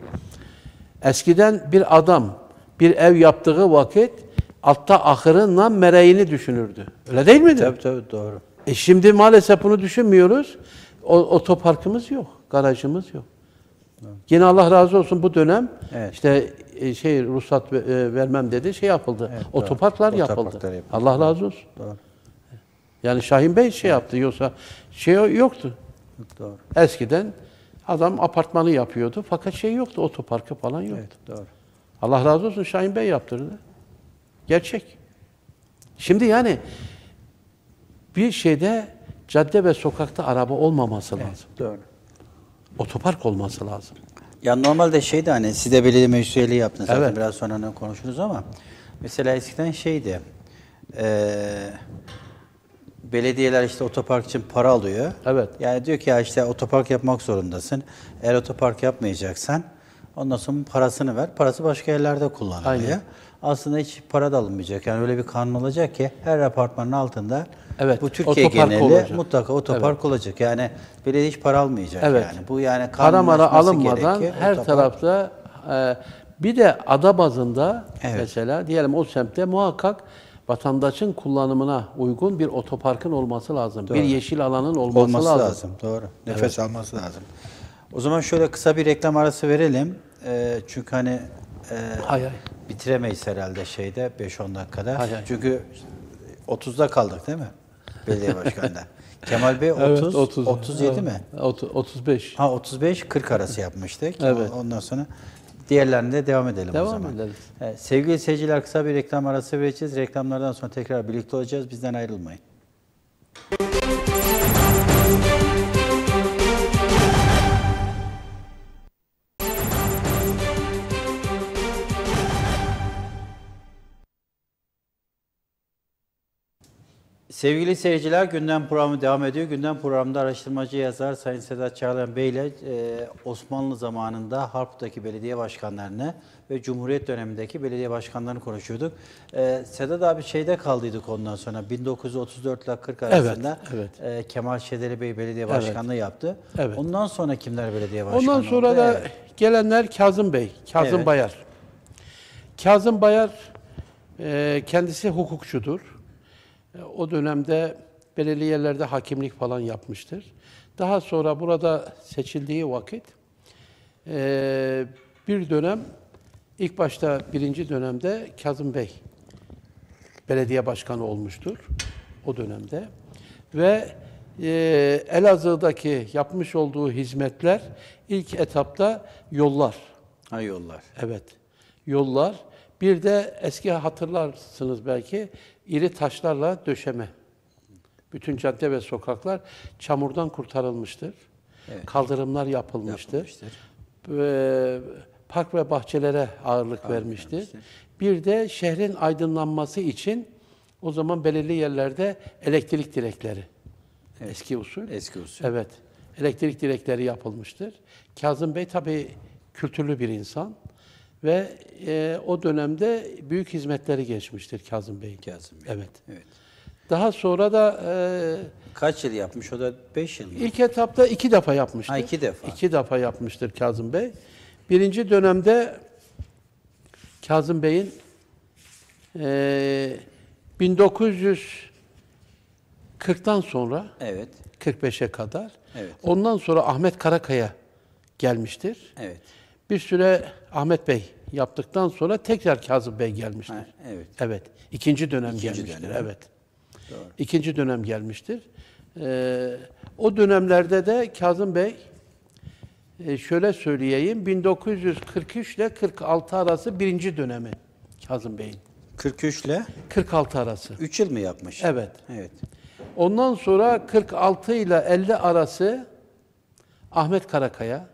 Eskiden bir adam bir ev yaptığı vakit altta ahırınla mereğini düşünürdü. Öyle değil miydi? Tabii doğru. Şimdi maalesef bunu düşünmüyoruz. Otoparkımız yok, garajımız yok. Yine Allah razı olsun bu dönem Evet. işte ruhsat vermem dedi, şey yapıldı. Evet, Otoparklar doğru. yapıldı. Otoparklar yapıldı. Allah razı olsun. Doğru. Yani Şahin Bey şey yaptı, yoksa şey yoktu. Doğru. Eskiden adam apartmanı yapıyordu fakat şey yoktu, otoparkı falan yoktu. Evet, doğru. Allah razı olsun Şahin Bey yaptırdı. Gerçek. Şimdi yani bir şeyde cadde ve sokakta araba olmaması lazım. Doğru. Otopark olması lazım. Ya normalde şeydi hani siz de belediye meclis üyeliği yaptınız zaten Evet. biraz sonra konuşuruz ama mesela eskiden şeydi belediyeler işte otopark için para alıyor. Evet. Yani diyor ki ya işte otopark yapmak zorundasın. Eğer otopark yapmayacaksan ondan sonra parasını ver. Parası başka yerlerde kullanılıyor. Aynen. aslında hiç para da alınmayacak. Yani öyle bir kanun olacak ki her apartmanın altında Evet, bu Türkiye otopark geneli olacak. mutlaka otopark olacak. Yani belediye hiç para almayacak Evet. yani. Bu yani Para mara kanunlaşması alınmadan gerekiyor. her Otopark- tarafta bir de ada bazında Evet. mesela diyelim o semtte muhakkak vatandaşın kullanımına uygun bir otoparkın olması lazım. Bir yeşil alanın olması lazım. Doğru. Nefes alması lazım. O zaman şöyle kısa bir reklam arası verelim. Çünkü hani Hay hay. bitiremeyiz herhalde şeyde 5-10 dakikada. Hay hay. Çünkü 30'da kaldık değil mi? Belediye başkanında. Kemal Bey 30, Evet, 30. 37 Evet. mi? 35. Ha 35-40 arası yapmıştık. Evet. Ondan sonra diğerlerine devam edelim o Devam zaman. ederiz. Sevgili seyirciler, kısa bir reklam arası vereceğiz. Reklamlardan sonra tekrar birlikte olacağız. Bizden ayrılmayın. Sevgili seyirciler, Gündem programı devam ediyor. Gündem programında araştırmacı yazar Sayın Sedat Çağlayan Bey ile Osmanlı zamanında Harput'taki belediye başkanlarını ve Cumhuriyet dönemindeki belediye başkanlarını konuşuyorduk. Sedat abi şeyde kaldıydık ondan sonra 1934 ile 40 arasında evet. Kemal Şedeli Bey belediye başkanlığı yaptı. Evet. Ondan sonra kimler belediye başkanı Ondan sonra oldu? da Evet. gelenler Kazım Bey, Kazım Evet. Bayar. Kazım Bayar kendisi hukukçudur. O dönemde belirli yerlerde hakimlik falan yapmıştır. Daha sonra burada seçildiği vakit bir dönem, ilk başta birinci dönemde Kazım Bey belediye başkanı olmuştur o dönemde. Ve Elazığ'daki yapmış olduğu hizmetler ilk etapta yollar. Ha, yollar. Evet, yollar. Bir de eski hatırlarsınız belki iri taşlarla döşeme. Bütün cadde ve sokaklar çamurdan kurtarılmıştır. Evet. Kaldırımlar yapılmıştır. Park ve bahçelere ağırlık vermiştir. Bir de şehrin aydınlanması için o zaman belirli yerlerde elektrik direkleri. Evet. Eski usul. Eski usul. Evet. Elektrik direkleri yapılmıştır. Kazım Bey tabii kültürlü bir insan ve o dönemde büyük hizmetleri geçmiştir Kazım Bey'in. Kazım Bey. Evet. Evet. Daha sonra da Kaç yıl yapmış? O da 5 yıl mı? ilk etapta 2 defa yapmıştır. Ha, 2 defa. 2 defa yapmıştır Kazım Bey. Birinci dönemde Kazım Bey'in 1940'tan sonra Evet. 45'e kadar. Evet. Ondan sonra Ahmet Karakaya gelmiştir. Evet. Bir süre Ahmet Bey yaptıktan sonra tekrar Kazım Bey gelmiştir. Ha, evet. Evet. İkinci dönem İkinci gelmiştir. dönem. Evet. Doğru. İkinci dönem gelmiştir. O dönemlerde de Kazım Bey şöyle söyleyeyim 1943 ile 46 arası birinci dönemi Kazım Bey'in. 43 ile 46 arası. 3 yıl mı yapmış? Evet. Evet. Ondan sonra 46 ile 50 arası Ahmet Karakaya.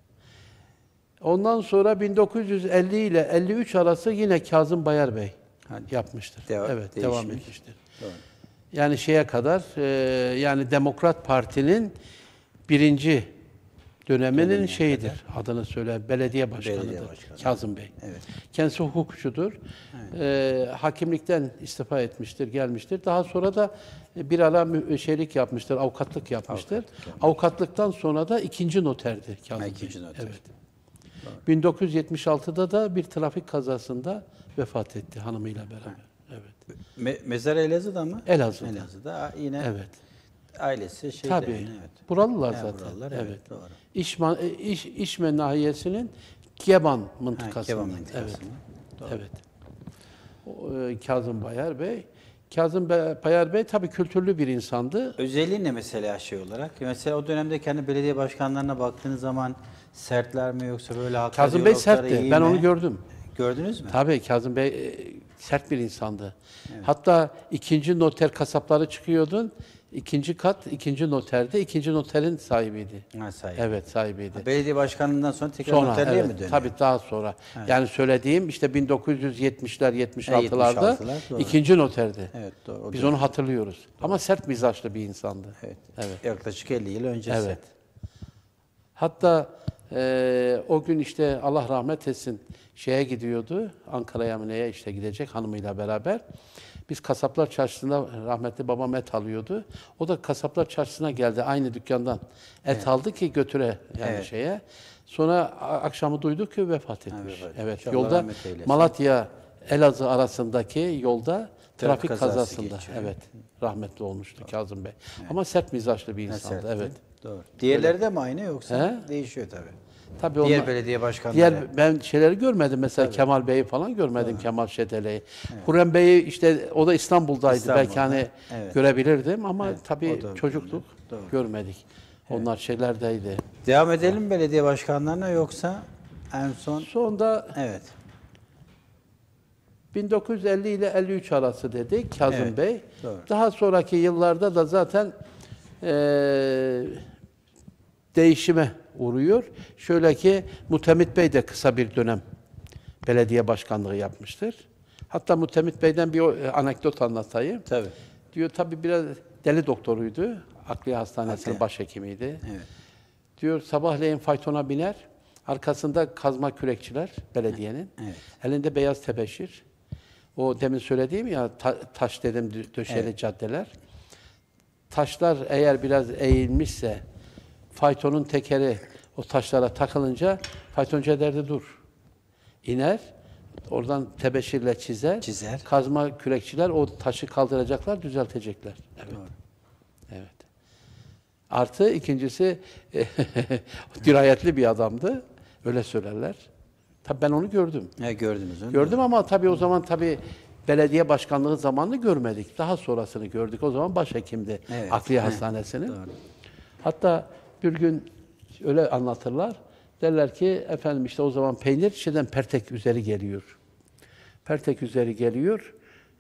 Ondan sonra 1950 ile 53 arası yine Kazım Bayar Bey yapmıştır. Evet, devam değişmiş. etmiştir. Doğru. Yani şeye kadar, yani Demokrat Parti'nin birinci döneminin şeyidir, adını söyle, belediye başkanıdır. Belediye başkanı. Kazım Bey. Evet. Kendisi hukukçudur. Hakimlikten istifa etmiştir, gelmiştir. Daha sonra da bir ara şeylik yapmıştır, avukatlık yapmıştır. Avukatlıktan sonra da ikinci noterdir Kazım Bey. İkinci noter. Evet. 1976'da da bir trafik kazasında vefat etti hanımıyla beraber. Evet. Mezar Elazığ'da mı? Elazığ'da. Elazığ'da. Yine Evet. ailesi şeyde. Tabii. Evet. Buralılar Ha, zaten. buralılar, evet, doğru. İşme nahiyesinin Geban mıntıkasında. Keban mıntıkasında. Evet. Doğru. Evet. Kazım Bayar Bey. Kazım Bayar Bey tabii kültürlü bir insandı. Özelliği ne mesela şey olarak? Mesela o dönemde kendi belediye başkanlarına baktığınız zaman sertler mi yoksa böyle haklı Kazım Bey diyalogları sertti. iyi Ben mi? onu gördüm. Gördünüz mü? Tabii Kazım Bey sert bir insandı. Hatta ikinci noter kasapları çıkıyordun. İkinci kat, ikinci noterde, ikinci noterin sahibiydi. Ha, sahibi. Evet, sahibiydi. Belediye başkanlığından sonra tekrar Sonra, noterliğe evet, mi dönüyor? tabii daha sonra. Yani söylediğim işte 1970'ler, 76'larda 76'lar, doğru. ikinci noterdi. Evet, doğru. O Biz dönem. onu hatırlıyoruz. Ama sert mizaçlı bir insandı. Evet. Evet. Yaklaşık 50 yıl öncesi. Evet. Hatta O gün işte Allah rahmet etsin şeye gidiyordu. Ankara'ya mı neye işte gidecek hanımıyla beraber. Biz Kasaplar Çarşısı'nda rahmetli babam et alıyordu. O da Kasaplar Çarşısı'na geldi aynı dükkandan. Et aldı ki götüre yani şeye. Sonra akşamı duyduk ki vefat etmiş. Evet. Allah Yolda rahmet eylesin. Malatya Elazığ arasındaki yolda trafik kazası kazasında geçiyor. evet rahmetli olmuştu Kazım Bey. Ama sert mizaçlı bir insandı. Sertti. Evet. Doğru. Diğerleri de mi aynı yoksa değişiyor tabii. Tabii Diğer onlar- belediye başkanları. ben şeyleri görmedim mesela Kemal Bey'i falan görmedim Kemal Şetele'yi. Hürrem Bey'i işte o da İstanbul'daydı. İstanbul'da, Belki hani evet. görebilirdim ama tabii o da çocuktuk. Doğru. Görmedik. Onlar şeylerdeydi. Devam edelim belediye başkanlarına yoksa en son Sonunda evet. 1950 ile 53 arası dedik Kazım Evet, Bey. doğru. Daha sonraki yıllarda da zaten değişime uğruyor. Şöyle ki Mutemit Bey de kısa bir dönem belediye başkanlığı yapmıştır. Hatta Mutemit Bey'den bir anekdot anlatayım. Tabii. Diyor tabii biraz deli doktoruydu. Akliye Hastanesi'nin Akliye. başhekimiydi. Evet. Diyor sabahleyin faytona biner. Arkasında kazma kürekçiler belediyenin. Evet. Elinde beyaz tebeşir. O demin söylediğim ya taş dedim döşeli caddeler. Taşlar eğer biraz eğilmişse faytonun tekeri o taşlara takılınca faytoncu derdi dur. İner. Oradan tebeşirle çizer. Kazma kürekçiler o taşı kaldıracaklar, düzeltecekler. Evet. Doğru. Evet. Artı ikincisi dirayetli bir adamdı. Öyle söylerler. Tabii ben onu gördüm. Gördünüz onu. Gördüm ama tabii o zaman tabii belediye başkanlığı zamanını görmedik. Daha sonrasını gördük. O zaman başhekimdi Evet. Akliye Hastanesi'nin. Doğru. Hatta bir gün öyle anlatırlar. Derler ki efendim işte o zaman peynir şeyden Pertek üzeri geliyor. Pertek üzeri geliyor.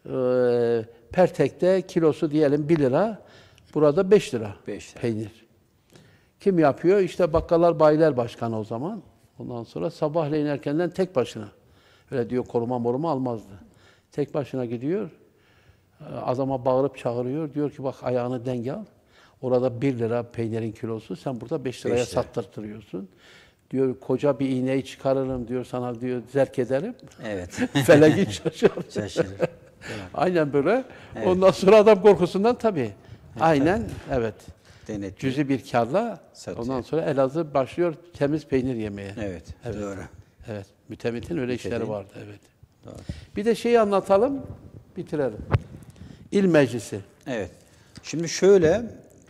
Pertek'te kilosu diyelim 1 lira. Burada 5 lira 5 lira. peynir. Kim yapıyor? İşte Bakkallar Bayiler Başkanı o zaman. Ondan sonra sabahleyin erkenden tek başına. Öyle diyor koruma moruma almazdı. Tek başına gidiyor. Adama bağırıp çağırıyor. Diyor ki bak ayağını denk al. Orada 1 lira peynirin kilosu. Sen burada 5 liraya 5 lira. sattırtıyorsun. Diyor koca bir iğneyi çıkarırım diyor sana diyor zerk ederim. Evet. Feleki şaşırır. Şaşırır. Aynen böyle. Ondan sonra adam korkusundan tabii. Aynen evet. Denetliyor. Cüzi bir karla Satıyor. ondan sonra Elazığ başlıyor temiz peynir yemeye. Evet. Doğru. Evet. Mütemit'in öyle işleri vardı. Evet. Doğru. Bir de şeyi anlatalım, bitirelim. İl Meclisi. Evet. Şimdi şöyle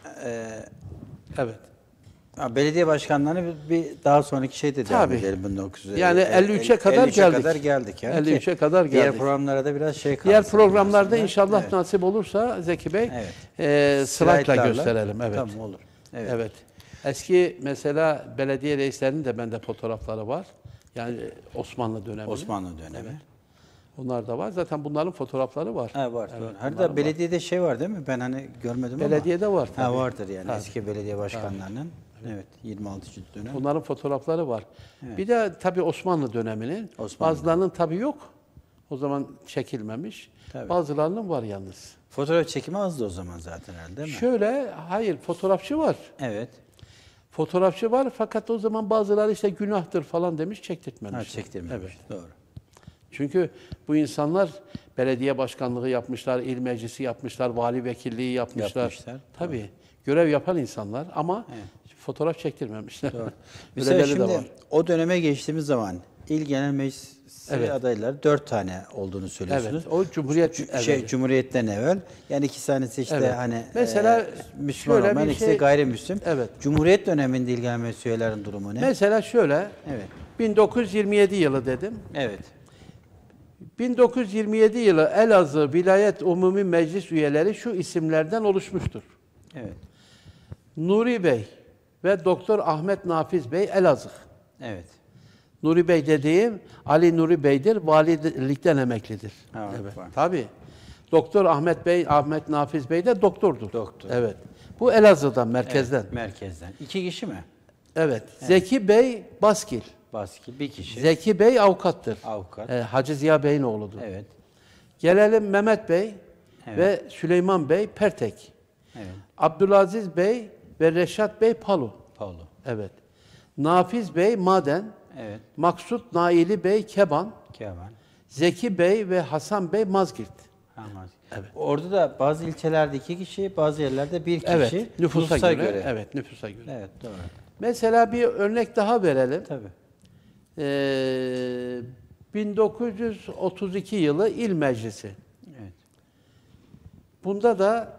Evet. belediye başkanlarını bir daha sonraki şeyde devam Tabii. edelim 1950. Yani 53'e kadar 53'e geldik. kadar geldik. Yani 53'e kadar Diğer geldik. programlara da biraz şey kaldı. Diğer programlarda aslında. inşallah Evet. nasip olursa Zeki Bey Evet. slaytla Slaytlarla. gösterelim. Evet. Tamam olur. Evet. Evet. Eski mesela belediye reislerinin de bende fotoğrafları var. Yani Osmanlı dönemi. Osmanlı dönemi. Onlar da var. Zaten bunların fotoğrafları var. Ha, var. Evet, doğru. bunların Hatta var. belediyede şey var değil mi? Ben hani görmedim ama. Belediyede var tabii. Ha, vardır yani Tabii. eski belediye başkanlarının. Evet. 26. dönem. Bunların fotoğrafları var. Bir de tabii Osmanlı döneminin. Osmanlı Bazılarının tabii yok. O zaman çekilmemiş. Tabii. Bazılarının var yalnız. Fotoğraf çekimi azdı o zaman zaten herhalde değil mi? Şöyle, hayır fotoğrafçı var. Evet. Fotoğrafçı var fakat o zaman bazıları işte günahtır falan demiş çektirtmemiş. Ha, çektirmemiş. Evet. Doğru. Çünkü bu insanlar belediye başkanlığı yapmışlar, il meclisi yapmışlar, vali vekilliği yapmışlar. Tabii. Görev yapan insanlar ama fotoğraf çektirmemişler. Doğru. Mesela Öyleleri de şimdi var. o döneme geçtiğimiz zaman il genel meclisi Evet. adayları 4 tane olduğunu söylüyorsunuz. Evet. O Cumhuriyet Cumhuriyetten evvel. Yani 2 tanesi işte Evet. hani Mesela Müslüman şöyle olmayan, bir ikisi şey- gayrimüslim. Evet. Cumhuriyet döneminde il genel meclis üyelerinin durumu ne? Mesela şöyle, Evet. 1927 yılı dedim. Evet. 1927 yılı Elazığ Vilayet Umumi Meclis üyeleri şu isimlerden oluşmuştur. Evet. Nuri Bey ve Doktor Ahmet Nafiz Bey Elazığ. Evet. Nuri Bey dediğim Ali Nuri Bey'dir, valilikten emeklidir. Ha, Evet. var. Tabii. Doktor Ahmet Bey, Ahmet Nafiz Bey de doktordur. Doktor. Evet. Bu Elazığ'dan, merkezden. Evet, merkezden. 2 kişi mi? Evet. Zeki Bey Baskil. Baskı bir kişi. Zeki Bey avukattır. Avukat. Hacı Ziya Bey'in oğludur. Evet. Gelelim Mehmet Bey ve Süleyman Bey Pertek. Evet. Abdülaziz Bey ve Reşat Bey Palu. Paulo. Evet. Nafiz Bey Maden, Evet. Maksut Naili Bey Keban, Kemal. Zeki Bey ve Hasan Bey Mazgirt. Anladım. Evet. Orada da bazı ilçelerde 2 kişi, bazı yerlerde 1 kişi. Evet, nüfusa göre. Evet, nüfusa göre. Evet, doğru. Mesela bir örnek daha verelim. Tabii. 1932 yılı İl Meclisi. Evet. Bunda da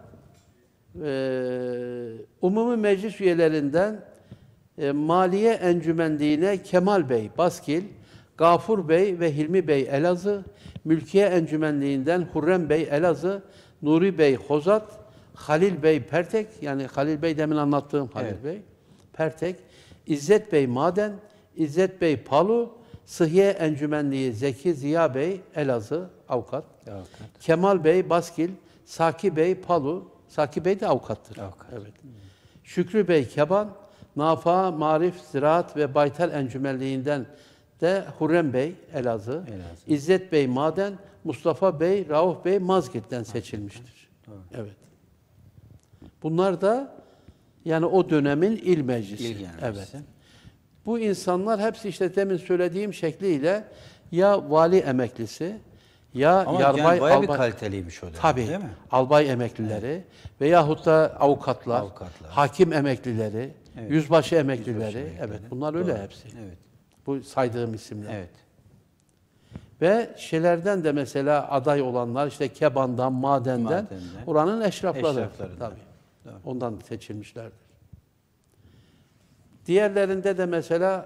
Umumi Meclis üyelerinden Maliye Encümenliğine Kemal Bey Baskil, Gafur Bey ve Hilmi Bey Elazığ, Mülkiye Encümenliğinden Hurrem Bey Elazığ, Nuri Bey Hozat, Halil Bey Pertek, yani Halil Bey demin anlattığım Halil Evet. Bey Pertek, İzzet Bey Maden, İzzet Bey Palu, Sıhhiye Encümenliği Zeki Ziya Bey Elazığ avukat, Kemal Bey Baskil, Saki Bey Palu, Saki Bey de avukattır. Avukat. Evet. Şükrü Bey Keban, Nafa, Marif, Ziraat ve Baytar Encümenliğinden de Hurrem Bey Elazığ, İzzet Bey Maden, Mustafa Bey, Rauf Bey Mazgirt'ten seçilmiştir. Evet. Bunlar da yani o dönemin il meclisi. İl Genel Meclisi. Evet. Bu insanlar hepsi işte demin söylediğim şekliyle ya vali emeklisi, ya Ama yarbay, yani bayağı bir albay, kaliteliymiş o dönem, tabii, değil mi? albay emeklileri veyahut da avukatlar, Avukatlar. hakim emeklileri, Evet. yüzbaşı emeklileri, emeklileri. evet bunlar öyle Doğru. hepsi. Evet. Bu saydığım isimler. Evet. Ve şeylerden de mesela aday olanlar işte Keban'dan, Maden'den, oranın eşrafları. Eşraflarından. Tabii. Doğru. Ondan seçilmişlerdir. Diğerlerinde de mesela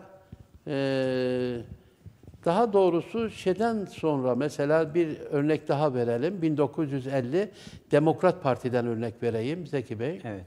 daha doğrusu şeyden sonra mesela bir örnek daha verelim. 1950 Demokrat Parti'den örnek vereyim Zeki Bey. Evet.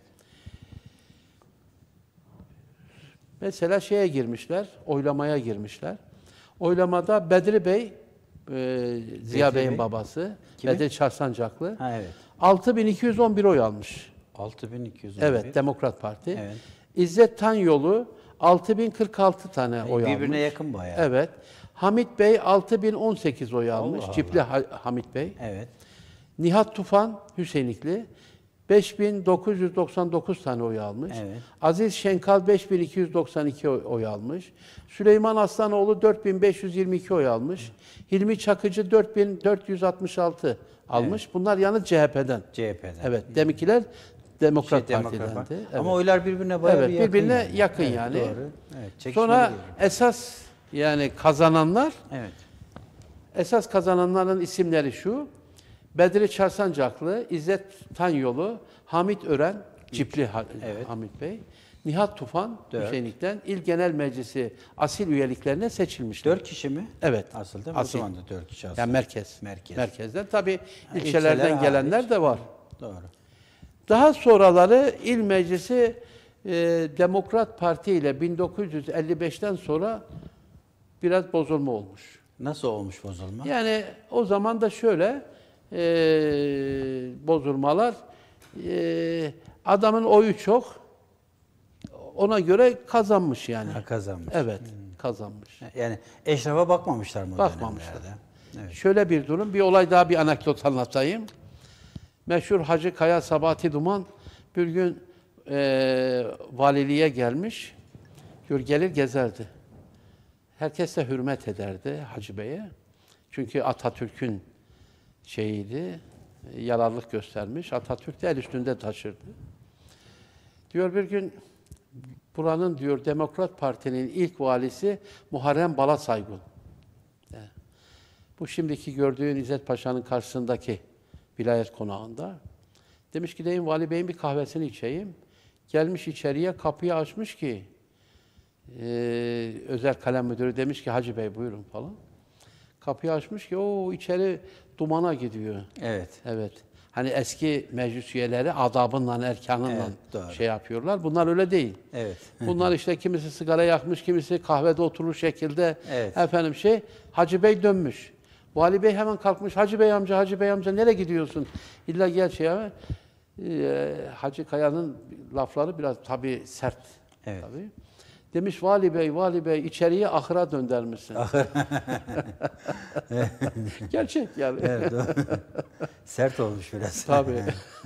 Mesela şeye girmişler, oylamaya girmişler. Oylamada Bedri Bey, Ziya Bedri Bey'in Bey. babası, Kimi? Bedri Çarsancaklı, Ha, evet. 6211 oy almış. 6211. Evet, Demokrat Parti. Evet. İzzet Tanyolu 6046 tane oy almış. Birbirine yakın bayağı. Evet. Hamit Bey 6018 oy almış. Allah Cipli Hamit Bey. Evet. Nihat Tufan Hüseynikli 5999 tane oy almış. Evet. Aziz Şenkal 5292 oy almış. Süleyman Aslanoğlu 4522 oy almış. Hilmi Çakıcı 4466 almış. Bunlar yalnız CHP'den. CHP'den. Evet. Deminkiler Demokrat Demokrat Parti'dendi. Parti. Evet. Ama oylar birbirine bayağı Evet, bir yakın. birbirine yakın Evet, yani. Doğru. Evet. Çekişmeli Sonra birbirine. esas yani kazananlar, Evet. esas kazananların isimleri şu: Bedri Çarsancaklı, İzzet Tanyolu, Hamit Ören, Cipli Evet. Hamit Bey, Nihat Tufan 4. Hüseynik'ten İl Genel Meclisi asil üyeliklerine seçilmişler. 4 kişi mi? Evet. Asıl değil mi? Asil. O zaman da 4 kişi asıl. Yani merkez. Merkez. Merkezden. Tabii ilçeler ilçelerden gelenler hariç. de var. Doğru. Daha sonraları İl Meclisi Demokrat Parti ile 1955'ten sonra biraz bozulma olmuş. Nasıl olmuş bozulma? Yani o zaman da şöyle bozulmalar, adamın oyu çok, ona göre kazanmış yani. Ha, kazanmış. Evet, kazanmış. Yani eşrafa bakmamışlar mı o Bakmamışlar. dönemlerde? Evet. Şöyle bir durum, bir olay daha, bir anekdot anlatayım. Meşhur Hacı Kaya Sabati Duman bir gün valiliğe gelmiş, gelir gezerdi. Herkes de hürmet ederdi Hacı Bey'e. Çünkü Atatürk'ün şeyiydi, yararlılık göstermiş. Atatürk de el üstünde taşırdı. Diyor bir gün buranın diyor Demokrat Parti'nin ilk valisi Muharrem Balasaygun. Bu şimdiki gördüğün İzzet Paşa'nın karşısındaki vilayet konağında. Demiş ki gideyim Vali Bey'in bir kahvesini içeyim. Gelmiş içeriye, kapıyı açmış ki özel kalem müdürü demiş ki Hacı Bey buyurun falan. Kapıyı açmış ki o içeri dumana gidiyor. Evet. Evet. Hani eski meclis üyeleri adabınla, erkanınla Evet, doğru. şey yapıyorlar. Bunlar öyle değil. Evet. Bunlar işte kimisi sigara yakmış, kimisi kahvede oturur şekilde. Evet. Efendim Hacı Bey dönmüş. Vali Bey hemen kalkmış. Hacı Bey amca nereye gidiyorsun? İlla gel Hacı Kaya'nın lafları biraz tabii sert. Evet. Tabii. Demiş vali bey içeriye ahıra döndürmüşsün. Gerçek yani. Evet, doğru. Sert olmuş biraz. Tabii.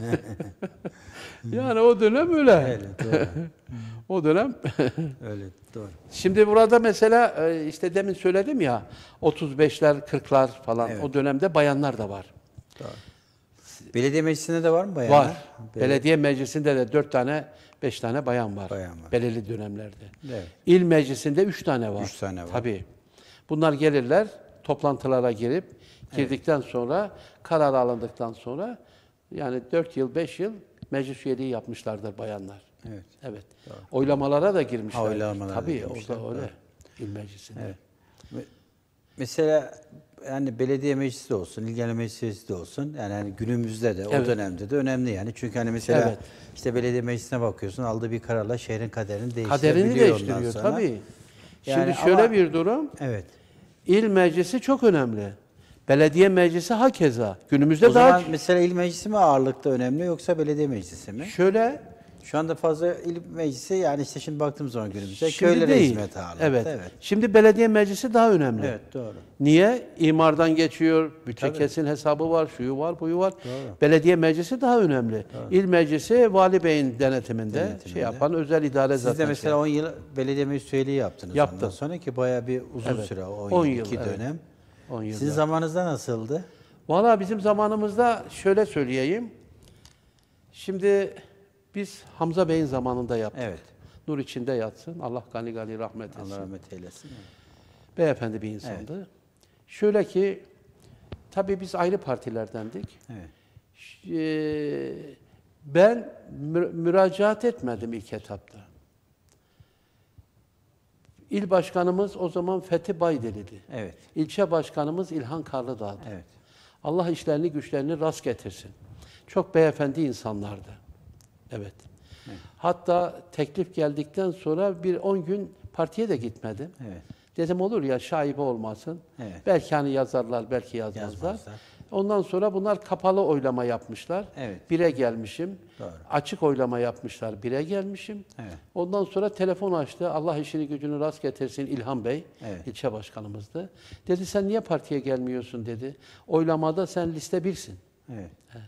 Yani o dönem öyle. Evet, doğru. O dönem. Öyle, doğru. Şimdi burada mesela işte demin söyledim ya 35'ler 40'lar falan Evet. o dönemde bayanlar da var. Doğru. Belediye meclisinde de var mı bayanlar? Var. Belediye meclisinde de 4 tane 5 tane bayan var. Bayan var. Belirli dönemlerde. Evet. İl meclisinde 3 tane var. 3 tane var. Tabii. Bunlar gelirler toplantılara girdikten sonra karar alındıktan sonra yani 4 yıl 5 yıl meclis üyeliği yapmışlardır bayanlar. Evet. Evet. Oylamalara da girmişler. Oylamalara da Tabii girmişler, o da öyle. doğru. İl meclisinde. Evet. Mesela yani belediye meclisi de olsun, il genel meclisi de olsun. Yani hani günümüzde de o Evet. dönemde de önemli yani. Çünkü hani mesela Evet. işte belediye meclisine bakıyorsun aldığı bir kararla şehrin kaderini Kaderini değiştirebiliyor ondan değiştiriyor sonra. tabii. Yani Şimdi şöyle ama- bir durum. Evet. İl meclisi çok önemli. Belediye meclisi hakeza. Günümüzde O daha zaman mesela il meclisi mi ağırlıkta önemli yoksa belediye meclisi mi? şöyle Şu anda fazla il meclisi yani işte şimdi baktığım zaman günümüzde şimdi köylere değil. hizmet ağırlıkta. Evet. Evet. Şimdi belediye meclisi daha önemli. Evet, doğru. Niye? İmardan geçiyor, bütçe Tabii. kesin hesabı var, şuyu var, buyu var. Doğru. Belediye meclisi daha önemli. İl meclisi vali beyin denetiminde, şey yapan özel idare Siz zaten. de mesela 10 yıl belediye meclis üyeliği yaptınız. Yaptım. Ondan sonra ki bayağı bir uzun Evet. süre, 10 10 yıl, yıl, 2 evet. dönem. 10 yıl. Sizin zamanınızda nasıldı? Valla bizim zamanımızda şöyle söyleyeyim. Şimdi biz Hamza Bey'in zamanında yaptık. Evet. Nur içinde yatsın. Allah gani gani rahmet etsin. Allah rahmet eylesin. Beyefendi bir insandı. Şöyle ki, tabii biz ayrı partilerdendik. Evet. Ben müracaat etmedim ilk etapta. İl başkanımız o zaman Fethi Baydeli'di. Evet. İlçe başkanımız İlhan Karlıdağ'dı. Evet. Allah işlerini güçlerini rast getirsin. Çok beyefendi insanlardı. Evet. Hatta teklif geldikten sonra bir 10 gün partiye de gitmedim. Evet. Dedim olur ya şaibe olmasın. Evet. Belki hani yazarlar, belki yazmazlar. Yazmazlar. Ondan sonra bunlar kapalı oylama yapmışlar. Evet. 1'e gelmişim. Doğru. Açık oylama yapmışlar. 1'e gelmişim. Evet. Ondan sonra telefon açtı. Allah işini gücünü rast getirsin İlhan Bey. Evet. İlçe başkanımızdı. Dedi sen niye partiye gelmiyorsun dedi. Oylamada sen liste 1'sin. Evet.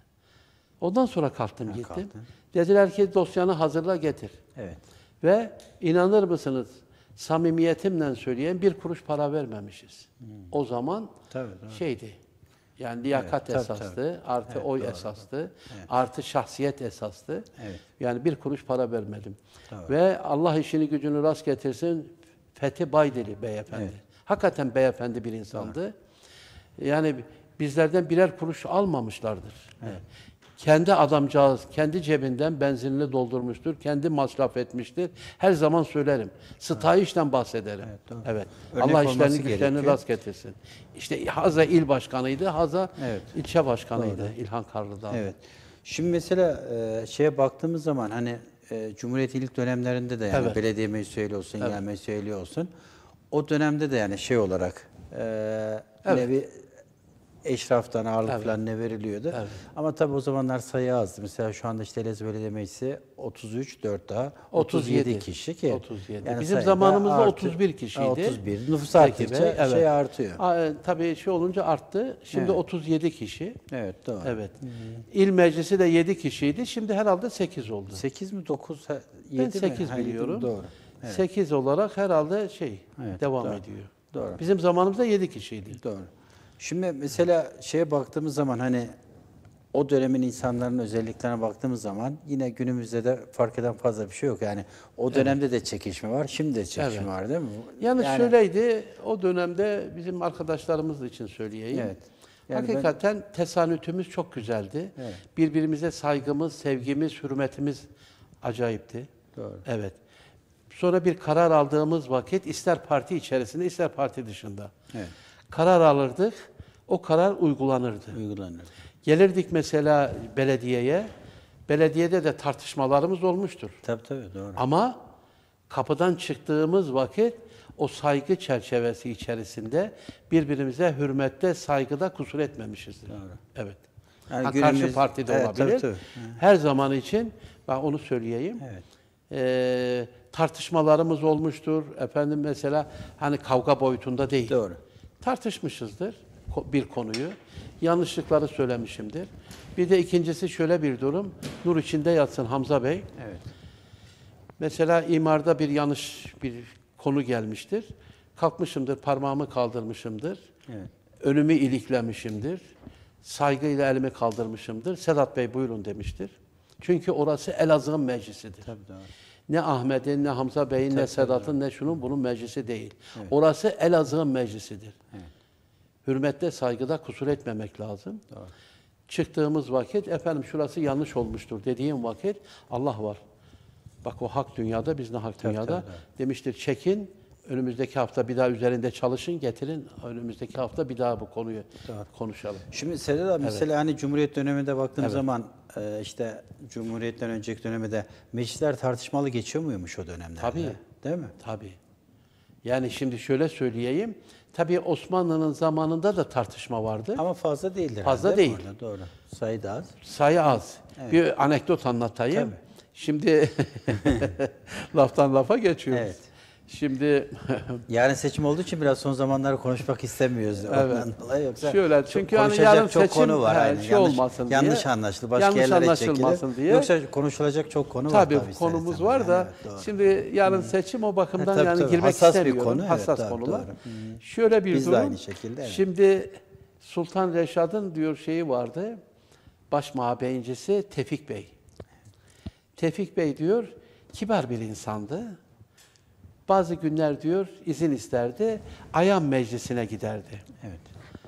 Ondan sonra kalktım gittim. kalktın. Dediler ki dosyanı hazırla getir. Evet. Ve inanır mısınız samimiyetimle söyleyeyim 1 kuruş para vermemişiz. O zaman Tabii, doğru. şeydi. Yani liyakat tabii, esastı, artı Evet, oy doğru. esastı, artı şahsiyet esastı. Evet. Yani 1 kuruş para vermedim. Doğru. Ve Allah işini gücünü rast getirsin Fethi Baydeli beyefendi. Evet. Hakikaten beyefendi bir insandı. Yani bizlerden 1'er kuruş almamışlardır. Kendi adamcağız, kendi cebinden benzinini doldurmuştur, kendi masraf etmiştir. Her zaman söylerim. Stajyer'den bahsederim. Evet, doğru. Evet. Örnek Allah olması işlerini güçlerini gerekiyor. rast getirsin. İşte Haza il başkanıydı, Haza Evet. ilçe başkanıydı İlhan Karlıdağ. Evet. Şimdi mesela şeye baktığımız zaman hani Cumhuriyet'in ilk dönemlerinde de yani Evet. belediye meclis üyeliği olsun, genel meclis üyeliği olsun. O dönemde de yani şey olarak yine bir eşraftan ağırlık falan ne veriliyordu. Evet. Ama tabii o zamanlar sayı azdı. Mesela şu anda işte Elazığ Belediye Meclisi 33, 4 daha 37 37 kişi ki. 37. Bizim sayıda zamanımızda 31 kişiydi. 31. Nüfus Zeki arttıkça Bey, evet. şey artıyor. Tabii şey olunca arttı. Şimdi Evet. 37 kişi. Evet, doğru. Evet. İl meclisi de 7 kişiydi. Şimdi herhalde 8 oldu. 8 mi 9 7 Ben mi? 8 Ha, yedi mi? biliyorum. Doğru. Evet. 8 olarak herhalde Evet, devam doğru. ediyor. Doğru. Bizim zamanımızda 7 kişiydi. Doğru. Şimdi mesela şeye baktığımız zaman hani o dönemin insanların özelliklerine baktığımız zaman yine günümüzde de fark eden fazla bir şey yok. Yani o dönemde de çekişme var, şimdi de çekişme Evet. var değil mi? Yani, Yani- şöyleydi, o dönemde bizim arkadaşlarımız için söyleyeyim. Evet. Yani Hakikaten tesanütümüz çok güzeldi. Evet. Birbirimize saygımız, sevgimiz, hürmetimiz acayipti. Doğru. Evet. Sonra bir karar aldığımız vakit ister parti içerisinde ister parti dışında. Evet. Karar alırdık, o karar uygulanırdı. Uygulanır. Gelirdik mesela belediyeye, belediyede de tartışmalarımız olmuştur. Tabii doğru. Ama kapıdan çıktığımız vakit o saygı çerçevesi içerisinde birbirimize hürmette, saygıda kusur etmemişizdir. Doğru. Evet. Yani Karşı günümüz- partide Evet, olabilir. tabii. Her zaman için ben onu söyleyeyim. Evet. Tartışmalarımız olmuştur. Efendim mesela hani kavga boyutunda değil. Doğru. Tartışmışızdır bir konuyu. Yanlışlıkları söylemişimdir. Bir de ikincisi şöyle bir durum. Nur içinde yatsın Hamza Bey. Evet. Mesela imarda bir yanlış bir konu gelmiştir. Kalkmışımdır, parmağımı kaldırmışımdır. Evet. Önümü iliklemişimdir. Saygıyla elimi kaldırmışımdır. Sedat Bey buyurun demiştir. Çünkü orası Elazığ'ın meclisidir. Tabii doğru. Ne Ahmet'in, ne Hamza Bey'in, ne Tabii, Sedat'ın, ne şunun bunun meclisi değil. Evet. Orası Elazığ'ın meclisidir. Evet. Hürmette, saygıda kusur etmemek lazım. Doğru. Çıktığımız vakit, efendim şurası yanlış olmuştur dediğim vakit, Allah var. Bak o hak dünyada, biz ne hak Tabii, dünyada. tabii. Demiştir çekin, önümüzdeki hafta bir daha üzerinde çalışın, getirin. Önümüzdeki hafta bir daha bu konuyu konuşalım. Şimdi Sedat abi mesela hani Cumhuriyet döneminde baktığım zaman işte Cumhuriyet'ten önceki dönemde meclisler tartışmalı geçiyor muymuş o dönemlerde? Tabii. Değil mi? Tabii. Yani şimdi şöyle söyleyeyim. Tabii Osmanlı'nın zamanında da tartışma vardı. Ama fazla değildir. Fazla herhalde, değil. orada, doğru. Sayı da az. Sayı az. Bir anekdot anlatayım. Tabii. Şimdi laftan lafa geçiyoruz. Evet. Şimdi Yarın seçim olduğu için biraz son zamanları konuşmak istemiyoruz. Ondan dolayı yoksa şöyle çok çünkü hani konuşacak yarın çok seçim konu var. Yani. şey olmasın diye. Yanlış anlaşılır. Başka yanlış yerlere anlaşılmasın çekilir. diye. Yoksa konuşulacak çok konu var Tabii tabii. konumuz ister var da istemez. Evet, doğru. şimdi yarın seçim o bakımdan tabii, yani tabii. girmek Hassas bir istemiyorum. konu, evet, Hassas doğru, konular. doğru. Şöyle bir Biz de durum. aynı şekilde, evet. Şimdi Sultan Reşad'ın diyor şeyi vardı. Baş mabeyincisi Tevfik Bey. Tevfik Bey diyor kibar bir insandı. Bazı günler diyor izin isterdi. Ayan meclisine giderdi. Evet.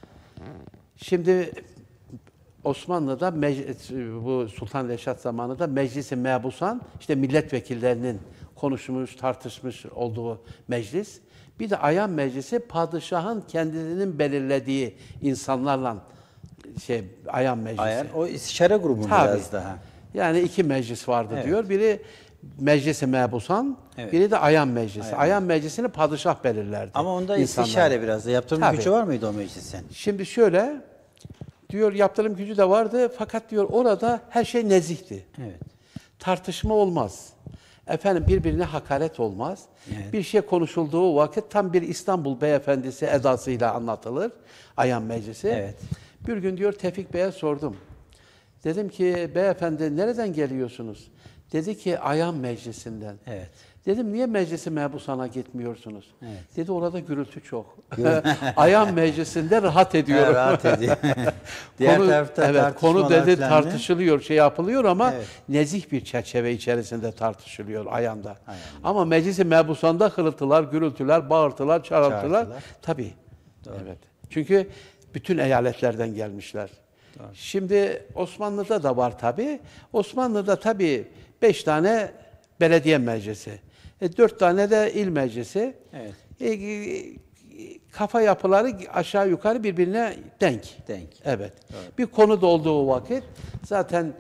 Şimdi Osmanlı'da bu Sultan Reşad zamanında Meclis-i Mebusan işte milletvekillerinin konuşmuş, tartışmış olduğu meclis. Bir de Ayan Meclisi padişahın kendisinin belirlediği insanlarla Ayan Meclisi. Ayan, o istişare grubu Tabii. biraz daha. Yani iki meclis vardı Evet. diyor. Biri Meclis-i Mebusan, Evet. biri de Ayan Meclisi. Ayan Ayan Meclisi'ni padişah belirlerdi. Ama onda insanlara. istişare biraz da. Yaptırım Tabii. gücü var mıydı o meclisin? Şimdi şöyle, diyor yaptırım gücü de vardı fakat diyor orada her şey nezihti. Evet. Tartışma olmaz. Efendim birbirine hakaret olmaz. Evet. Bir şey konuşulduğu vakit tam bir İstanbul beyefendisi edasıyla anlatılır. Ayan Meclisi. Evet. Bir gün diyor Tevfik Bey'e sordum. Dedim ki beyefendi nereden geliyorsunuz? Dedi ki Ayan Meclisi'nden. Evet. Dedim niye Meclis-i Mebusan'a gitmiyorsunuz? Evet. Dedi orada gürültü çok. Ayan Meclisi'nde rahat ediyorum. Rahat ediyor. Diğer Konu, tarafta evet, konu tartışmalar dedi falan tartışılıyor, şey yapılıyor ama Evet. nezih bir çerçeve içerisinde tartışılıyor Ayan'da. Ayan'da. Ama Meclis-i Mebusan'da hırıltılar, gürültüler, bağırtılar, çağırtılar. Tabii. Evet. Çünkü bütün eyaletlerden gelmişler. Şimdi Osmanlı'da da var tabii. Osmanlı'da tabii 5 tane belediye meclisi, 4 tane de il meclisi. Evet. Kafa yapıları aşağı yukarı birbirine denk. Denk. Evet. Bir konu da olduğu vakit zaten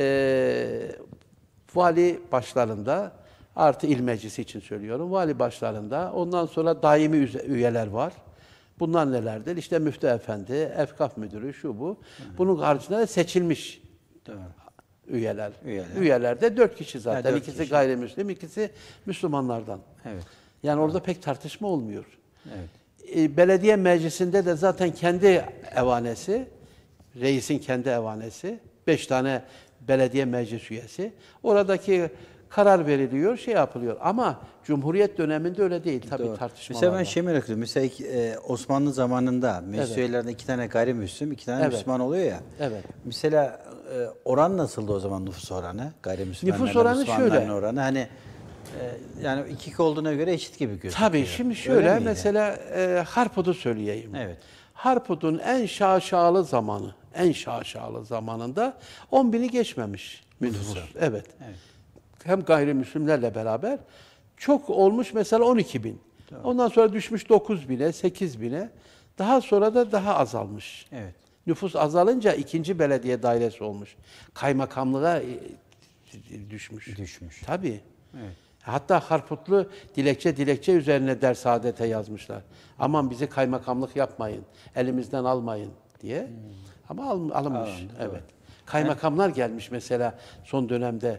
vali başlarında artı il meclisi için söylüyorum. Vali başlarında ondan sonra daimi üyeler var. Bunlar nelerdir? İşte müftü efendi, efkaf müdürü, şu bu. Bunun haricinde de seçilmiş üyeler. Üyeler de 4 kişi zaten. Ha, 4 ikisi kişi. gayrimüslim, ikisi Müslümanlardan. Evet. Yani orada pek tartışma olmuyor. Evet. Belediye meclisinde de zaten kendi evanesi, reisin kendi evanesi, 5 tane belediye meclis üyesi. Oradaki karar veriliyor, şey yapılıyor. Ama Cumhuriyet döneminde öyle değil tabii Doğru. tartışmalar Mesela ben var. şey merak ediyorum. Mesela Osmanlı zamanında meclis Evet. üyelerinde 2 tane gayrimüslim, 2 tane Evet. Müslüman oluyor ya. Evet. Mesela oran nasıldı o zaman nüfus oranı? Gayrimüslimlerle Nüfus oranı Müslümanların şöyle. oranı. Hani yani 2 olduğuna göre eşit gibi gözüküyor. Tabii şimdi Öyle şöyle miydi? mesela Harput'u söyleyeyim. Evet. Harput'un en şaşalı zamanı, en şaşalı zamanında 10.000'i geçmemiş nüfus. Evet. Hem gayrimüslimlerle beraber çok olmuş mesela 12.000. Ondan sonra düşmüş 9.000'e, 8.000'e. Daha sonra da daha azalmış. Evet. Nüfus azalınca ikinci belediye dairesi olmuş. Kaymakamlığa düşmüş. Düşmüş. Tabii. Evet. Hatta Harputlu dilekçe üzerine ders saadete yazmışlar. Aman bizi kaymakamlık yapmayın, elimizden almayın diye. Ama alınmış. Alındı, evet. Kaymakamlar gelmiş mesela son dönemde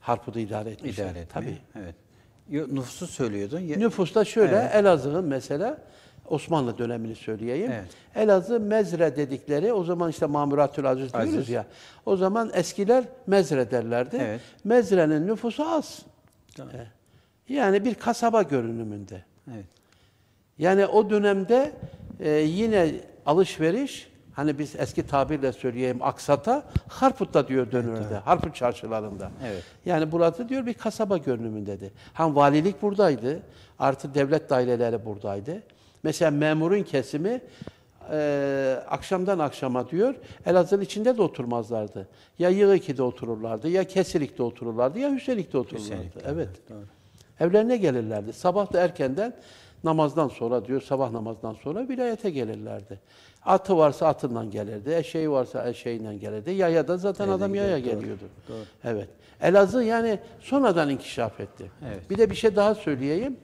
Harput'u idare etmişler. İdare etmeye. Tabii. Evet. Nüfusu söylüyordun. Nüfusta şöyle, Elazığ'ın mesela Osmanlı dönemini söyleyeyim. Evet. Elazığ Mezre dedikleri, o zaman işte Mamuratül Aziz diyoruz Aziz. ya. O zaman eskiler Mezre derlerdi. Evet. Mezre'nin nüfusu az. Tamam. Yani bir kasaba görünümünde. Evet. Yani o dönemde yine alışveriş, hani biz eski tabirle söyleyeyim, aksata, Harput'ta diyor dönürdü. Harput çarşılarında. Evet. Yani burası diyor bir kasaba görünümündedir. Valilik buradaydı. Artı devlet daireleri buradaydı. Mesela memurun kesimi akşamdan akşama diyor Elazığ'ın içinde de oturmazlardı. Ya Yığıki'de otururlardı, ya Kesilik'te otururlardı, ya Hüseyinlik'te otururlardı. Hüseyinlik'te, Evet. doğru. Evlerine gelirlerdi. Sabah da erkenden namazdan sonra diyor, sabah namazdan sonra vilayete gelirlerdi. Atı varsa atından gelirdi, eşeği varsa eşeğinden gelirdi. Yaya da zaten adam yaya geliyordu. Doğru. Evet. Elazığ yani sonradan inkişaf etti. Evet. Bir de bir şey daha söyleyeyim.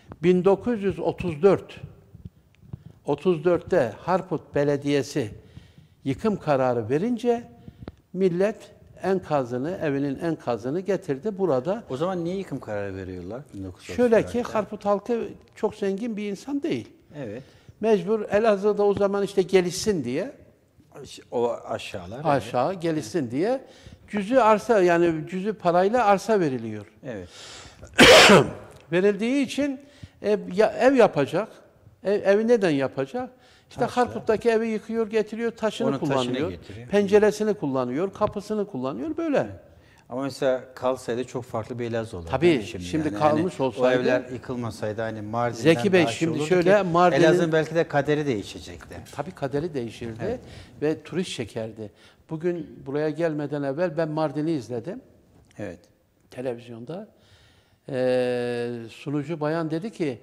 1934'te Harput Belediyesi yıkım kararı verince millet enkazını, evinin enkazını getirdi burada. O zaman niye yıkım kararı veriyorlar? 1934'te? Şöyle ki Harput halkı çok zengin bir insan değil. Evet. Mecbur Elazığ'da o zaman işte gelişsin diye, O aşağılar. aşağı gelişsin diye cüzü arsa, yani cüzü parayla arsa veriliyor. Evet. Verildiği için ev yapacak. Evi neden yapacak? İşte Harput'taki evi yıkıyor, getiriyor, taşını Onun taşını kullanıyor. getiriyor. Penceresini kullanıyor, kapısını kullanıyor, böyle. Ama mesela kalsaydı çok farklı bir Elazığ olurdu. Tabii, değil mi şimdi yani? kalmış O olsaydı- evler yıkılmasaydı hani Mardin'den Zeki Bey, daha şey şimdi olurdu şöyle, ki Mardin'in- Elazığ'ın belki de kaderi değişecekti. Tabii kaderi değişirdi ve turist çekerdi. Bugün buraya gelmeden evvel ben Mardin'i izledim Evet. televizyonda. Sunucu bayan dedi ki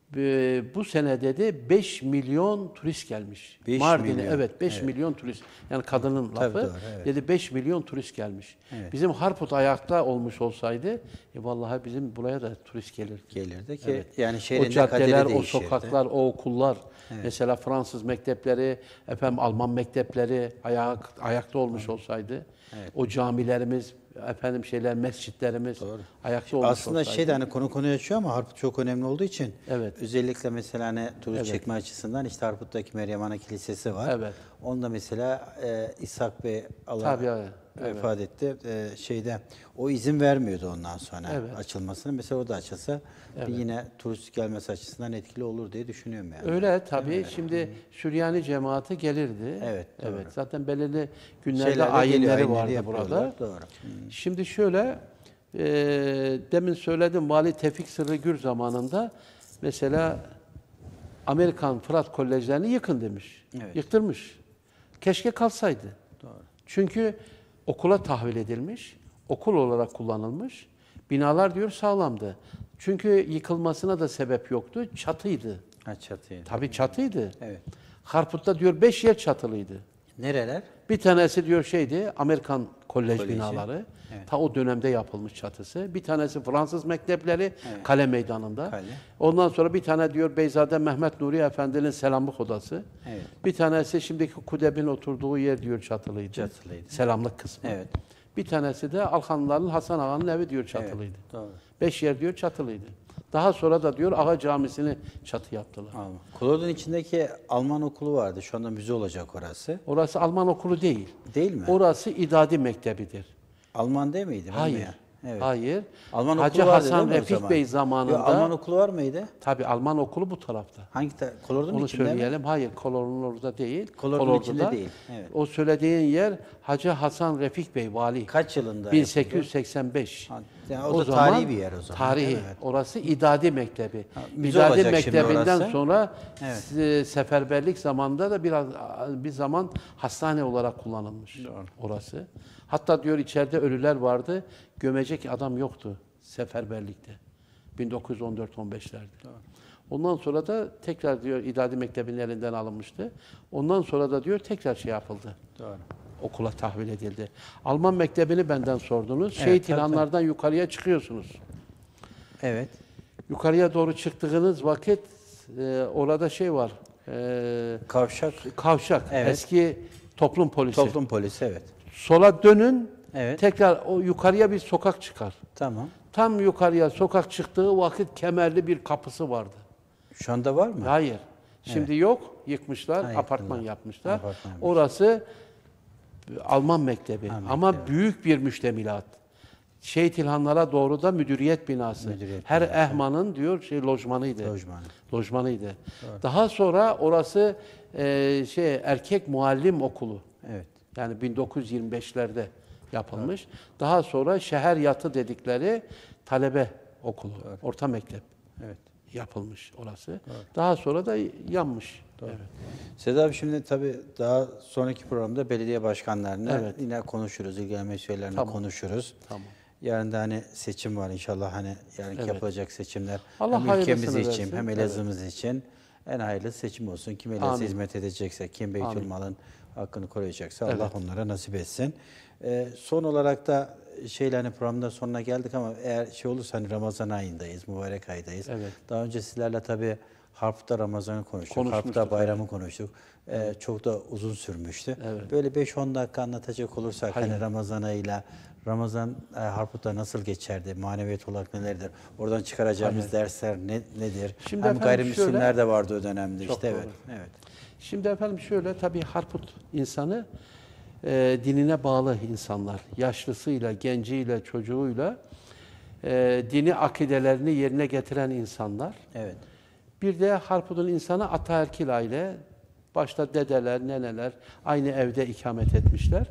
bu sene dedi 5 milyon turist gelmiş. 5 Mardin'e, milyon. evet 5 milyon turist. Yani kadının lafı. doğru, evet. Dedi 5 milyon turist gelmiş. Evet. Bizim Harput ayakta olmuş olsaydı vallahi bizim buraya da turist gelirdi. Gelirdi ki Evet. yani O şehrin de caddeler, kaderi o değişirdi. sokaklar, o okullar, mesela Fransız mektepleri, Alman mektepleri ayakta olmuş olsaydı, o camilerimiz, mescitlerimiz ayakta olmuş Aslında olsaydı. hani konu açıyor ama Harput çok önemli olduğu için Evet. özellikle mesela hani turist çekme açısından işte Harput'taki Meryem Ana Kilisesi var. Evet. Onda mesela İshak Bey Allah Tabii, evet. vefat etti. O izin vermiyordu ondan sonra Evet. açılmasını. Mesela o da açılsa bir yine turist gelmesi açısından etkili olur diye düşünüyorum yani. Öyle tabii. Şimdi Süryani cemaati gelirdi. Evet, doğru. Evet. Zaten belirli günlerde Şeyler de geliyor, ayinleri ayinleri vardı yapıyorlar, burada. doğru. Şimdi şöyle, demin söyledim, Vali Tevfik Sırrı Gür zamanında mesela Amerikan Fırat Kolejlerini yıkın demiş. Evet. Yıktırmış. Keşke kalsaydı. Doğru. Çünkü okula tahvil edilmiş, okul olarak kullanılmış. Binalar diyor sağlamdı. Çünkü yıkılmasına da sebep yoktu. Çatıydı. Ha, çatıyı. Tabii çatıydı. Evet. Harput'ta diyor 5 yer çatılıydı. Nereler? Bir tanesi diyor Amerikan kolej Koleji. binaları. Evet. Ta o dönemde yapılmış çatısı. Bir tanesi Fransız mektepleri Kale Meydanı'nda. Kale. Ondan sonra bir tane diyor Beyzade Mehmet Nuri Efendi'nin selamlık odası. Evet. Bir tanesi şimdiki Kudeb'in oturduğu yer diyor çatılıydı. Çatılıydı. Selamlık kısmı. Evet. Bir tanesi de Alhanlıların Hasan Ağa'nın evi diyor çatılıydı. Doğru. 5 yer diyor çatılıydı. Daha sonra da diyor Ağa Camisi'ni çatı yaptılar. Alman. Kolordu'nun içindeki Alman okulu vardı. Şu anda müze olacak orası. Orası Alman okulu değil. Değil mi? Orası İdadi Mektebidir. Alman değil miydi? Hayır. Bilmiyorum. Evet. Hayır. Alman Hacı okulu vardı Hasan değil mi o Refik zaman? Bey zamanında Yok, Alman okulu var mıydı? tabii Alman okulu bu tarafta. Kolordu'nun Onu içinde mi? söyleyelim. Hayır, Kolordu'nun orada değil. Kolordu'nun Kolordu'da. içinde değil, evet. O söylediğin yer Hacı Hasan Refik Bey vali. Kaç yılında 1885. Ha, yani o da tarihi bir yer o zaman. Tarihi. Evet. Orası İdadi Mektebi. müze İdadi olacak şimdi Mektebi'nden orası. sonra Evet. seferberlik zamanında da bir zaman hastane olarak kullanılmış orası. Hatta diyor içeride ölüler vardı. Gömecek adam yoktu seferberlikte. 1914-15'lerde. Ondan sonra da tekrar diyor İdadi Mektebi'nin elinden alınmıştı. Ondan sonra da diyor tekrar yapıldı. Doğru. Okula tahvil edildi. Alman mektebini benden sordunuz. Evet, Şehit tabii, İlhanlardan yukarıya çıkıyorsunuz. Evet. Yukarıya doğru çıktığınız vakit orada var. Kavşak. Kavşak. Evet. Eski toplum polisi. Toplum polisi evet. Sola dönün. Evet. Tekrar o yukarıya bir sokak çıkar. Tamam. Tam yukarıya sokak çıktığı vakit kemerli bir kapısı vardı. Şu anda var mı? Hayır. Şimdi yok. Yıkmışlar, Ha, yıktılar. apartman yapmışlar. Apartman yapmışlar. Orası Alman mektebi. Ha, Ama mektebi. büyük bir müştemilat. Şehit İlhanlara doğru da müdüriyet binası. Müdüriyet Her binası. ehmanın diyor lojmanıydı. Lojmanı. Lojmanıydı. Daha sonra orası erkek muallim okulu. Evet. Yani 1925'lerde yapılmış. Daha sonra şehir yatı dedikleri talebe okulu, orta mektep Evet. yapılmış orası. Daha sonra da yanmış. Evet. Sedat abi, şimdi tabii daha sonraki programda belediye başkanlarına Evet. yine konuşuruz. İlgilenme şeylerine Tamam. konuşuruz. Tamam. Yarın da hani seçim var inşallah, hani yarınki Evet. yapılacak seçimler Allah hem hayırlısını ülkemiz için versin. hem Elazığ'ımız için en hayırlı seçim olsun. Kim Elazığ'a Amin. hizmet edecekse, kim Amin. Beytülmal'ın hakkını koruyacaksa Evet. Allah onlara nasip etsin. Son olarak da hani programın sonuna geldik ama eğer olursa hani Ramazan ayındayız, mübarek aydayız. Evet. Daha önce sizlerle tabii Harput'ta Ramazan'ı konuştuk, Konuşmuştuk, Harput'ta bayramı konuştuk. Çok da uzun sürmüştü. Evet. Böyle 5-10 dakika anlatacak olursak Hayır. hani Ramazan ayıyla Ramazan Harput'ta nasıl geçerdi? Maneviyat olarak nelerdir? Oradan çıkaracağımız dersler nedir? Şimdi Hem efendim gayrimüslimler şöyle- de vardı o dönemde Çok işte. doğru. Evet. Evet. Şimdi efendim şöyle, tabii Harput insanı dinine bağlı insanlar. Yaşlısıyla, genciyle, çocuğuyla dini akidelerini yerine getiren insanlar. Evet. Bir de Harput'un insanı ataerkil aile. Başta dedeler, neneler aynı evde ikamet etmişler.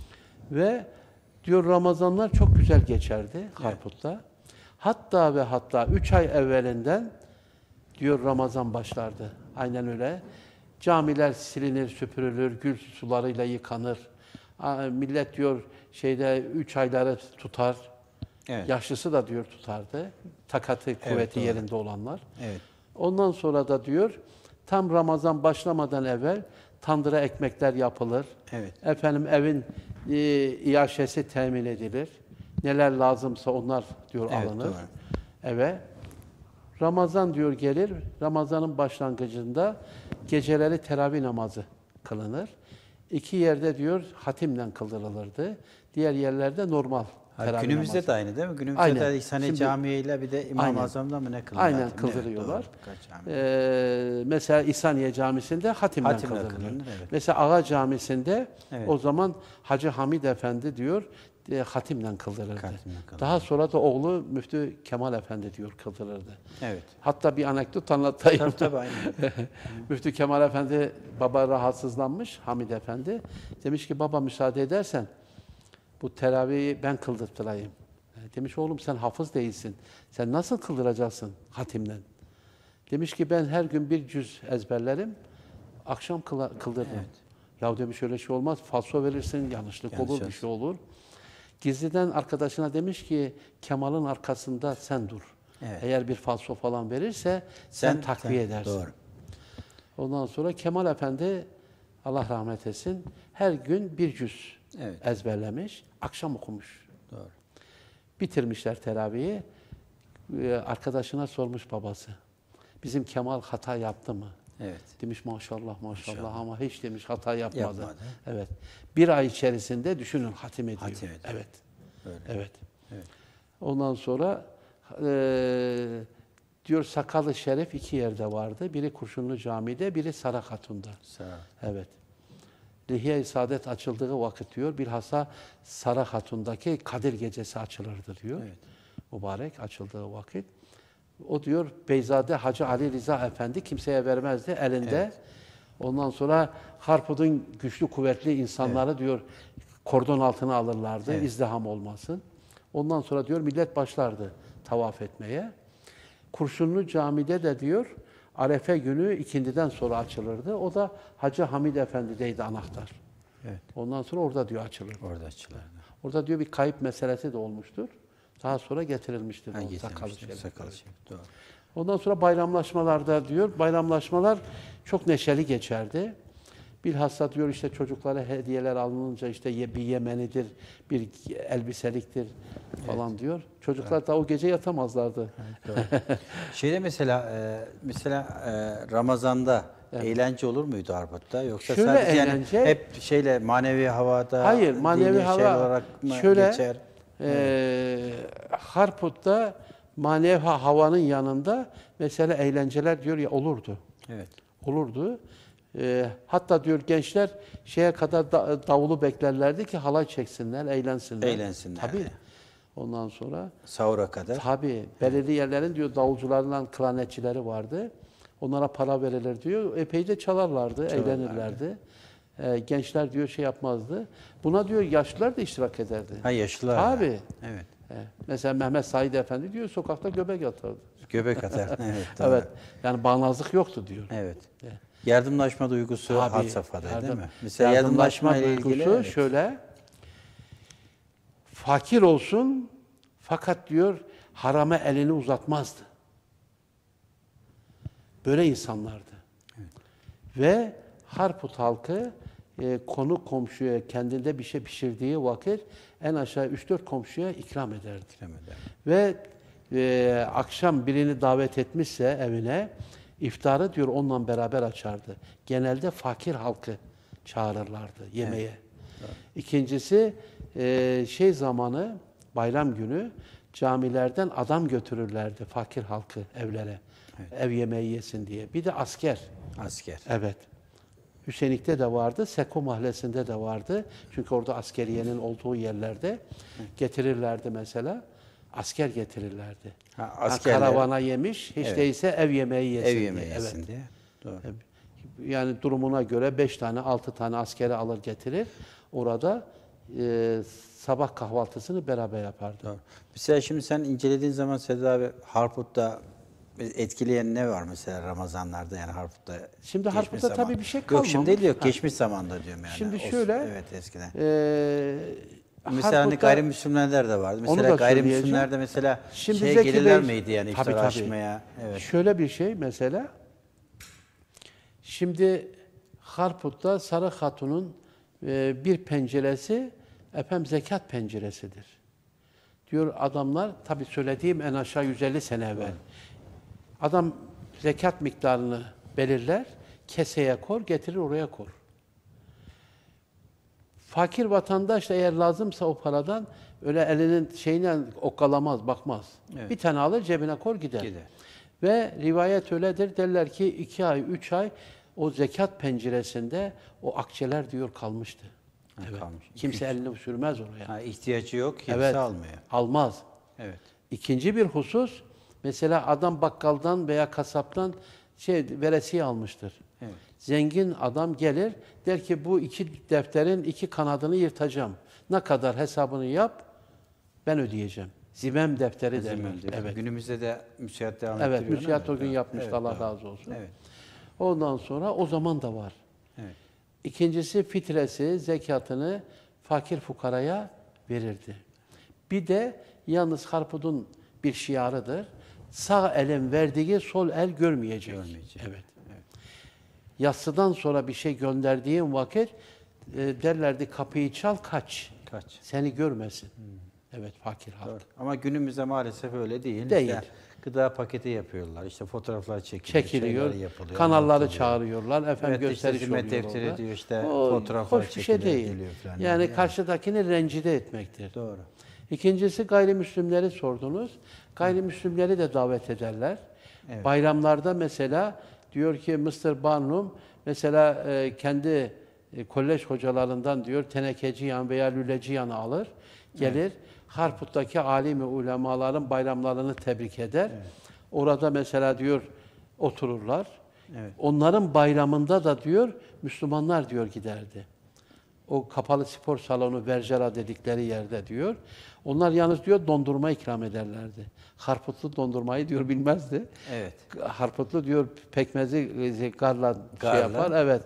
Ve diyor Ramazanlar çok güzel geçerdi Harput'ta. Hatta ve hatta 3 ay evvelinden diyor Ramazan başlardı. Aynen öyle. Camiler silinir, süpürülür, gül sularıyla yıkanır. Millet diyor 3 ayları tutar. Evet. Yaşlısı da diyor tutardı. Takatı, kuvveti doğru. yerinde olanlar. Evet. Ondan sonra da diyor tam Ramazan başlamadan evvel tandıra ekmekler yapılır. Evet. Efendim evin iaşesi temin edilir. Neler lazımsa onlar diyor Evet, alınır. doğru. Eve. Ramazan diyor gelir. Ramazanın başlangıcında geceleri teravih namazı kılınır. 2 yerde diyor hatimle kıldırılırdı. Diğer yerlerde normal teravih Günümüzde namazı. de aynı değil mi? Günümüzde Aynen. de İhsaniye Şimdi- Camii'yle ile bir de İmam-ı Aynen. Azam'da mı ne kılınıyor? Aynen Hatim, değil mi? kıldırıyorlar. Doğru, birkaç cami. Mesela İhsaniye Camisi'nde hatimle Hatimle kıldırılır. kılınır, evet. Mesela Ağa Camisi'nde Evet. o zaman Hacı Hamid Efendi diyor hatimle kıldırırdı. Hatimle kıldırırdı. Daha sonra da oğlu Müftü Kemal Efendi diyor kıldırırdı. Evet. Hatta bir anekdot anlatayım. Tabii tabii aynen. Müftü Kemal Efendi baba rahatsızlanmış, Hamid Efendi. Demiş ki baba müsaade edersen bu teravihi ben kıldırtırayım. Demiş oğlum sen hafız değilsin. Sen nasıl kıldıracaksın hatimden? Demiş ki ben her gün bir cüz ezberlerim. Akşam kıldırırım. Evet. Ya demiş öyle şey olmaz. Falso verirsin, yanlışlık Yanlış olur, bir yazsın. şey olur. Gizliden arkadaşına demiş ki Kemal'in arkasında sen dur. Evet. Eğer bir falso falan verirse sen takviye edersin. Doğru. Ondan sonra Kemal Efendi Allah rahmet etsin her gün bir cüz Evet. ezberlemiş, akşam okumuş. Doğru. Bitirmişler teravihi. Arkadaşına sormuş babası. Bizim Kemal hata yaptı mı? Evet. Demiş maşallah ama hiç demiş hata yapmadı. Yapmadı. Evet. 1 ay içerisinde düşünün hatim ediyor. Hatim ediyor. Evet. Öyle. Evet. Evet. Ondan sonra diyor sakalı şerif 2 yerde vardı. Biri Kurşunlu Camii'de, biri Sarak Hatun'da. Sağ ol. Evet. Lihiye-i Saadet açıldığı vakit diyor, bilhassa Sarak Hatun'daki Kadir Gecesi açılırdı diyor. Evet. Mübarek açıldığı vakit. O diyor Beyzade Hacı Ali Rıza Efendi kimseye vermezdi elinde. Evet. Ondan sonra Harput'un güçlü kuvvetli insanları diyor kordon altına alırlardı Evet. izdiham olmasın. Ondan sonra diyor millet başlardı tavaf etmeye. Kurşunlu Cami'de de diyor Arefe günü ikindiden sonra açılırdı. O da Hacı Hamid Efendi'deydi anahtar. Evet. Ondan sonra orada diyor açılırdı. Orada açılardı. Orada diyor bir kayıp meselesi de olmuştur. Daha sonra getirilmiştir. Ha, o sakalı getirmiştir. şerif. Sakalı şerif. Doğru. Ondan sonra bayramlaşmalarda diyor, bayramlaşmalar çok neşeli geçerdi. Bilhassa diyor işte çocuklara hediyeler alınınca işte bir yemenidir, bir elbiseliktir falan diyor. Çocuklar da o gece yatamazlardı. Şeyde mesela Ramazan'da Eğlence olur muydu Harput'ta? Yoksa Şöyle sadece yani eğlence- hep şeyle manevi havada, Hayır, manevi dini şey hava olarak mı şöyle geçer? Harput'ta manevi havanın yanında mesela eğlenceler diyor ya olurdu. Evet. Olurdu. Hatta diyor gençler şeye kadar davulu beklerlerdi ki halay çeksinler, eğlensinler. Eğlensinler. Tabii. Ondan sonra Sahura kadar. tabii belirli yerlerin diyor davulcularından klarnetçileri vardı. Onlara para verilir diyor. Epey de çalarlardı, eğlenirlerdi. Gençler diyor şey yapmazdı. Buna diyor yaşlılar da iştirak ederdi. Ha yaşlılar. Tabii. Evet. Mesela Mehmet Said Efendi diyor sokakta göbek atardı. Göbek atar. Evet. Doğru. Evet. Yani bağnazlık yoktu diyor. Evet. Yardımlaşma duygusu Tabii, had safhada değil mi? Mesela yardımlaşma yardımlaşma ile ilgili duygusu şöyle, fakir olsun fakat diyor harama elini uzatmazdı. Böyle insanlardı. Ve Harput halkı konu komşuya kendinde bir şey pişirdiği vakit en aşağı 3-4 komşuya ikram ederdi. Ve akşam birini davet etmişse evine iftarı diyor onunla beraber açardı. Genelde fakir halkı çağırırlardı yemeğe. Evet. İkincisi şey zamanı bayram günü camilerden adam götürürlerdi fakir halkı evlere. Evet. Ev yemeği yesin diye. Bir de asker. Asker. Evet. Hüseyinlik'te de vardı, Seko Mahallesi'nde de vardı. Çünkü orada askeriyenin olduğu yerlerde getirirlerdi mesela. Asker getirirlerdi. Karavana yemiş, hiç değilse ev yemeği yesin ev yemeği diye. yesin diye. Doğru. Yani durumuna göre 5 tane, 6 tane askeri alır getirir. Orada sabah kahvaltısını beraber yapardı. Doğru. Mesela şimdi sen incelediğin zaman Sedat abi Harput'ta etkileyen ne var mesela Ramazanlarda yani Harput'ta? Şimdi Harput'ta tabii bir şey kalmamış. Yok şimdi değil yok geçmiş zamanda diyorum yani. Şimdi şöyle. Evet eskiden. Mesela hani Harput'ta, gayrimüslimler de vardı. Mesela gayrimüslimlerde mesela şimdi şeye Zeki gelirler Bey, miydi yani iftar açmaya? Evet. Şöyle bir şey mesela. Şimdi Harput'ta Sarı Hatun'un bir penceresi zekat penceresidir. Diyor adamlar, tabii söylediğim en aşağı 150 sene evvel. Adam zekat miktarını belirler, keseye kor, getirir oraya kor. Fakir vatandaş da eğer lazımsa o paradan öyle elinin şeyine okkalamaz, bakmaz. Evet. Bir tane alır cebine kor gider. Ve rivayet öyledir. Derler ki 2 ay, 3 ay o zekat penceresinde o akçeler diyor kalmıştı. Evet. Kalmış. Kimse elini sürmez oraya. İhtiyacı yok, kimse almıyor. Almaz. Evet. İkinci bir husus, mesela adam bakkaldan veya kasaptan veresiye almıştır. Evet. Zengin adam gelir, der ki bu 2 defterin 2 kanadını yırtacağım. Ne kadar hesabını yap, ben ödeyeceğim. Zimem defteri derler. Evet. Günümüzde de müsiyat devam ettiriyor. Evet, müsiyat o gün yapmıştı, evet, Allah razı olsun. Evet. Ondan sonra o zaman da var. Evet. İkincisi fitresi, zekatını fakir fukaraya verirdi. Bir de yalnız Harput'un bir şiarıdır. Sağ elin verdiği sol el görmeyecek. Evet. Yatsıdan sonra bir şey gönderdiğin vakit derlerdi kapıyı çal kaç. Seni görmesin. Evet fakir halk. Doğru. Ama günümüzde maalesef öyle değil. Değil. İşte gıda paketi yapıyorlar. İşte fotoğraflar çekiliyor. Kanalları çağırıyorlar. Efendim evet, gösteriş işte oluyor defteri orada. diyor işte fotoğraflar hoş bir şey değil. Falan Yani karşıdakini rencide etmektir. Doğru. İkincisi gayrimüslimleri sordunuz. Gayrimüslimleri de davet ederler. Evet. Bayramlarda mesela diyor ki Mr. Barnum mesela kendi kolej hocalarından diyor Tenekeciyan veya Lüleciyan'ı alır. Gelir. Evet. Harput'taki alim ve ulemaların bayramlarını tebrik eder. Evet. Orada mesela diyor otururlar. Evet. Onların bayramında da diyor Müslümanlar diyor giderdi. O kapalı spor salonu Vercera dedikleri yerde diyor. Onlar yalnız diyor dondurma ikram ederlerdi. Harputlu dondurmayı diyor bilmezdi. Evet. Harputlu diyor pekmezi karla şey yapar. Evet.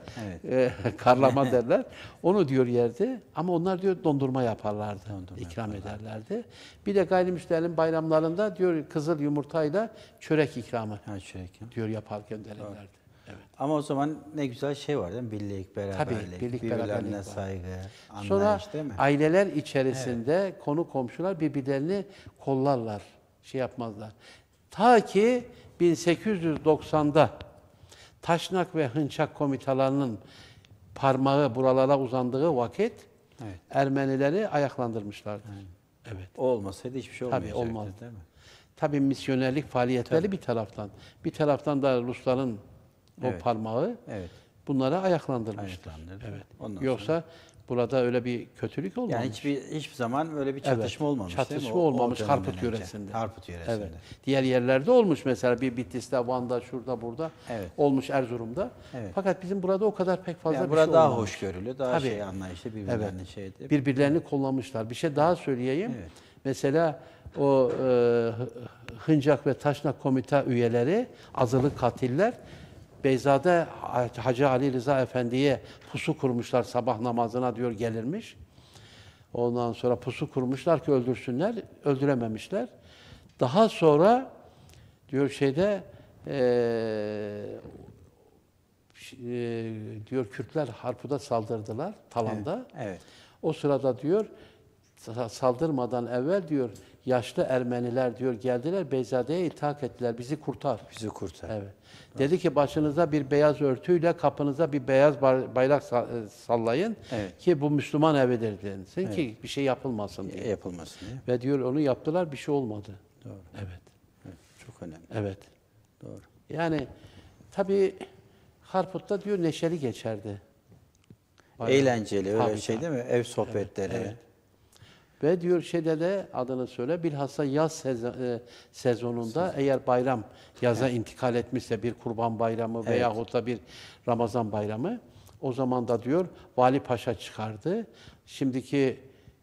Karlama derler. Onu diyor yerdi. Ama onlar diyor dondurma yaparlardı. İkram ederlerdi. Bir de gayrimüslimlerin bayramlarında diyor kızıl yumurtayla çörek ikramı diyor yapar gönderirlerdi. Evet. Ama o zaman ne güzel şey var değil mi? Birlik, beraberlik, tabii, birlik, birbirlerine saygı, anlayış sonra değil mi? aileler içerisinde konu komşular birbirlerini kollarlar, şey yapmazlar. Ta ki 1890'da Taşnak ve Hınçak komitalarının parmağı buralara uzandığı vakit Evet. Ermenileri ayaklandırmışlardır. Evet. O olmasaydı hiçbir şey Tabii olmayacaktı, olmaz. değil mi? Tabii misyonerlik faaliyetleri bir taraftan da Rusların o Evet. parmağı Evet. bunları ayaklandırmıştır. Ayaklandırdı. Evet. Ondan Yoksa burada öyle bir kötülük olmamış. Yani hiçbir zaman öyle bir çatışma olmamış, değil mi? Çatışma O olmamış dönemden Harput önce. yöresinde. Harput yöresinde. Evet. Diğer yerlerde olmuş mesela bir Bitlis'te, Van'da, şurada, burada Evet. olmuş Erzurum'da. Evet. Fakat bizim burada o kadar pek fazla Yani bir burada şey daha olmamış. hoşgörülü, daha Tabii. anlayışlı birbirlerinin şeydi. Birbirlerini kollamışlar. Bir şey daha söyleyeyim. Evet. Mesela o Hıncak ve Taşnak komite üyeleri, azılı katiller Beyza'da Hacı Ali Rıza Efendi'ye pusu kurmuşlar, sabah namazına diyor gelirmiş. Ondan sonra pusu kurmuşlar ki öldürsünler, öldürememişler. Daha sonra diyor diyor Kürtler Harput'a saldırdılar Talan'da. Evet. O sırada diyor saldırmadan evvel diyor yaşlı Ermeniler diyor geldiler Beyzade'ye iltihak ettiler. Bizi kurtar. Bizi kurtar. Evet. Dedi ki başınıza bir beyaz örtüyle kapınıza bir beyaz bayrak sallayın Evet. ki bu Müslüman evidir denilsin ki bir şey yapılmasın diye. Yapılmasın diye. Ve diyor onu yaptılar bir şey olmadı. Doğru. Evet. Evet. Çok önemli. Evet. Doğru. Yani tabii Harput'ta diyor neşeli geçerdi. Eğlenceli öyle Tabii, şey tabii. değil mi? Ev sohbetleri. Evet. Ve diyor de adını söyle bilhassa yaz sezonunda eğer bayram yaza intikal etmişse bir kurban bayramı veyahut da bir Ramazan bayramı o zaman da diyor Vali Paşa çıkardı. Şimdiki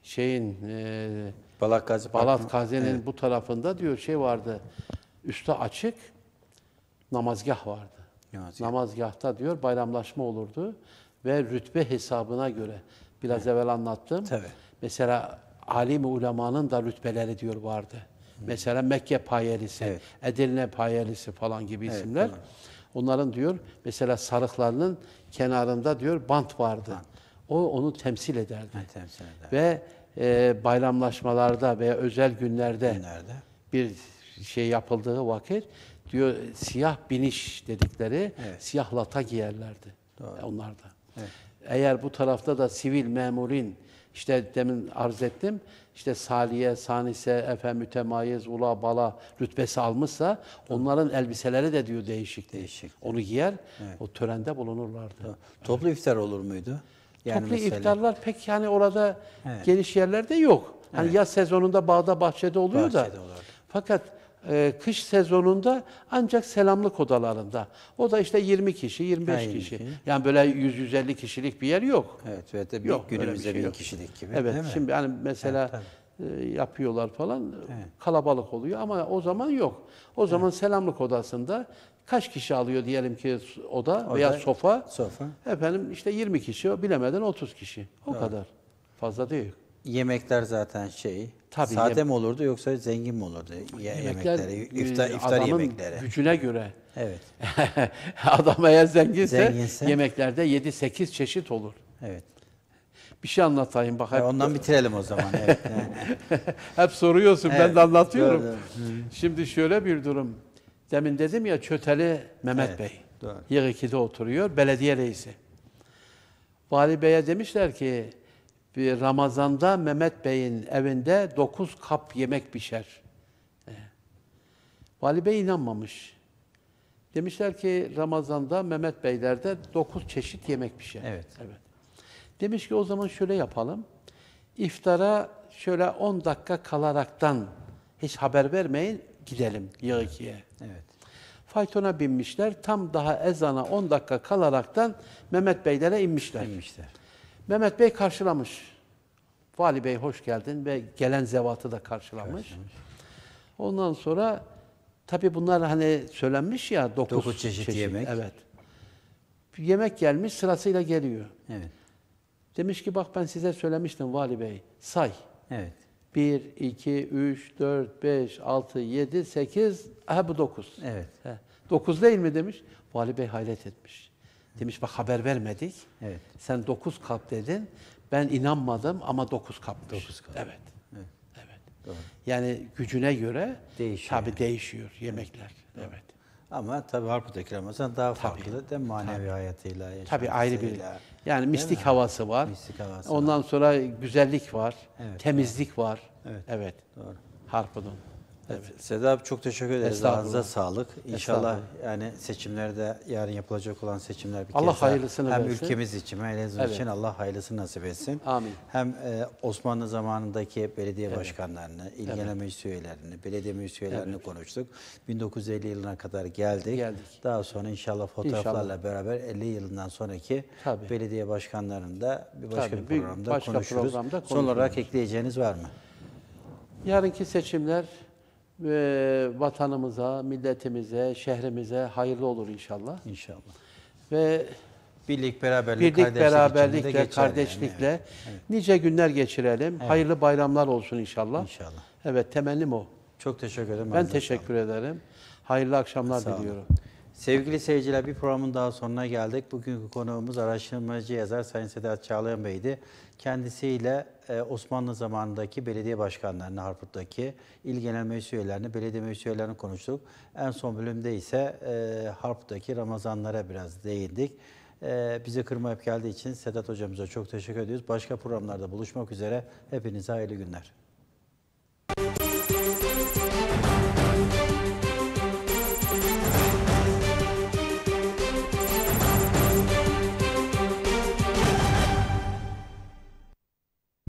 Balat Gazi Balat Gazi'nin bu tarafında diyor vardı. Üstü açık namazgah vardı. Namazgahta diyor bayramlaşma olurdu ve rütbe hesabına göre biraz evvel anlattım. Tabii. Mesela alim-i ulemanın da rütbeleri diyor vardı. Mesela Mekke payelisi, Edirne payelisi falan gibi isimler. Onların diyor mesela sarıklarının kenarında diyor bant vardı. O onu temsil ederdi. Temsil eder. Ve bayramlaşmalarda veya özel günlerde bir şey yapıldığı vakit diyor siyah biniş dedikleri siyah lata giyerlerdi. Onlar da. Evet. Eğer bu tarafta da sivil memurin işte demin arz ettim işte saliye, sanise, mütemayiz, ula, bala rütbesi almışsa onların elbiseleri de diyor değişik. Onu giyer, o törende bulunurlardı. Toplu iftar olur muydu? Yani Toplu iftarlar pek orada Evet. geniş yerlerde yok. Hani yaz sezonunda bağda bahçede oluyor da. Bahçede olurdu. Fakat kış sezonunda ancak selamlık odalarında. O da işte 20 kişi, 25 20 kişi. kişi. Yani böyle 100-150 kişilik bir yer yok. Evet, ve de Yok, öyle bir günümüzde şey 1000 yok. kişilik gibi. Evet, değil mi? şimdi mesela yapıyorlar falan, kalabalık oluyor ama o zaman yok. O zaman selamlık odasında kaç kişi alıyor diyelim ki oda veya sofa? Efendim işte 20 kişi, bilemeden 30 kişi. O kadar. Fazla değil. Yemekler zaten Tabii, sade mi olurdu yoksa zengin mi olurdu? Yemekleri, iftar adamın yemekleri. gücüne göre. Evet. Adam eğer zenginse Zenginse. yemeklerde 7-8 çeşit olur. Evet. Bir şey anlatayım bak. Ondan bitirelim o zaman. Evet. Hep soruyorsun, ben de anlatıyorum. Doğru. Şimdi şöyle bir durum. Demin dedim ya Çöteli Mehmet Bey. Doğru. Yığ 2'de oturuyor, belediye reisi. Vali Bey'e demişler ki, bir Ramazan'da Mehmet Bey'in evinde 9 kap yemek pişer. Vali Bey inanmamış. Demişler ki Ramazan'da Mehmet Beyler'de 9 çeşit yemek pişer. Evet. Demiş ki o zaman şöyle yapalım. İftara şöyle 10 dakika kalaraktan hiç haber vermeyin gidelim Yığ 2'ye. Evet. Faytona binmişler. Tam daha ezana 10 dakika kalaraktan Mehmet Beylere inmişler. Mehmet Bey karşılamış. Vali Bey hoş geldin ve gelen zevatı da karşılamış. Ondan sonra tabii bunlar hani söylenmiş ya 9 çeşit yemek. Evet. Yemek gelmiş sırasıyla geliyor. Evet. Demiş ki bak ben size söylemiştim Vali Bey. Say. Evet. 1, 2, 3, 4, 5, 6, 7, 8, bu 9. Evet. 9 değil mi demiş. Vali Bey hayret etmiş. Demiş bak haber vermedik. Evet. Sen 9 kap dedin. Ben inanmadım ama 9 kapmış. 9 kap. Evet. Doğru. Yani gücüne göre Değişiyor. tabii değişiyor yemekler. Evet. Ama tabii Harput'taki Ramazan daha farklı değil mi? Manevi hayatıyla, Tabii ayrı bir, yaşantısıyla. yani mistik havası var. Mistik havası Ondan sonra güzellik var, Evet, temizlik var. Evet. Evet. Doğru. Harpudun. Evet. Seda abi çok teşekkür ederiz. Estağfurullah. Ağzınıza sağlık. İnşallah Estağfurullah. yani seçimlerde yarın yapılacak olan seçimler bir Allah kez daha hayırlısını hem versin. ülkemiz için hem Elazığ Evet. için Allah hayırlısını nasip etsin. Amin. Hem Osmanlı zamanındaki belediye başkanlarını, il genel meclis üyelerini, belediye meclis üyelerini konuştuk. 1950 yılına kadar geldik. Daha sonra inşallah fotoğraflarla beraber 50 yılından sonraki Tabii. belediye başkanlarını da başka Tabii, bir programda başka konuşuruz. programda Son olarak konuşuruz. ekleyeceğiniz var mı? Yarınki seçimler vatanımıza, milletimize, şehrimize hayırlı olur inşallah. İnşallah. Ve Birlik, beraberlik, birlik, kardeşlik içinde beraberlikle, geçer yani, kardeşlikle evet. nice günler geçirelim. Hayırlı bayramlar olsun inşallah. İnşallah. Evet, temennim o. Çok teşekkür ederim. Ben Ağzınıza teşekkür ederim. Hayırlı akşamlar Sağ olun. diliyorum. Sevgili seyirciler, bir programın daha sonuna geldik. Bugünkü konuğumuz araştırmacı yazar Sayın Sedat Çağlayan Bey'di. Kendisiyle Osmanlı zamanındaki belediye başkanlarını, Harput'taki il genel meclis üyelerini, belediye meclis üyelerini konuştuk. En son bölümde ise Harput'taki Ramazanlara biraz değindik. Bize kırmayıp geldiği için Sedat hocamıza çok teşekkür ediyoruz. Başka programlarda buluşmak üzere. Hepinize hayırlı günler.